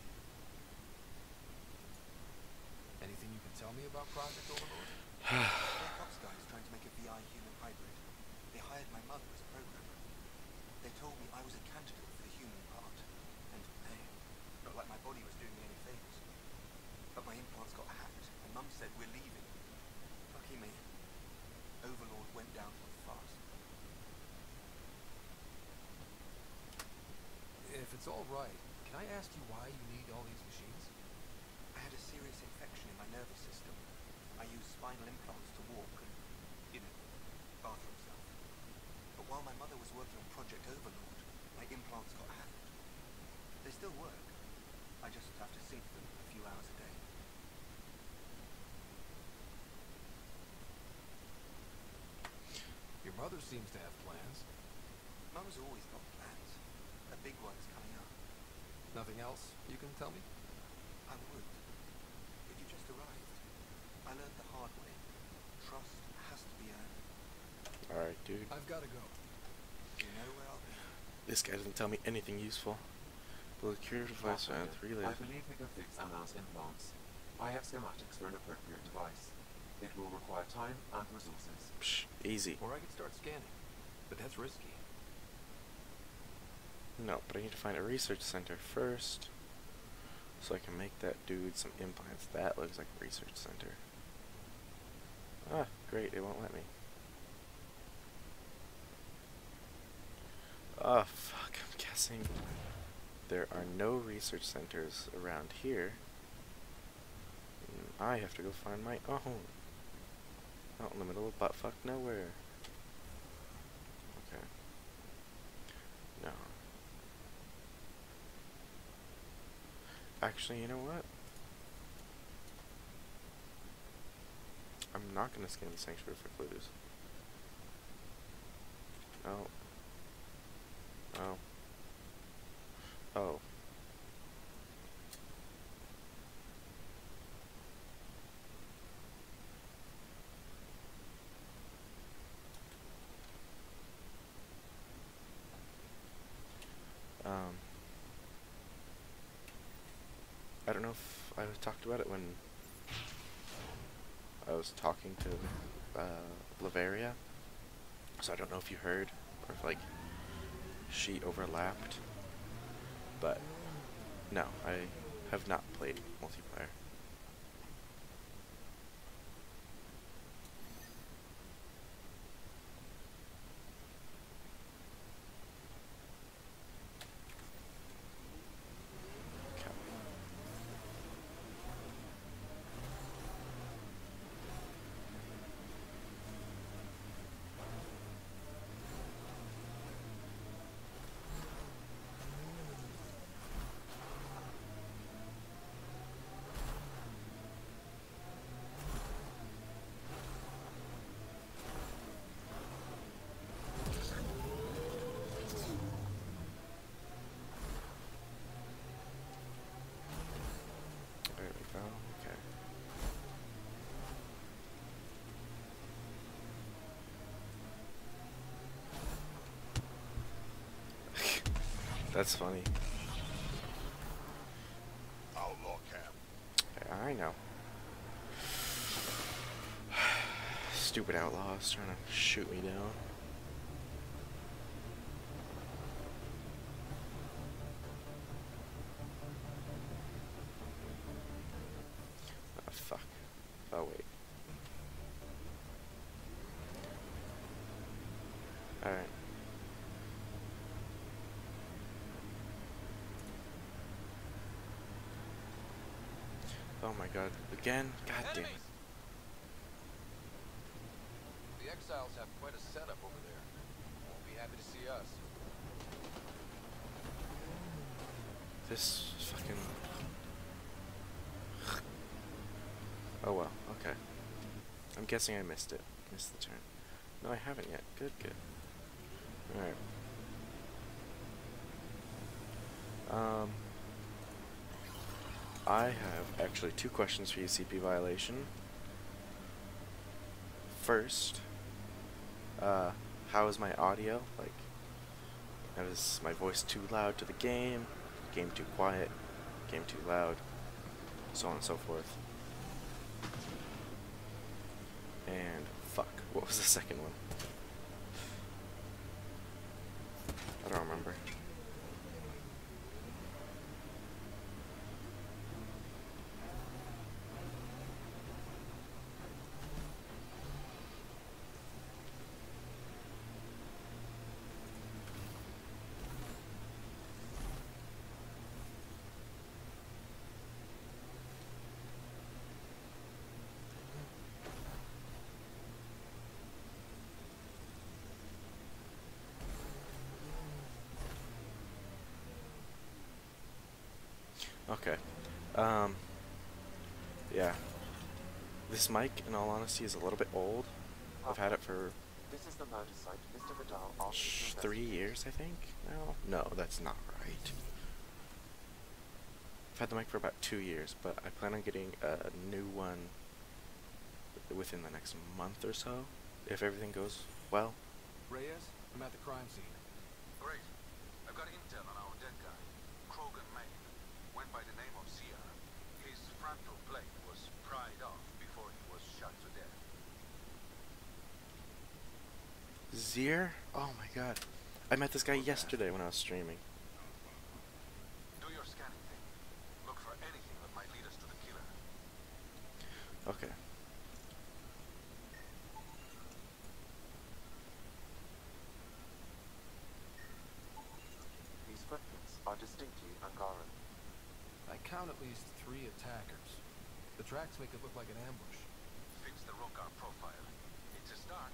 Anything you can tell me about Project Overlord? They're Cops guys trying to make a VI human hybrid. They hired my mother as a programmer. They told me I was a candidate for the human part. And hey, not like my body was doing me any favors. But my implants got hacked, and Mum said we're leaving. Lucky me. Overlord went down fast. If it's all right, can I ask you why you need all these machines? I had a serious infection in my nervous system. I used spinal implants to walk and, bathroom stuff. But while my mother was working on Project Overlord, my implants got hacked. They still work. I just have to sync them a few hours a day. Your mother seems to have plans. Mum's always got plans. A big one's coming up. Nothing else you can tell me? I would. But you just arrived. I learned the hard way. Trust has to be earned. Alright, dude. I've got to go. You know where I'll be. This guy doesn't tell me anything useful. Build a curative device and 3 layers. I believe we can fix Amal's implants. I have schematics for an appropriate device. It will require time and resources. Psh, easy. Or I could start scanning. But that's risky. No, but I need to find a research center first, so I can make that dude some implants. That looks like a research center. Ah, great, it won't let me. Oh, fuck, I'm guessing there are no research centers around here. I have to go find my own. Out in the middle of buttfuck nowhere. Okay. No. Actually, you know what? I'm not gonna scan the sanctuary for clues. Oh. Oh. Oh. I don't know if I talked about it when I was talking to Lavaria, so I don't know if you heard or if she overlapped, but no, I have not played multiplayer. That's funny. Outlaw camp. I know. Stupid outlaws trying to shoot me down. Oh, fuck. Oh, wait. Alright. Oh my god, again? God damn it. The exiles have quite a setup over there. Won't be happy to see us. This fucking... Oh well, okay. I'm guessing I missed it. Missed the turn. No, I haven't yet. Good, good. Alright. I have actually 2 questions for you, CP Violation. First, how is my audio? Was my voice too loud to the game? Game too quiet? Game too loud? So on and so forth. And fuck, what was the second one? I don't remember. Okay. Yeah. This mic, in all honesty, is a little bit old. I've had it for This is the murder site. Mr. Vidal asked 3 years, I think, now? No, that's not right. I've had the mic for about 2 years, but I plan on getting a new one within the next month or so, if everything goes well. Reyes, I'm at the crime scene. Great. I've got intel on our dead guy, Krogan Maine. Went by the name of Zia. His frontal plate was pried off before he was shot to death. Zier? Oh my god. I met this guy yesterday when I was streaming. Do your scanning thing. Look for anything that might lead us to the killer. Okay. These footprints are distinctly Angaran. I count at least 3 attackers. The tracks make it look like an ambush. Fits the Rokar profile. It's a start.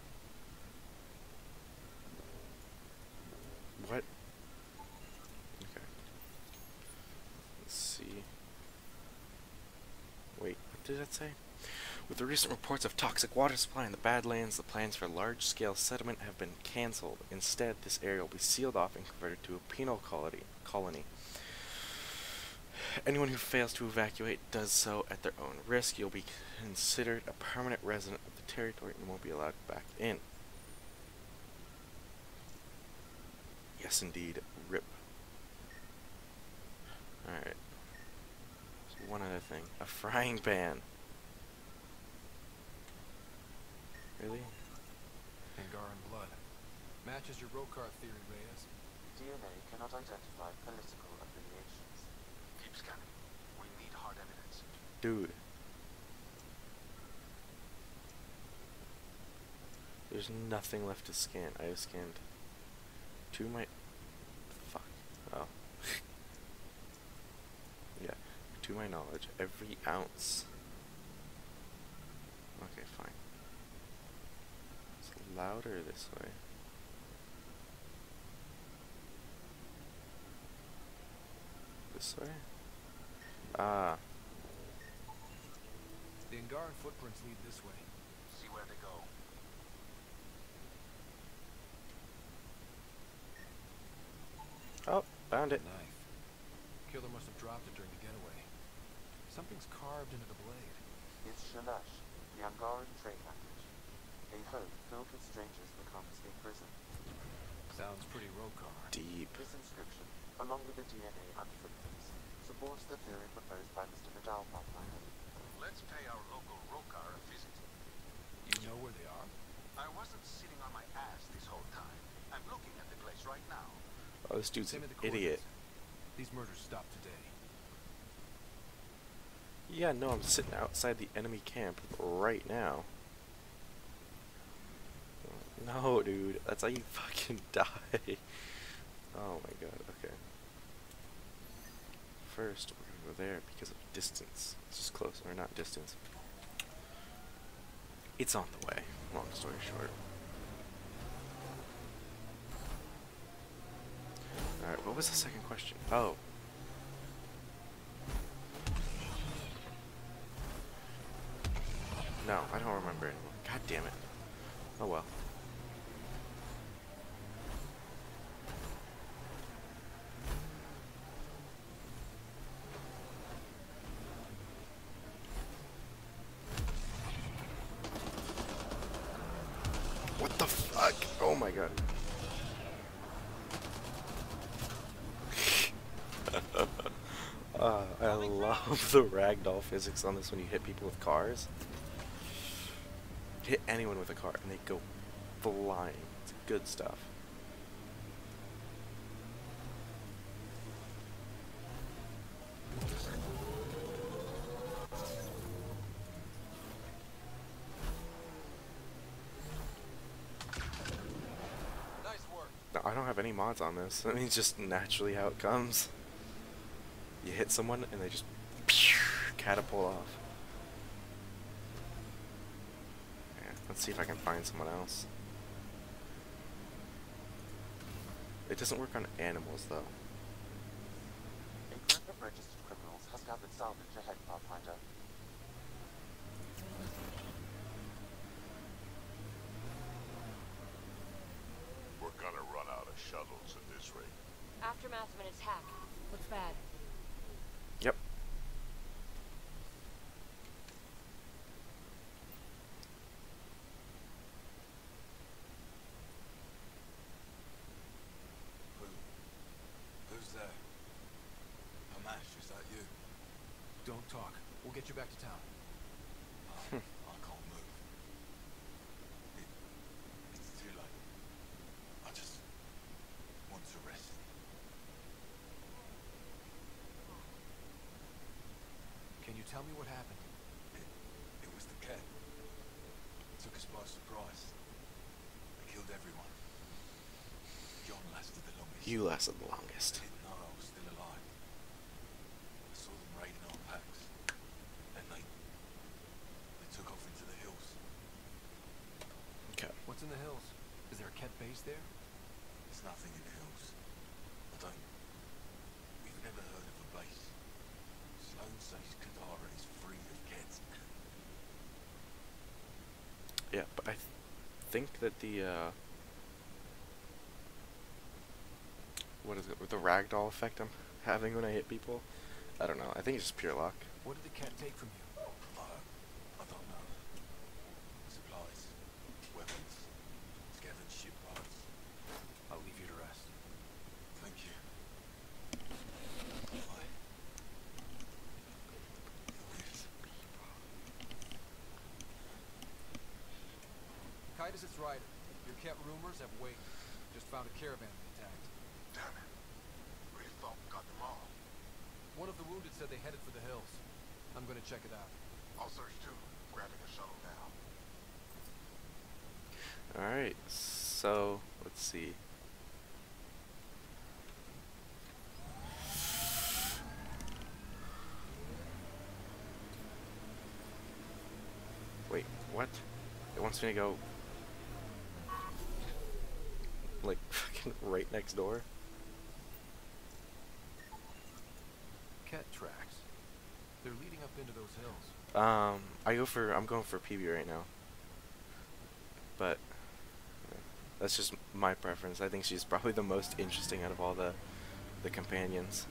What? Okay. Let's see. Wait, what did that say? With the recent reports of toxic water supply in the Badlands, the plans for large-scale settlement have been cancelled. Instead, this area will be sealed off and converted to a penal colony. Anyone who fails to evacuate does so at their own risk. You'll be considered a permanent resident of the territory and won't be allowed back in. Yes, indeed. RIP. Alright. So one other thing. A frying pan. Really? Angaran blood. Matches your Rokar theory, Reyes. DNA cannot identify political affiliations. Keep scanning. We need hard evidence. Dude. There's nothing left to scan. I have scanned to my... Fuck. Oh. Yeah. To my knowledge, every ounce. Okay, fine. It's louder this way. This way? Ah. The Angaran footprints lead this way. See where they go. Oh, found it. Knife. Killer must have dropped it during the getaway. Something's carved into the blade. It's Shalash, the Angaran trade package. A home filled with strangers becomes a prison. Sounds pretty Rokar. Deep. This inscription, along with the DNA and footprints, supports the theory proposed by Mr. Vidal Pathfinder. Let's pay our local Rokar a visit. You know where they are? I wasn't sitting on my ass this whole time. I'm looking at the place right now. Oh, this dude's Same an with the idiot. coordinates. These murders stopped today. Yeah, no, I'm sitting outside the enemy camp right now. No, dude, that's how you fucking die. Oh my god, okay. First, we're gonna go there because of distance. It's just close, or not distance. It's on the way, long story short. Alright, what was the second question? Oh. No, I don't remember anymore. God damn it. Oh well. What the fuck? Oh my god. I love the ragdoll physics on this when you hit people with cars. Hit anyone with a car and they go flying. It's good stuff. Nice work. No, I don't have any mods on this. I mean, it's just naturally how it comes. You hit someone and they just catapult off. Yeah, let's see if I can find someone else. It doesn't work on animals though. A group of registered criminals has gathered salvage ahead, Pathfinder. We're gonna run out of shuttles at this rate. Aftermath of an attack. Looks bad. Yep. Who's there? Hamash, is that you? Don't talk. We'll get you back to town. I can't move. It's too late. I just want to rest. Can you tell me what happened? It was the cat. Took us by surprise. They killed everyone. John lasted the longest. You lasted the longest. I didn't know I was still alive. I saw them raiding our packs. And they took off into the hills. Okay. What's in the hills? Is there a Ket base there? There's nothing in the hills. We've never heard of a base. Sloan says Kadara is free of Kets. Yeah, but I think that the what is it with the ragdoll effect I'm having when I hit people? I don't know. I think it's just pure luck. What did the Ket take from you? I don't know. Supplies, weapons, scavenged ship parts. I'll leave you to rest. Thank you. Kite is its rider. Your Ket rumors have weight. Just found a caravan intact. Damn it. Really thought we got them all. One of the wounded said they headed for the hills. I'm gonna check it out. I'll search too. Grabbing a shuttle now. Alright, so let's see. Wait, what? It wants me to go like fucking right next door? Ket tracks. They're leading up into those hills. I'm going for PB right now. But that's just my preference. I think she's probably the most interesting out of all the companions.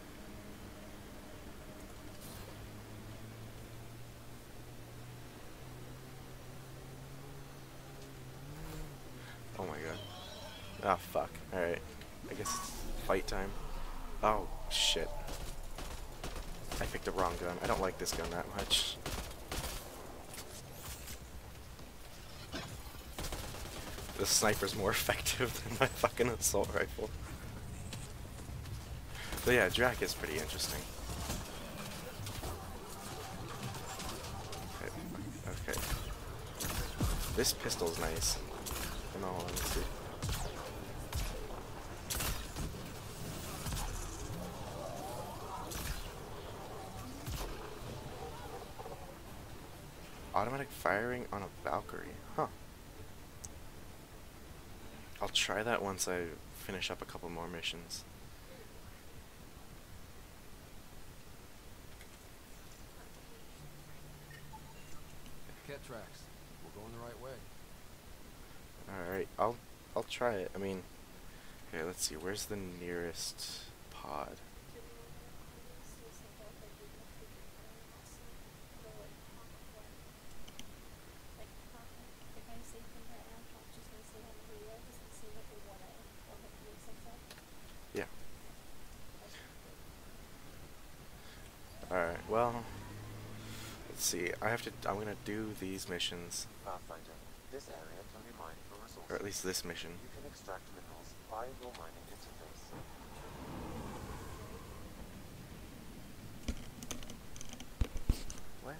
Oh my god. Ah, fuck. Alright. I guess it's fight time. Oh, shit. I picked the wrong gun. I don't like this gun that much. The sniper's more effective than my fucking assault rifle. But yeah, Drac is pretty interesting. Okay. This pistol's nice. In all honesty. Automatic firing on a Valkyrie. Huh. I'll try that once I finish up a couple more missions. Ket tracks. We're going the right way. Alright, I'll try it. I mean, okay, let's see. Where's the nearest pod? Yeah. see. I'm gonna do these missions. Pathfinder, this area can be mined for resources. Or at least this mission. You can extract minerals via your mining interface. What?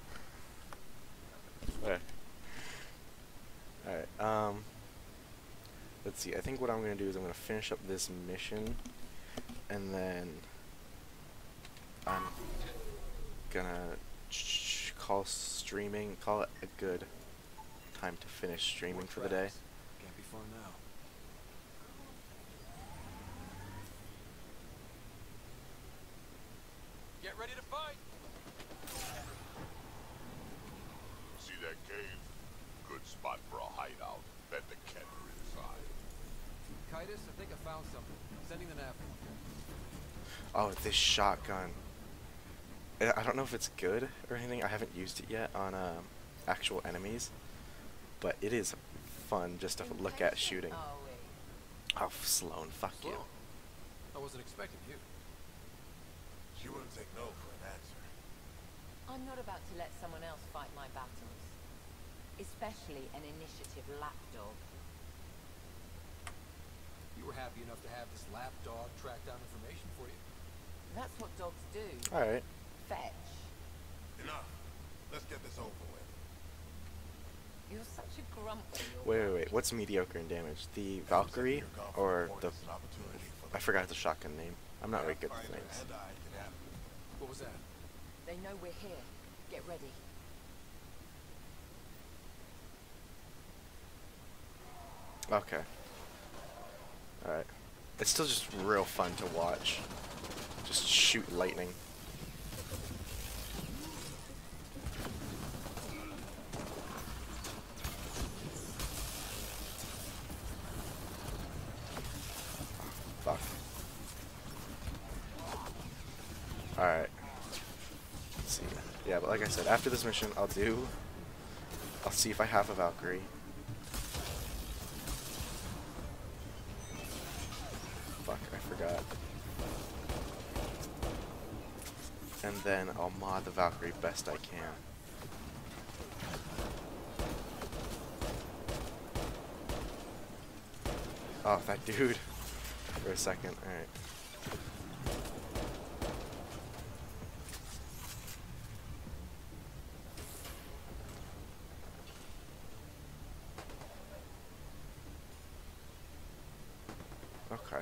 Alright, let's see, I think what I'm gonna do is I'm gonna finish up this mission, and then I'm gonna call it a good time to finish streaming for the day. Can't be far now. Get ready to fight! See that cave? Good spot for a hideout. Bet the Keter inside. Kitus, I think I found something. Sending the nav. Oh, this shotgun. I don't know if it's good or anything. I haven't used it yet on actual enemies, but it is fun just to look at shooting. Oh, Sloan, fuck you. I wasn't expecting you. She wouldn't take no for an answer. I'm not about to let someone else fight my battles. Especially an initiative lapdog. You were happy enough to have this lapdog track down information for you. That's what dogs do. Alright. Fetch. Enough. Let's get this over with. You're such a grump when you're Wait. What's mediocre in damage? The Valkyrie or the... I forgot the shotgun name. I'm not very good with names. What was that? They know we're here. Get ready. Okay. Alright. It's still just real fun to watch. Just shoot lightning. Fuck. Alright. Let's see. Yeah, but like I said, after this mission, I'll see if I have a Valkyrie. Fuck, I forgot. And then I'll mod the Valkyrie best I can. Oh, that dude. For a second, alright. Okay.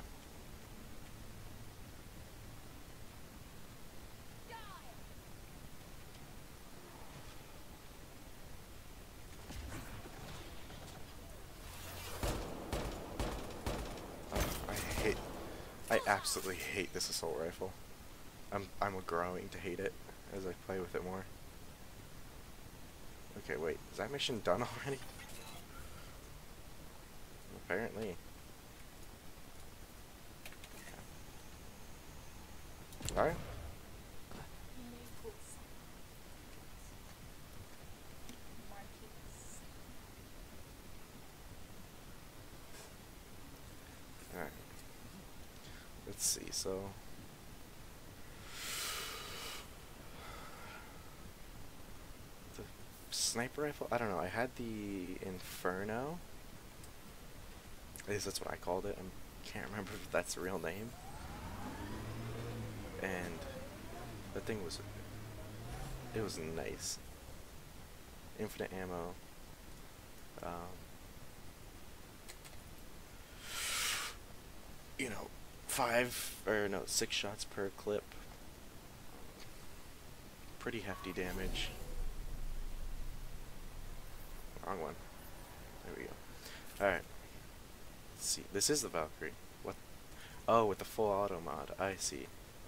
I absolutely hate this assault rifle. I'm growing to hate it as I play with it more. Okay, wait, is that mission done already? Apparently. Alright. Alright. Let's see, so... The sniper rifle? I don't know, I had the Inferno. At least that's what I called it. I can't remember if that's the real name. And that thing was... it was nice. Infinite ammo. You know, 6 shots per clip. Pretty hefty damage. Wrong one. There we go. Alright. Let's see. This is the Valkyrie. What? Oh, with the full auto mod. I see.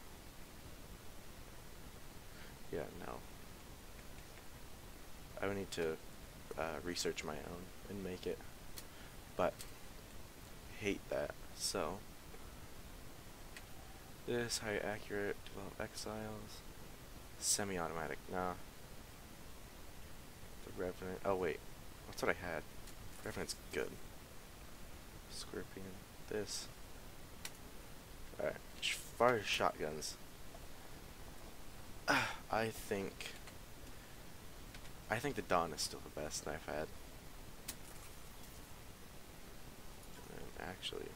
Yeah, no. I would need to research my own and make it. But, hate that. So, this, high accurate, develop exiles, semi-automatic, nah. The Revenant, oh wait, that's what I had. Revenant's good. Scorpion, this. Alright, as far as shotguns, I think I think the Dawn is still the best I've had. And actually,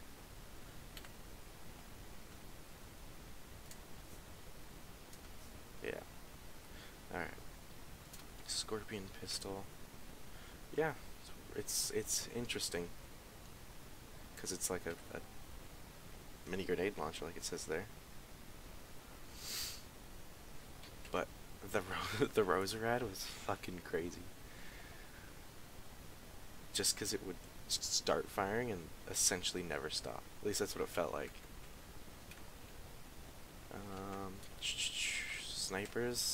yeah. All right. Scorpion pistol. Yeah, it's interesting because it's like a mini grenade launcher, like it says there. But the Roserad was fucking crazy. Just because it would start firing and essentially never stop. At least that's what it felt like. Snipers.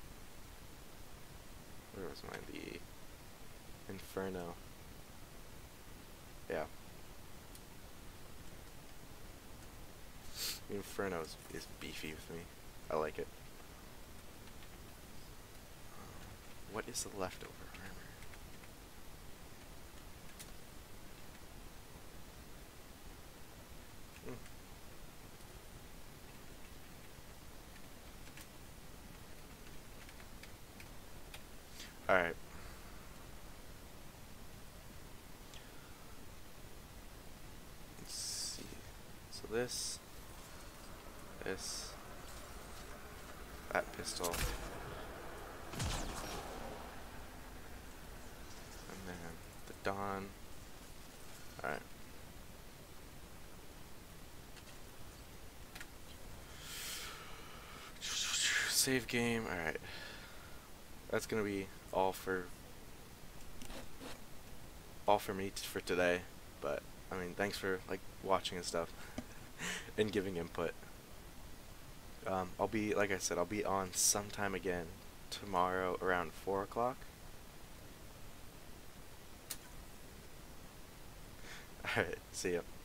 Where was mine? The Inferno. Yeah. The Inferno is beefy with me. I like it. What is the leftover armor? Alright. Let's see. So this, that pistol, and then the Dawn. Alright. Save game. Alright. That's gonna be all for me for today. But I mean, thanks for like watching and stuff and giving input. I'll be, like I said, I'll be on sometime again tomorrow around 4 o'clock. Alright, see ya.